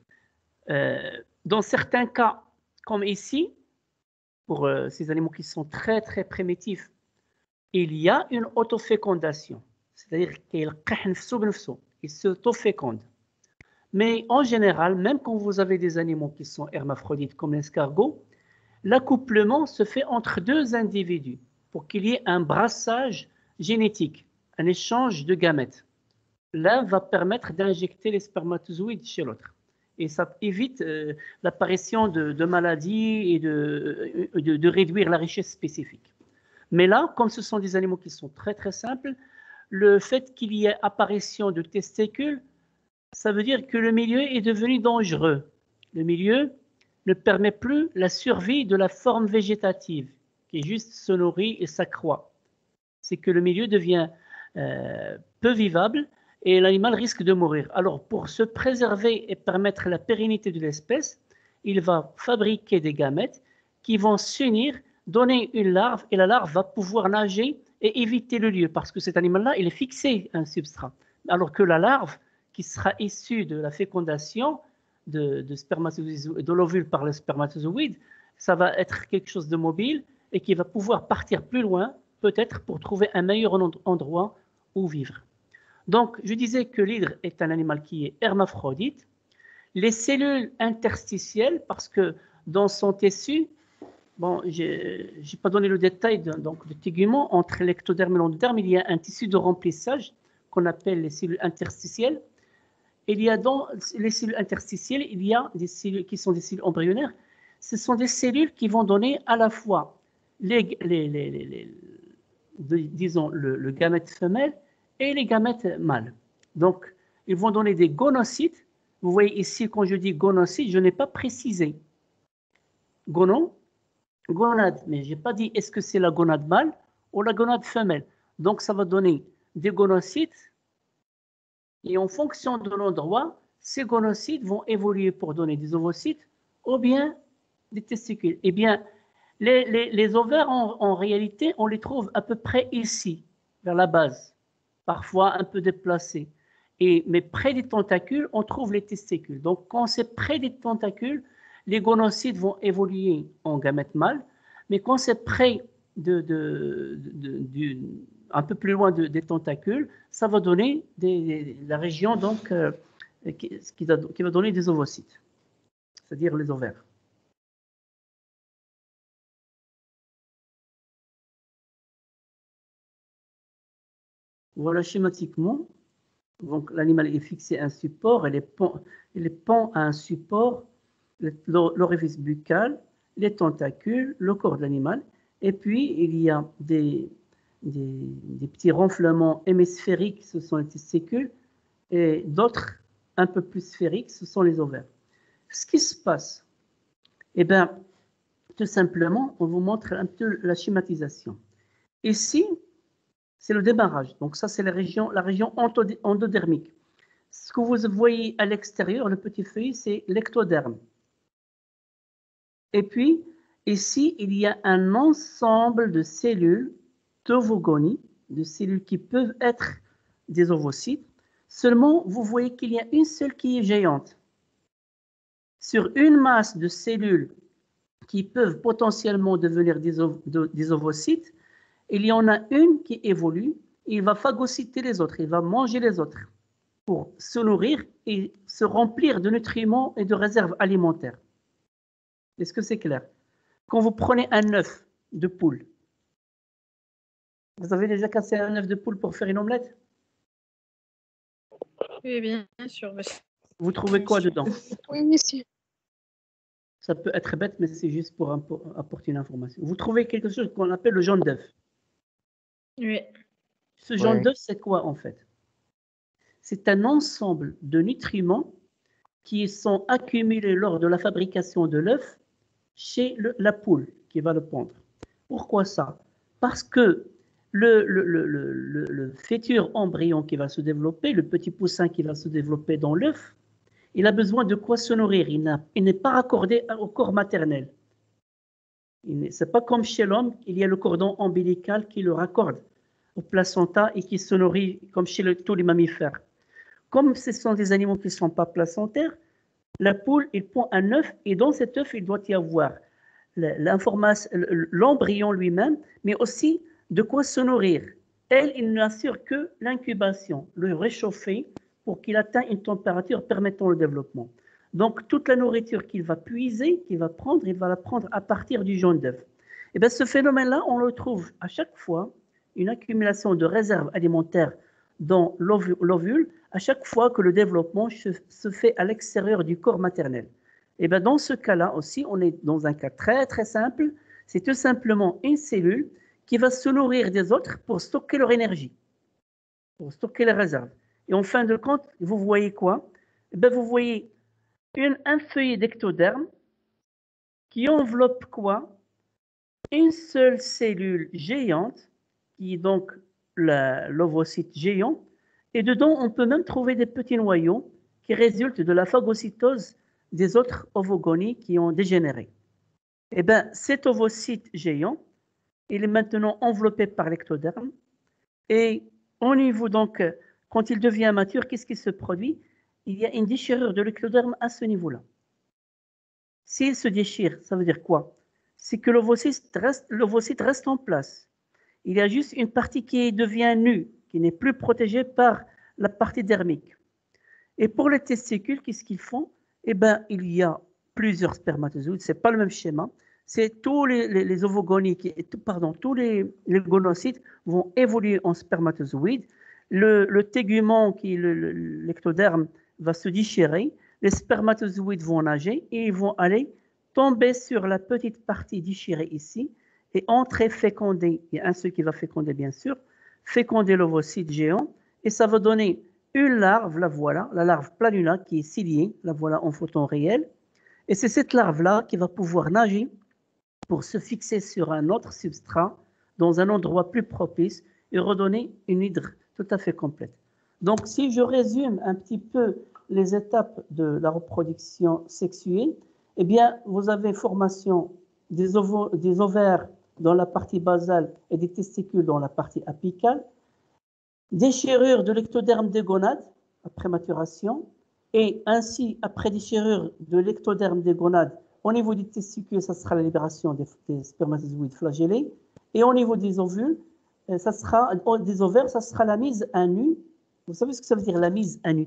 dans certains cas, comme ici, pour ces animaux qui sont très très primitifs, il y a une autofécondation, c'est-à-dire qu'il s'autoféconde. Mais en général, même quand vous avez des animaux qui sont hermaphrodites comme l'escargot, l'accouplement se fait entre deux individus pour qu'il y ait un brassage génétique, un échange de gamètes. L'un va permettre d'injecter les spermatozoïdes chez l'autre. Et ça évite l'apparition de maladies et de réduire la richesse spécifique. Mais là, comme ce sont des animaux qui sont très très simples, le fait qu'il y ait apparition de testicules, ça veut dire que le milieu est devenu dangereux. Le milieu ne permet plus la survie de la forme végétative, qui est juste se nourrit et s'accroît. C'est que le milieu devient peu vivable et l'animal risque de mourir. Alors, pour se préserver et permettre la pérennité de l'espèce, il va fabriquer des gamètes qui vont s'unir, donner une larve, et la larve va pouvoir nager et éviter le lieu, parce que cet animal-là, il est fixé à un substrat. Alors que la larve, qui sera issue de la fécondation de l'ovule par le spermatozoïde, ça va être quelque chose de mobile et qui va pouvoir partir plus loin, peut-être pour trouver un meilleur endroit où vivre. Donc, je disais que l'hydre est un animal qui est hermaphrodite. Les cellules interstitielles, parce que dans son tissu, bon, je n'ai pas donné le détail donc, de tégument, entre l'ectoderme et l'endoderme, il y a un tissu de remplissage qu'on appelle les cellules interstitielles. Il y a dans les cellules interstitielles, il y a des cellules qui sont des cellules embryonnaires. Ce sont des cellules qui vont donner à la fois disons, le gamète femelle et les gamètes mâles. Donc, ils vont donner des gonocytes. Vous voyez ici, quand je dis gonocytes, je n'ai pas précisé. Gonade, mais je n'ai pas dit est-ce que c'est la gonade mâle ou la gonade femelle. Donc, ça va donner des gonocytes et en fonction de l'endroit, ces gonocytes vont évoluer pour donner des ovocytes ou bien des testicules. Eh bien, les ovaires, en réalité, on les trouve à peu près ici, vers la base, parfois un peu déplacés. Mais près des tentacules, on trouve les testicules. Donc, quand c'est près des tentacules, les gonocytes vont évoluer en gamètes mâles, mais quand c'est près un peu plus loin des tentacules, ça va donner la région donc, qui va donner des ovocytes, c'est-à-dire les ovaires. Voilà schématiquement. Donc l'animal est fixé à un support, il est pend à un support, l'orifice buccal, les tentacules, le corps de l'animal, et puis il y a des petits renflements hémisphériques, ce sont les testicules, et d'autres un peu plus sphériques, ce sont les ovaires. Ce qui se passe, eh bien, tout simplement, on vous montre un peu la schématisation. Ici, c'est le démarrage. Donc ça, c'est la région endodermique. Ce que vous voyez à l'extérieur, le petit feuillet, c'est l'ectoderme. Et puis, ici, il y a un ensemble de cellules d'ovogonie, de cellules qui peuvent être des ovocytes. Seulement, vous voyez qu'il y a une seule qui est géante. Sur une masse de cellules qui peuvent potentiellement devenir des ovocytes, il y en a une qui évolue, il va phagocyter les autres, il va manger les autres pour se nourrir et se remplir de nutriments et de réserves alimentaires. Est-ce que c'est clair? Quand vous prenez un œuf de poule, vous avez déjà cassé un œuf de poule pour faire une omelette? Oui, bien sûr. Vous trouvez quoi dedans? Oui, monsieur. Ça peut être bête, mais c'est juste pour apporter une information. Vous trouvez quelque chose qu'on appelle le jaune d'œuf. Oui. Ce jaune d'œuf, c'est quoi en fait? C'est un ensemble de nutriments qui sont accumulés lors de la fabrication de l'œuf chez la poule qui va le pondre. Pourquoi ça? Parce que le futur embryon qui va se développer, le petit poussin qui va se développer dans l'œuf, il a besoin de quoi se nourrir. Il n'est pas raccordé au corps maternel. Ce n'est pas comme chez l'homme, il y a le cordon ombilical qui le raccorde au placenta et qui se nourrit comme chez tous les mammifères. Comme ce sont des animaux qui ne sont pas placentaires, la poule, il pond un œuf et dans cet œuf, il doit y avoir l'embryon lui-même, mais aussi de quoi se nourrir. Elle, il n'assure que l'incubation, le réchauffer pour qu'il atteigne une température permettant le développement. Donc, toute la nourriture qu'il va puiser, qu'il va prendre, il va la prendre à partir du jaune d'œuf. Et bien, ce phénomène-là, on le trouve à chaque fois, une accumulation de réserves alimentaires dans l'ovule, à chaque fois que le développement se fait à l'extérieur du corps maternel. Et bien, dans ce cas-là aussi, on est dans un cas très, très simple. C'est tout simplement une cellule qui va se nourrir des autres pour stocker leur énergie, pour stocker les réserves. Et en fin de compte, vous voyez quoi? Eh bien, vous voyez un feuillet d'ectoderme qui enveloppe quoi? Une seule cellule géante, qui est donc l'ovocyte géant, et dedans, on peut même trouver des petits noyaux qui résultent de la phagocytose des autres ovogonies qui ont dégénéré. Eh bien, cet ovocyte géant, il est maintenant enveloppé par l'ectoderme, et au niveau, donc, quand il devient mature, qu'est-ce qui se produit? Il y a une déchirure de l'ectoderme à ce niveau-là. S'il se déchire, ça veut dire quoi? C'est que l'ovocyte reste en place. Il y a juste une partie qui devient nue, qui n'est plus protégée par la partie dermique. Et pour les testicules, qu'est-ce qu'ils font? Eh bien, il y a plusieurs spermatozoïdes, ce n'est pas le même schéma. C'est tous les ovogonies, tous les gonocytes vont évoluer en spermatozoïdes. Le tégument, qui est l'ectoderme, va se déchirer. Les spermatozoïdes vont nager et ils vont aller tomber sur la petite partie déchirée ici et entrer féconder. Il y a un seul qui va féconder, bien sûr, féconder l'ovocyte géant et ça va donner une larve, la voilà, la larve planula qui est ciliée, la voilà en photon réel. Et c'est cette larve-là qui va pouvoir nager pour se fixer sur un autre substrat dans un endroit plus propice et redonner une hydre tout à fait complète. Donc, si je résume un petit peu les étapes de la reproduction sexuée, eh bien, vous avez formation des ovaires dans la partie basale et des testicules dans la partie apicale, déchirure de l'ectoderme des gonades après maturation, et ainsi, après déchirure de l'ectoderme des gonades, au niveau des testicules, ça sera la libération des spermatozoïdes flagellés, et au niveau des ovules, ça sera, des ovaires, ça sera la mise à nu. Vous savez ce que ça veut dire la mise à nu?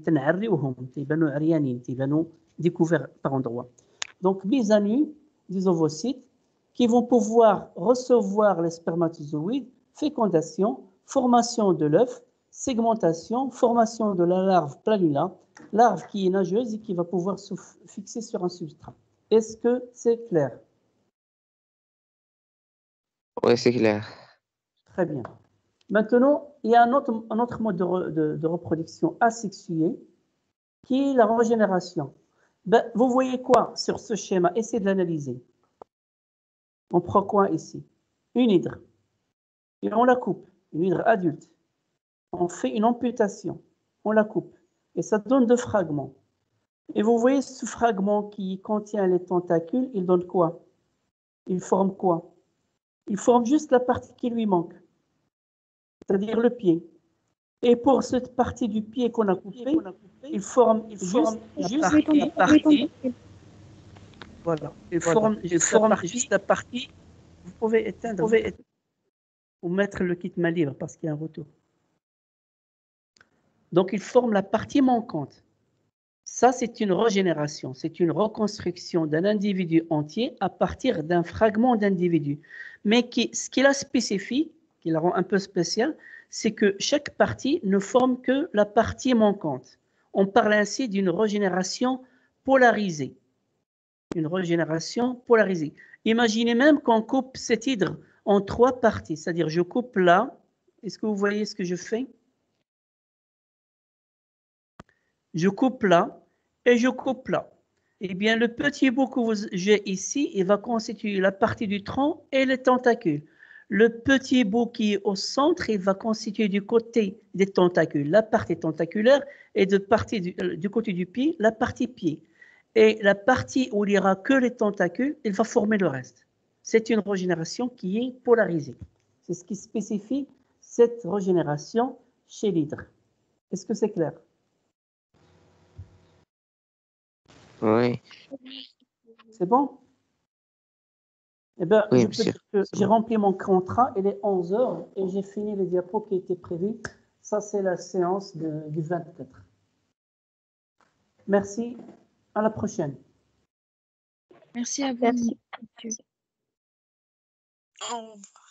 Découverts par endroits. Donc, mise à nu des ovocytes qui vont pouvoir recevoir les spermatozoïdes, fécondation, formation de l'œuf, segmentation, formation de la larve planula, larve qui est nageuse et qui va pouvoir se fixer sur un substrat. Est-ce que c'est clair? Oui, c'est clair. Très bien. Maintenant, il y a un autre mode de reproduction asexuée qui est la régénération. Ben, vous voyez quoi sur ce schéma? Essayez de l'analyser. On prend quoi ici? Une hydre. Et on la coupe, une hydre adulte. On fait une amputation. On la coupe. Et ça donne 2 fragments. Et vous voyez ce fragment qui contient les tentacules, il donne quoi? Il forme quoi? Il forme juste la partie qui lui manque, c'est-à-dire le pied. Et pour cette partie du pied qu'on a coupée, il forme juste la partie. Voilà. Il forme juste la partie. Vous pouvez éteindre ou mettre le kit main libre parce qu'il y a un retour. Donc, il forme la partie manquante. Ça, c'est une régénération, c'est une reconstruction d'un individu entier à partir d'un fragment d'individu. Mais ce qui la spécifie, qui la rend un peu spéciale, c'est que chaque partie ne forme que la partie manquante. On parle ainsi d'une régénération polarisée. Une régénération polarisée. Imaginez même qu'on coupe cette hydre en 3 parties, c'est-à-dire je coupe là. Est-ce que vous voyez ce que je fais? Je coupe là et je coupe là. Eh bien, le petit bout que j'ai ici, il va constituer la partie du tronc et les tentacules. Le petit bout qui est au centre, il va constituer du côté des tentacules la partie tentaculaire et du côté du pied, la partie pied. Et la partie où il n'y aura que les tentacules, il va former le reste. C'est une régénération qui est polarisée. C'est ce qui spécifie cette régénération chez l'hydre. Est-ce que c'est clair? Oui. C'est bon? Eh bien, Oui, je peux monsieur. dire que C'est j'ai bon. rempli mon contrat, il est 11 heures et j'ai fini les diapos qui étaient prévus. Ça, c'est la séance du 24. Merci, à la prochaine. Merci à vous. Merci. Au revoir.